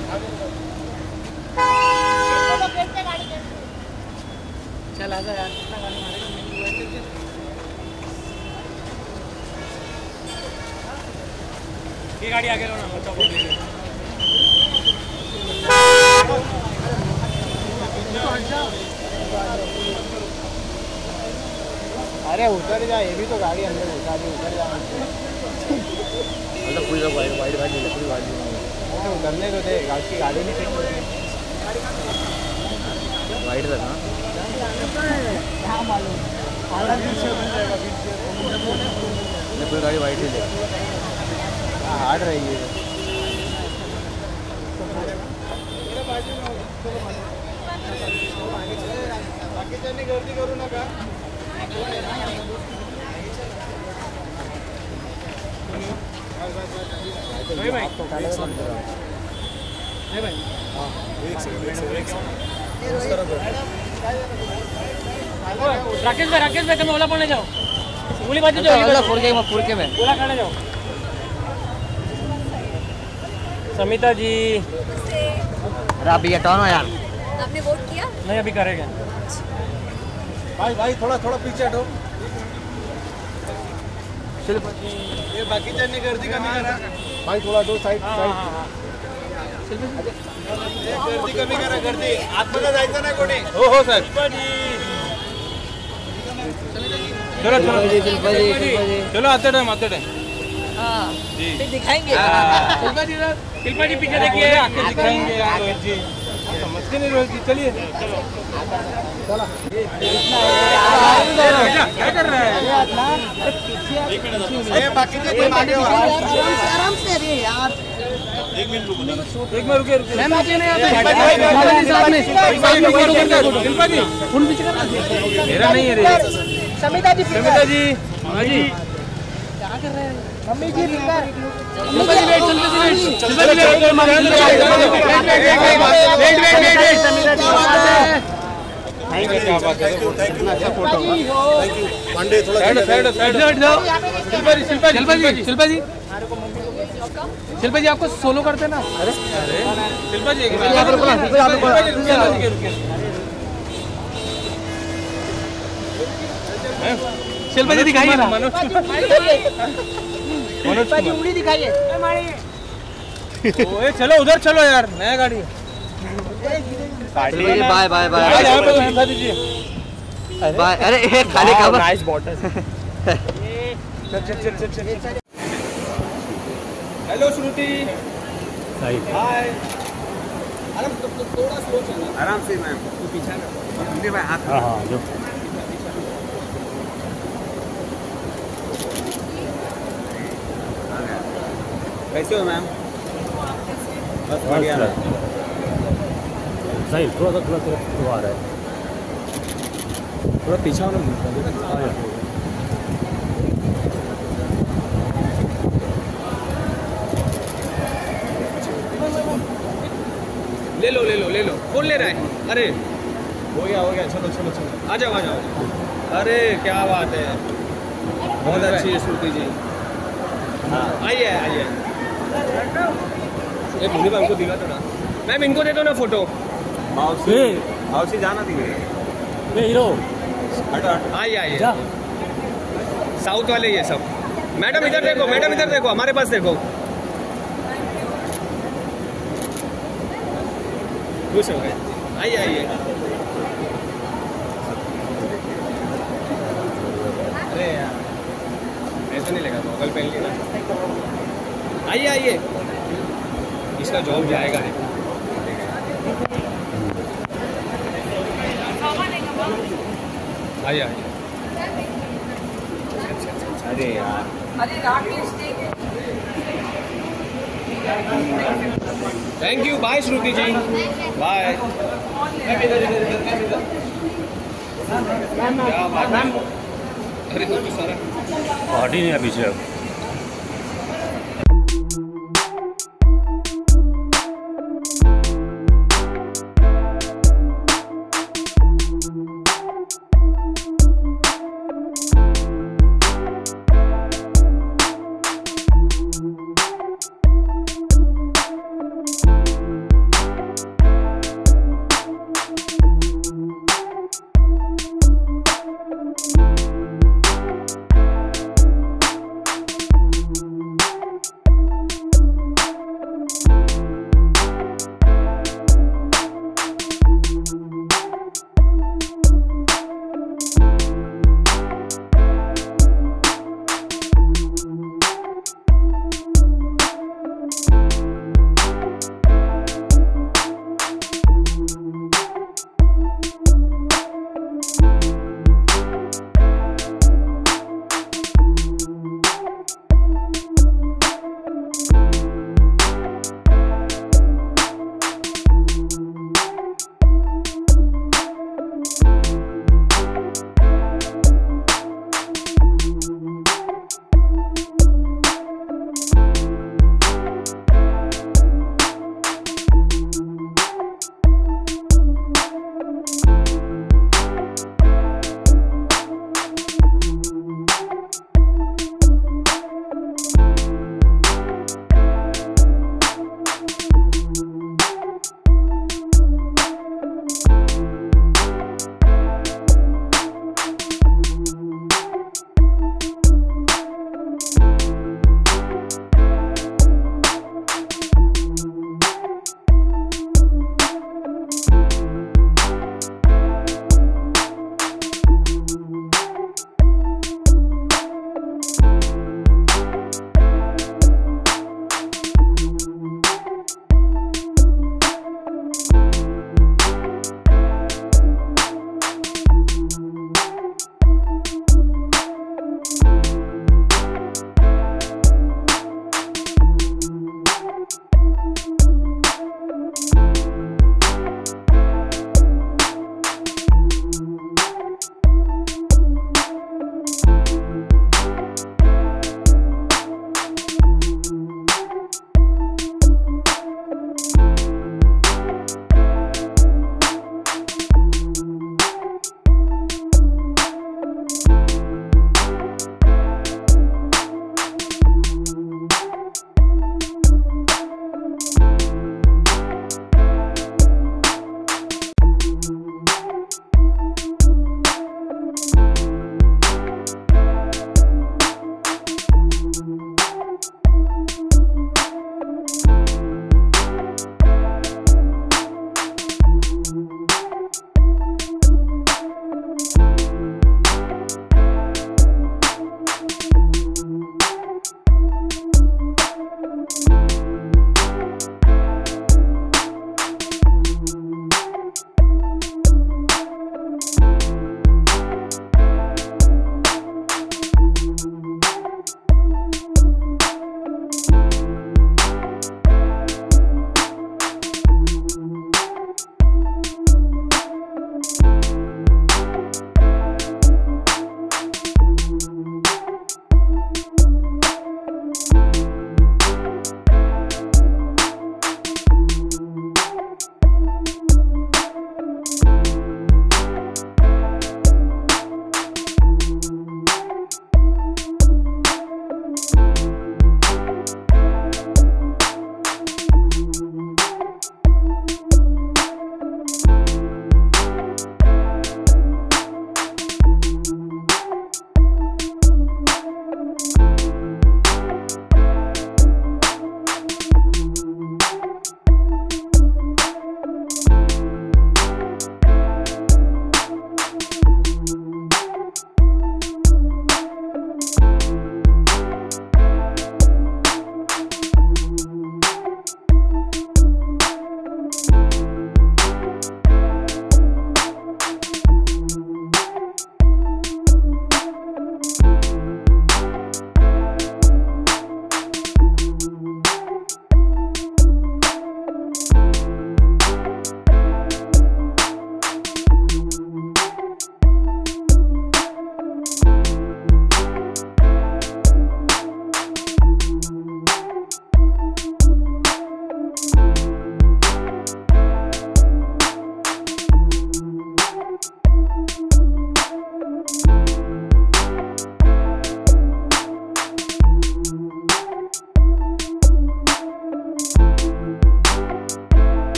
चल आजा यार कितना गाड़ी मारेगा ये गाड़ी आगे लो ना अरे उतर जा ये भी तो गाड़ी अंदर घुसा दी उतर जा मतलब पूरी वाइड वाइड गाड़ी है पूरी गाड़ी तो उतरने तो दे गाड़ी की गाड़ी नहीं फिट हो रही वाइड था ना क्या मालूम हालत पीछे बन जाएगा पीछे पूरी गाड़ी वाइड ही है हार्ड रही है बाकीच्यांनी गर्दी करू नका नहीं भाई नहीं भाई एक सेकंड एक सेकंड एक सेकंड राकेश भाई राकेश भाई तुम ओला पड़ने जाओ गोली बाजू जाओ ओला फोड़ के मैं फोड़ के मैं ओला खाने जाओ समिता जी अरे आप ये टर्न हो यार आपने वोट किया? नहीं अभी करेंगे भाई भाई थोड़ा थोड़ा पीछे हटो ये बाकीच्यांनी गर्दी कमी करा भाई थोड़ा दो साइड साइड गर्दी कमी करा गर्दी आतमध्ये जायचं नाही कोणी हो हो सर चलो चलो चलो आते टाइम आते टाइम फिर दिखाएंगे शिल्पा जी शिल्पा जी पीछे देखिए आके दिखाएंगे यार रोहित जी समझते नहीं रोहित जी चलिए क्या कर रहा है आराम से अरे यार एक मिनट रुको एक मिनट रुकिए रुकिए मैं आगे नहीं आता शिल्पा जी मेरा नहीं है रे समिता जी समिता जी हाँ जी क्या कर रहे हैं मम्मी जी फिकर Shilpa ji wait Shilpa ji wait Shilpa ji wait wait wait wait wait Samita ji thank you क्या बात है थैंक यू अच्छा फोटो थैंक यू पांडे थोड़ा साइड साइड साइड हट जाओ शिल्पा जी शिल्पा जी शिल्पा जी शिल्पा जी आपको सोलो करते ना अरे शिल्पा जी यहाँ पर बोला शिल्पा जी रुकिए रुकिए शिल्पा जी दिखाइए ना मनोज मनोज जी उंगली दिखाइए ओए चलो उधर चलो यार नया गाड़ी बाय बाय बाय यहाँ पे दिखा दीजिए बाय अरे ये खाली का नाइस बॉटल चल चल चल चल चल हेलो श्रुति सही हाय आराम थोड़ा स्लो चला आराम से मैम तू पीछे ना भाई हाथ हाँ हाँ जो कैसे हो मैम बस बढ़िया सही थोड़ा सा थोड़ा थोड़ा आ रहा है थोड़ा पीछे होना ले लो ले लो ले लो कौन ले रहा है अरे हो गया हो गया चलो चलो चलो आ जाओ आ जाओ अरे क्या बात है बहुत अच्छी है श्रुति जी हाँ आइए आइए ये मुझे हमको दिखा दो ना मैम इनको दे दो ना फोटो माउसी माउसी जाना थी ये हीरो हटो आइए आइए साउथ वाले ये सब मैडम इधर देखो मैडम इधर देखो हमारे पास देखो खुश हो गए आइए आइए अरे यार ऐसे नहीं लगा गॉगल पहन लिया आइए आइए इसका जॉब जाएगा देखो आइए आइए अरे यार thank you bye Shruti ji bye क्या बात है अरे तो सारा पार्टी नहीं है पीछे अब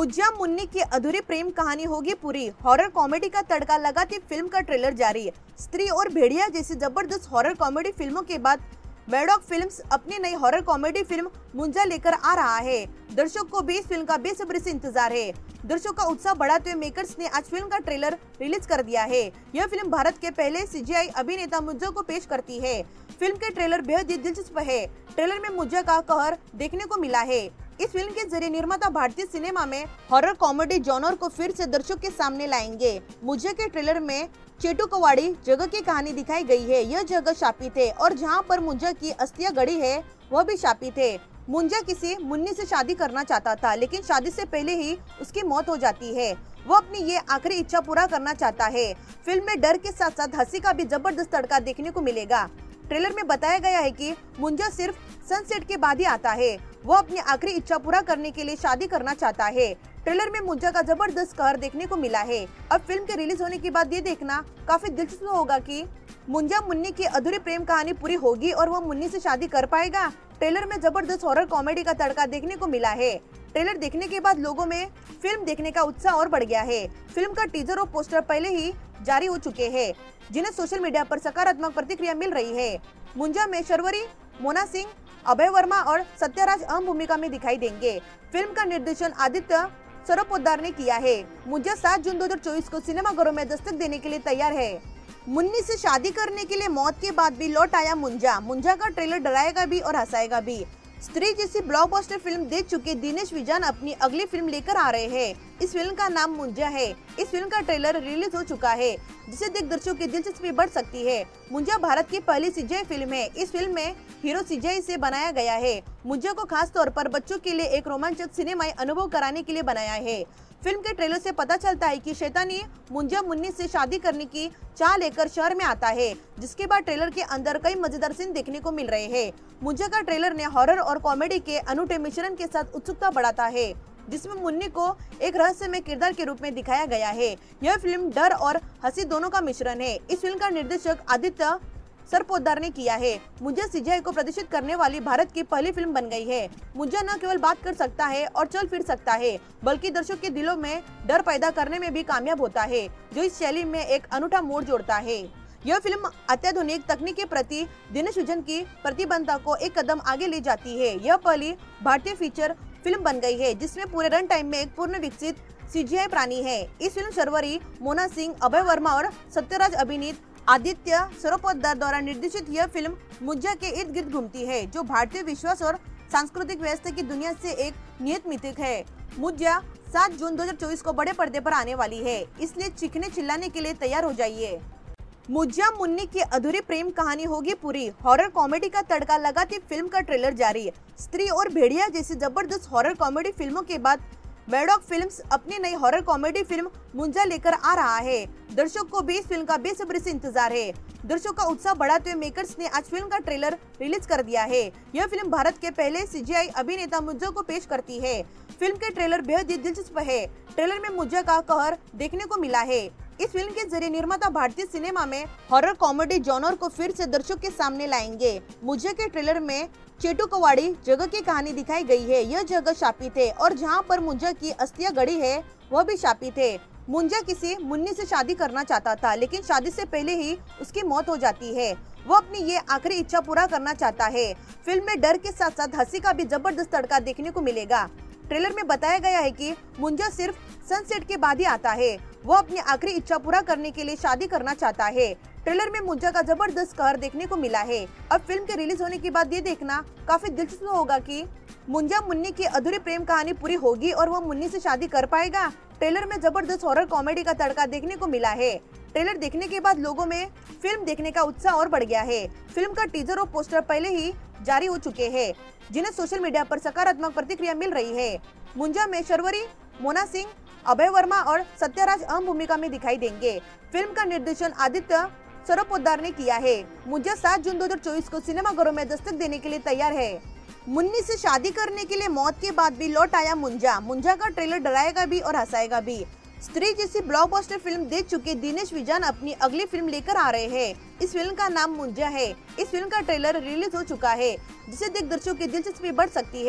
मुज्जा मुन्नी की अधूरी प्रेम कहानी होगी पूरी। हॉरर कॉमेडी का तड़का लगाती फिल्म का ट्रेलर जारी। स्त्री और भेड़िया जैसी जबरदस्त हॉरर कॉमेडी फिल्मों के बाद मैडॉक फिल्म्स अपनी नई हॉरर कॉमेडी फिल्म मुंजा लेकर आ रहा है। दर्शक को भी इस फिल्म का बेसब्री से इंतजार है। दर्शकों का उत्साह बढ़ाते हुए मेकर्स ने आज फिल्म का ट्रेलर रिलीज कर दिया है। यह फिल्म भारत के पहले सीजीआई अभिनेता मुंजा को पेश करती है। फिल्म के ट्रेलर बेहद ही दिलचस्प है। ट्रेलर में मुंजा का कहर देखने को मिला है। इस फिल्म के जरिए निर्माता भारतीय सिनेमा में हॉरर कॉमेडी जॉनर को फिर से दर्शकों के सामने लाएंगे। मुझे के ट्रेलर में चेटू कवाड़ी जगह की कहानी दिखाई गई है। यह जगह शापित है और जहां पर मुंजा की अस्थियां गड़ी है वह भी शापित है। मुंजा किसी मुन्नी से शादी करना चाहता था, लेकिन शादी से पहले ही उसकी मौत हो जाती है। वो अपनी ये आखिरी इच्छा पूरा करना चाहता है। फिल्म में डर के साथ साथ हंसी का भी जबरदस्त तड़का देखने को मिलेगा। ट्रेलर में बताया गया है कि मुंजा सिर्फ सनसेट के बाद ही आता है। वो अपनी आखिरी इच्छा पूरा करने के लिए शादी करना चाहता है। ट्रेलर में मुंजा का जबरदस्त कहर देखने को मिला है। अब फिल्म के रिलीज होने के बाद ये देखना काफी दिलचस्प होगा कि मुंजा मुन्नी की अधूरी प्रेम कहानी पूरी होगी और वो मुन्नी से शादी कर पाएगा। ट्रेलर में जबरदस्त हॉरर कॉमेडी का तड़का देखने को मिला है। ट्रेलर देखने के बाद लोगों में फिल्म देखने का उत्साह और बढ़ गया है। फिल्म का टीजर और पोस्टर पहले ही जारी हो चुके हैं, जिन्हें सोशल मीडिया पर सकारात्मक प्रतिक्रिया मिल रही है। मुंजा में शर्वरी, मोना सिंह, अभय वर्मा और सत्यराज अहम भूमिका में दिखाई देंगे। फिल्म का निर्देशन आदित्य सरोपोद्दार ने किया है। मुंजा सात जून दो हजार चौबीस को सिनेमाघरों में दस्तक देने के लिए तैयार है। मुन्नी से शादी करने के लिए मौत के बाद भी लौट आया मुंजा। मुंजा का ट्रेलर डराएगा भी और हंसाएगा भी। स्त्री जैसी ब्लॉकबस्टर फिल्म देख चुके दिनेश विजन अपनी अगली फिल्म लेकर आ रहे हैं। इस फिल्म का नाम मुंजा है। इस फिल्म का ट्रेलर रिलीज हो चुका है, जिसे देख दर्शकों की दिलचस्पी बढ़ सकती है। मुंजा भारत की पहली सीजीआई फिल्म है। इस फिल्म में हीरो सीजीआई से बनाया गया है। मुंजा को खास तौर पर बच्चों के लिए एक रोमांचक सिनेमाई अनुभव कराने के लिए बनाया है। फिल्म के ट्रेलर से पता चलता है कि शैतानी मुंजा मुन्नी से शादी करने की चाह लेकर शहर में आता है, जिसके बाद ट्रेलर के अंदर कई मजेदार सीन देखने को मिल रहे हैं। मुंजा का ट्रेलर ने हॉरर और कॉमेडी के अनूठे मिश्रण के साथ उत्सुकता बढ़ाता है, जिसमें मुन्नी को एक रहस्यमय किरदार के रूप में दिखाया गया है। यह फिल्म डर और हंसी दोनों का मिश्रण है। इस फिल्म का निर्देशक आदित्य सरपोद्दार ने किया है। मुंजा सीजीआई को प्रदर्शित करने वाली भारत की पहली फिल्म बन गई है। मुंजा न केवल बात कर सकता है और चल फिर सकता है, बल्कि दर्शकों के दिलों में डर पैदा करने में भी कामयाब होता है, जो इस शैली में एक अनूठा मोड़ जोड़ता है। यह फिल्म अत्याधुनिक तकनीक के प्रति दिनेश विजन की प्रतिबद्धता को एक कदम आगे ले जाती है। यह पहली भारतीय फीचर फिल्म बन गई है जिसमें पूरे रन टाइम में एक पूर्ण विकसित सीजीआई प्राणी है। इस फिल्म शर्वरी, मोना सिंह, अभय वर्मा और सत्यराज अभिनीत आदित्य सरोपोद्दार द्वारा निर्देशित यह फिल्म मुंजा के इर्द गिर्द घूमती है, जो भारतीय विश्वास और सांस्कृतिक व्यवस्था की दुनिया से एक नियत मिथिक है। मुंजा सात जून दो हजार चौबीस को बड़े पर्दे पर आने वाली है, इसलिए चीखने चिल्लाने के लिए तैयार हो जाइए। मुंजा मुन्नी की अधूरी प्रेम कहानी होगी पूरी। हॉरर कॉमेडी का तड़का लगाती फिल्म का ट्रेलर जारी। स्त्री और भेड़िया जैसी जबरदस्त हॉरर कॉमेडी फिल्मों के बाद मैडॉक फिल्म्स अपनी नई हॉरर कॉमेडी फिल्म मुंजा लेकर आ रहा है। दर्शकों को भी इस फिल्म का बेसब्री से इंतजार है। दर्शकों का उत्साह बढ़ाते हुए मेकर्स ने आज फिल्म का ट्रेलर रिलीज कर दिया है। यह फिल्म भारत के पहले सीजीआई अभिनेता मुंजा को पेश करती है। फिल्म के ट्रेलर बेहद ही दिलचस्प है। ट्रेलर में मुंजा का कहर देखने को मिला है। इस फिल्म के जरिए निर्माता भारतीय सिनेमा में हॉरर कॉमेडी जॉनर को फिर से दर्शकों के सामने लाएंगे। मुंजा के ट्रेलर में चेटू कवाड़ी जगह की कहानी दिखाई गई है। यह जगह शापित है और जहां पर मुंजा की अस्थियां गड़ी है वह भी शापित है। मुंजा किसी मुन्नी से शादी करना चाहता था, लेकिन शादी से पहले ही उसकी मौत हो जाती है। वो अपनी ये आखिरी इच्छा पूरा करना चाहता है। फिल्म में डर के साथ साथ हंसी का भी जबरदस्त तड़का देखने को मिलेगा। ट्रेलर में बताया गया है कि मुंजा सिर्फ सनसेट के बाद ही आता है। वो अपनी आखिरी इच्छा पूरा करने के लिए शादी करना चाहता है। ट्रेलर में मुंजा का जबरदस्त कहर देखने को मिला है। अब फिल्म के रिलीज होने के बाद ये देखना काफी दिलचस्प होगा कि मुंजा मुन्नी की अधूरी प्रेम कहानी पूरी होगी और वो मुन्नी से शादी कर पाएगा। ट्रेलर में जबरदस्त हॉरर कॉमेडी का तड़का देखने को मिला है। ट्रेलर देखने के बाद लोगों में फिल्म देखने का उत्साह और बढ़ गया है। फिल्म का टीजर और पोस्टर पहले ही जारी हो चुके हैं, जिन्हें सोशल मीडिया पर सकारात्मक प्रतिक्रिया मिल रही है। मुंजा में शर्वरी, मोना सिंह, अभय वर्मा और सत्यराज अहम भूमिका में दिखाई देंगे। फिल्म का निर्देशन आदित्य सरोपोद्दार ने किया है। मुंजा सात जून दो हजार चौबीस को सिनेमाघरों में दस्तक देने के लिए तैयार है। मुन्नी से शादी करने के लिए मौत के बाद भी लौट आया मुंजा। मुंजा का ट्रेलर डराएगा भी और हंसाएगा भी। स्त्री जैसी ब्लॉकबस्टर फिल्म देख चुके दिनेश विजन अपनी अगली फिल्म लेकर आ रहे हैं। इस फिल्म का नाम मुंजा है। इस फिल्म का ट्रेलर रिलीज हो चुका है, जिसे देख दर्शकों की दिलचस्पी बढ़ सकती है।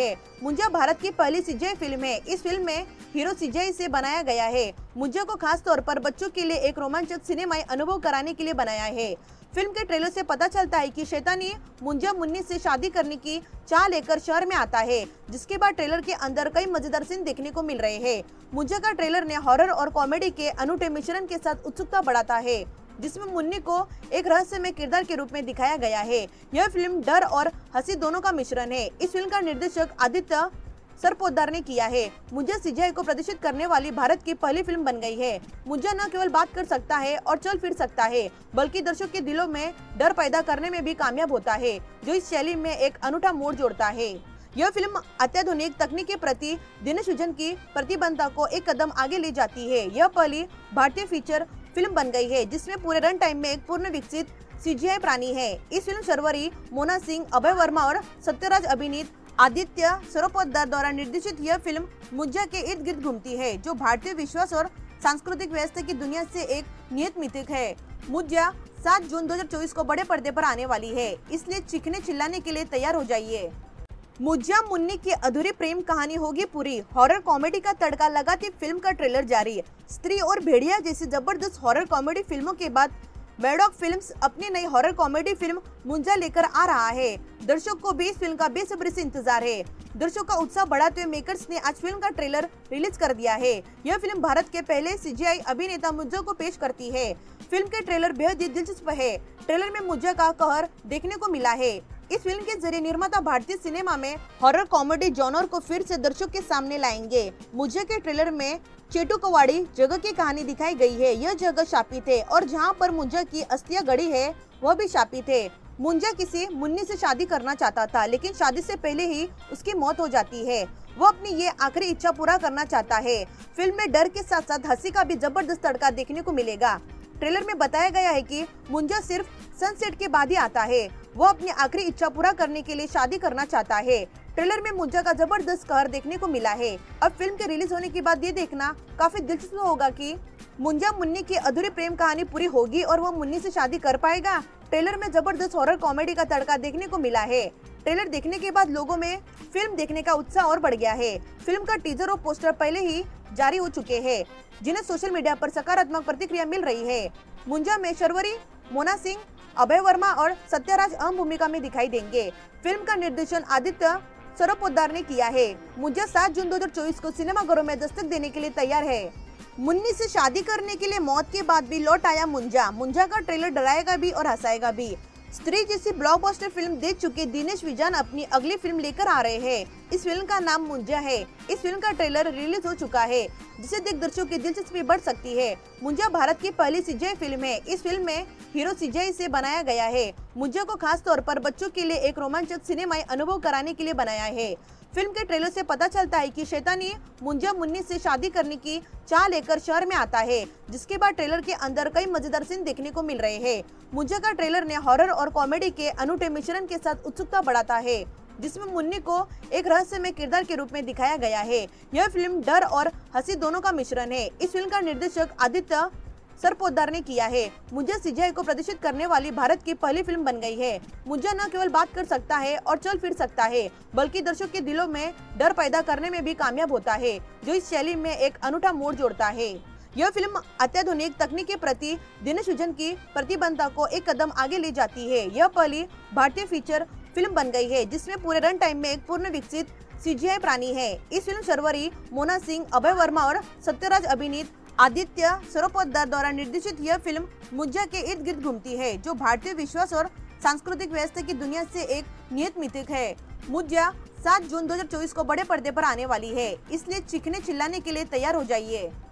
मुंजा भारत की पहली सीजीआई फिल्म है। इस फिल्म में हीरो सीजीआई से बनाया गया है। मुंजा को खास तौर पर बच्चों के लिए एक रोमांचक सिनेमाई अनुभव कराने के लिए बनाया है। फिल्म के ट्रेलर से पता चलता है कि शैतानी मुंजा मुन्नी से शादी करने की चाह लेकर शहर में आता है, जिसके बाद ट्रेलर के अंदर कई मजेदार सीन देखने को मिल रहे हैं। मुंजा का ट्रेलर ने हॉरर और कॉमेडी के अनूठे मिश्रण के साथ उत्सुकता बढ़ाता है, जिसमें मुन्नी को एक रहस्यमय किरदार के रूप में दिखाया गया है। यह फिल्म डर और हंसी दोनों का मिश्रण है। इस फिल्म का निर्देशक आदित्य सरपोतदार ने किया है। मुंजा सीजीआई को प्रदर्शित करने वाली भारत की पहली फिल्म बन गई है। मुंजा न केवल बात कर सकता है और चल फिर सकता है, बल्कि दर्शक के दिलों में डर पैदा करने में भी कामयाब होता है, जो इस शैली में एक अनूठा मोड़ जोड़ता है। यह फिल्म अत्याधुनिक तकनीक के प्रति दिनेश विजन की प्रतिबद्धता को एक कदम आगे ले जाती है। यह पहली भारतीय फीचर फिल्म बन गई है जिसमें पूरे रन टाइम में एक पूर्ण विकसित सीजीआई प्राणी है। इस फिल्म शर्वरी, मोना सिंह, अभय वर्मा और सत्यराज अभिनीत आदित्य सरपोतदार द्वारा निर्देशित यह फिल्म मुंजा के इर्द गिर्द घूमती है, जो भारतीय विश्वास और सांस्कृतिक व्यवस्था की दुनिया से एक नियत मिथिक है। मुंजा सात जून दो हज़ार चौबीस को बड़े पर्दे पर आने वाली है, इसलिए चीखने चिल्लाने के लिए तैयार हो जाइए। मुंजा मुन्नी की अधूरी प्रेम कहानी होगी पूरी। हॉरर कॉमेडी का तड़का लगाती फिल्म का ट्रेलर जारी। स्त्री और भेड़िया जैसी जबरदस्त हॉरर कॉमेडी फिल्मों के बाद मैडॉक फिल्म्स अपनी नई हॉरर कॉमेडी फिल्म मुंजा लेकर आ रहा है। दर्शक को भी इस फिल्म का बेसब्री से इंतजार है। दर्शकों का उत्साह बढ़ाते हुए मेकर्स ने आज फिल्म का ट्रेलर रिलीज कर दिया है। यह फिल्म भारत के पहले सीजीआई अभिनेता मुंजा को पेश करती है। फिल्म के ट्रेलर बेहद ही दिलचस्प है। ट्रेलर में मुंजा का कहर देखने को मिला है। इस फिल्म के जरिए निर्माता भारतीय सिनेमा में हॉरर कॉमेडी जॉनर को फिर से दर्शकों के सामने लाएंगे। मुंजा के ट्रेलर में चेटू कवाड़ी जगह की कहानी दिखाई गई है। यह जगह शापित है और जहां पर मुंजा की अस्थियां गड़ी है वह भी शापित है। मुंजा किसी मुन्नी से शादी करना चाहता था, लेकिन शादी से पहले ही उसकी मौत हो जाती है। वो अपनी ये आखिरी इच्छा पूरा करना चाहता है। फिल्म में डर के साथ साथ हंसी का भी जबरदस्त तड़का देखने को मिलेगा। ट्रेलर में बताया गया है कि मुंजा सिर्फ सनसेट के बाद ही आता है। वो अपनी आखिरी इच्छा पूरा करने के लिए शादी करना चाहता है। ट्रेलर में मुंजा का जबरदस्त कहर देखने को मिला है। अब फिल्म के रिलीज होने के बाद ये देखना काफी दिलचस्प होगा कि मुंजा मुन्नी की अधूरी प्रेम कहानी पूरी होगी और वो मुन्नी से शादी कर पाएगा। ट्रेलर में जबरदस्त हॉरर कॉमेडी का तड़का देखने को मिला है। ट्रेलर देखने के बाद लोगों में फिल्म देखने का उत्साह और बढ़ गया है। फिल्म का टीजर और पोस्टर पहले ही जारी हो चुके हैं, जिन्हें सोशल मीडिया पर सकारात्मक प्रतिक्रिया मिल रही है। मुंजा में शर्वरी, मोना सिंह, अभय वर्मा और सत्यराज अहम भूमिका में दिखाई देंगे। फिल्म का निर्देशन आदित्य सरपोतदार ने किया है। मुंजा सात जून दो हज़ार चौबीस को सिनेमाघरों में दस्तक देने के लिए तैयार है। मुन्नी से शादी करने के लिए मौत के बाद भी लौट आया मुंजा। मुंजा का ट्रेलर डराएगा भी और हंसाएगा भी। स्त्री जैसी ब्लॉकबस्टर फिल्म देख चुके दिनेश विजन अपनी अगली फिल्म लेकर आ रहे हैं। इस फिल्म का नाम मुंजा है। इस फिल्म का ट्रेलर रिलीज हो चुका है, जिसे देख दर्शकों की दिलचस्पी बढ़ सकती है। मुंजा भारत की पहली सीजीआई फिल्म है। इस फिल्म में हीरो सीजीआई से बनाया गया है। मुंजा को खास तौर पर बच्चों के लिए एक रोमांचक सिनेमाई अनुभव कराने के लिए बनाया है। फिल्म के ट्रेलर से पता चलता है कि शैतानी मुंजा मुन्नी से शादी करने की चाह लेकर शहर में आता है, जिसके बाद ट्रेलर के अंदर कई मजेदार सीन देखने को मिल रहे हैं। मुंजा का ट्रेलर ने हॉरर और कॉमेडी के अनूठे मिश्रण के साथ उत्सुकता बढ़ाता है, जिसमें मुन्नी को एक रहस्यमय किरदार के रूप में दिखाया गया है। यह फिल्म डर और हंसी दोनों का मिश्रण है। इस फिल्म का निर्देशक आदित्य सरपोतदार ने किया है। मुंजा सीजीआई को प्रदर्शित करने वाली भारत की पहली फिल्म बन गई है। मुंजा न केवल बात कर सकता है और चल फिर सकता है, बल्कि दर्शकों के दिलों में डर पैदा करने में भी कामयाब होता है, जो इस शैली में एक अनूठा मोड़ जोड़ता है। यह फिल्म अत्याधुनिक तकनीक के प्रति दिनेश विजन की प्रतिबद्धता को एक कदम आगे ले जाती है। यह पहली भारतीय फीचर फिल्म बन गई है, जिसमें पूरे रन टाइम में एक पूर्ण विकसित सीजीआई प्राणी है। इस फिल्म शर्वरी, मोना सिंह, अभय वर्मा और सत्यराज अभिनीत आदित्य सरपोतदार द्वारा निर्देशित यह फिल्म मुंजा के इर्द गिर्द घूमती है, जो भारतीय विश्वास और सांस्कृतिक व्यवस्था की दुनिया से एक नियत मिथिक है। मुंजा सात जून दो हज़ार चौबीस को बड़े पर्दे पर आने वाली है, इसलिए चीखने चिल्लाने के लिए तैयार हो जाइए।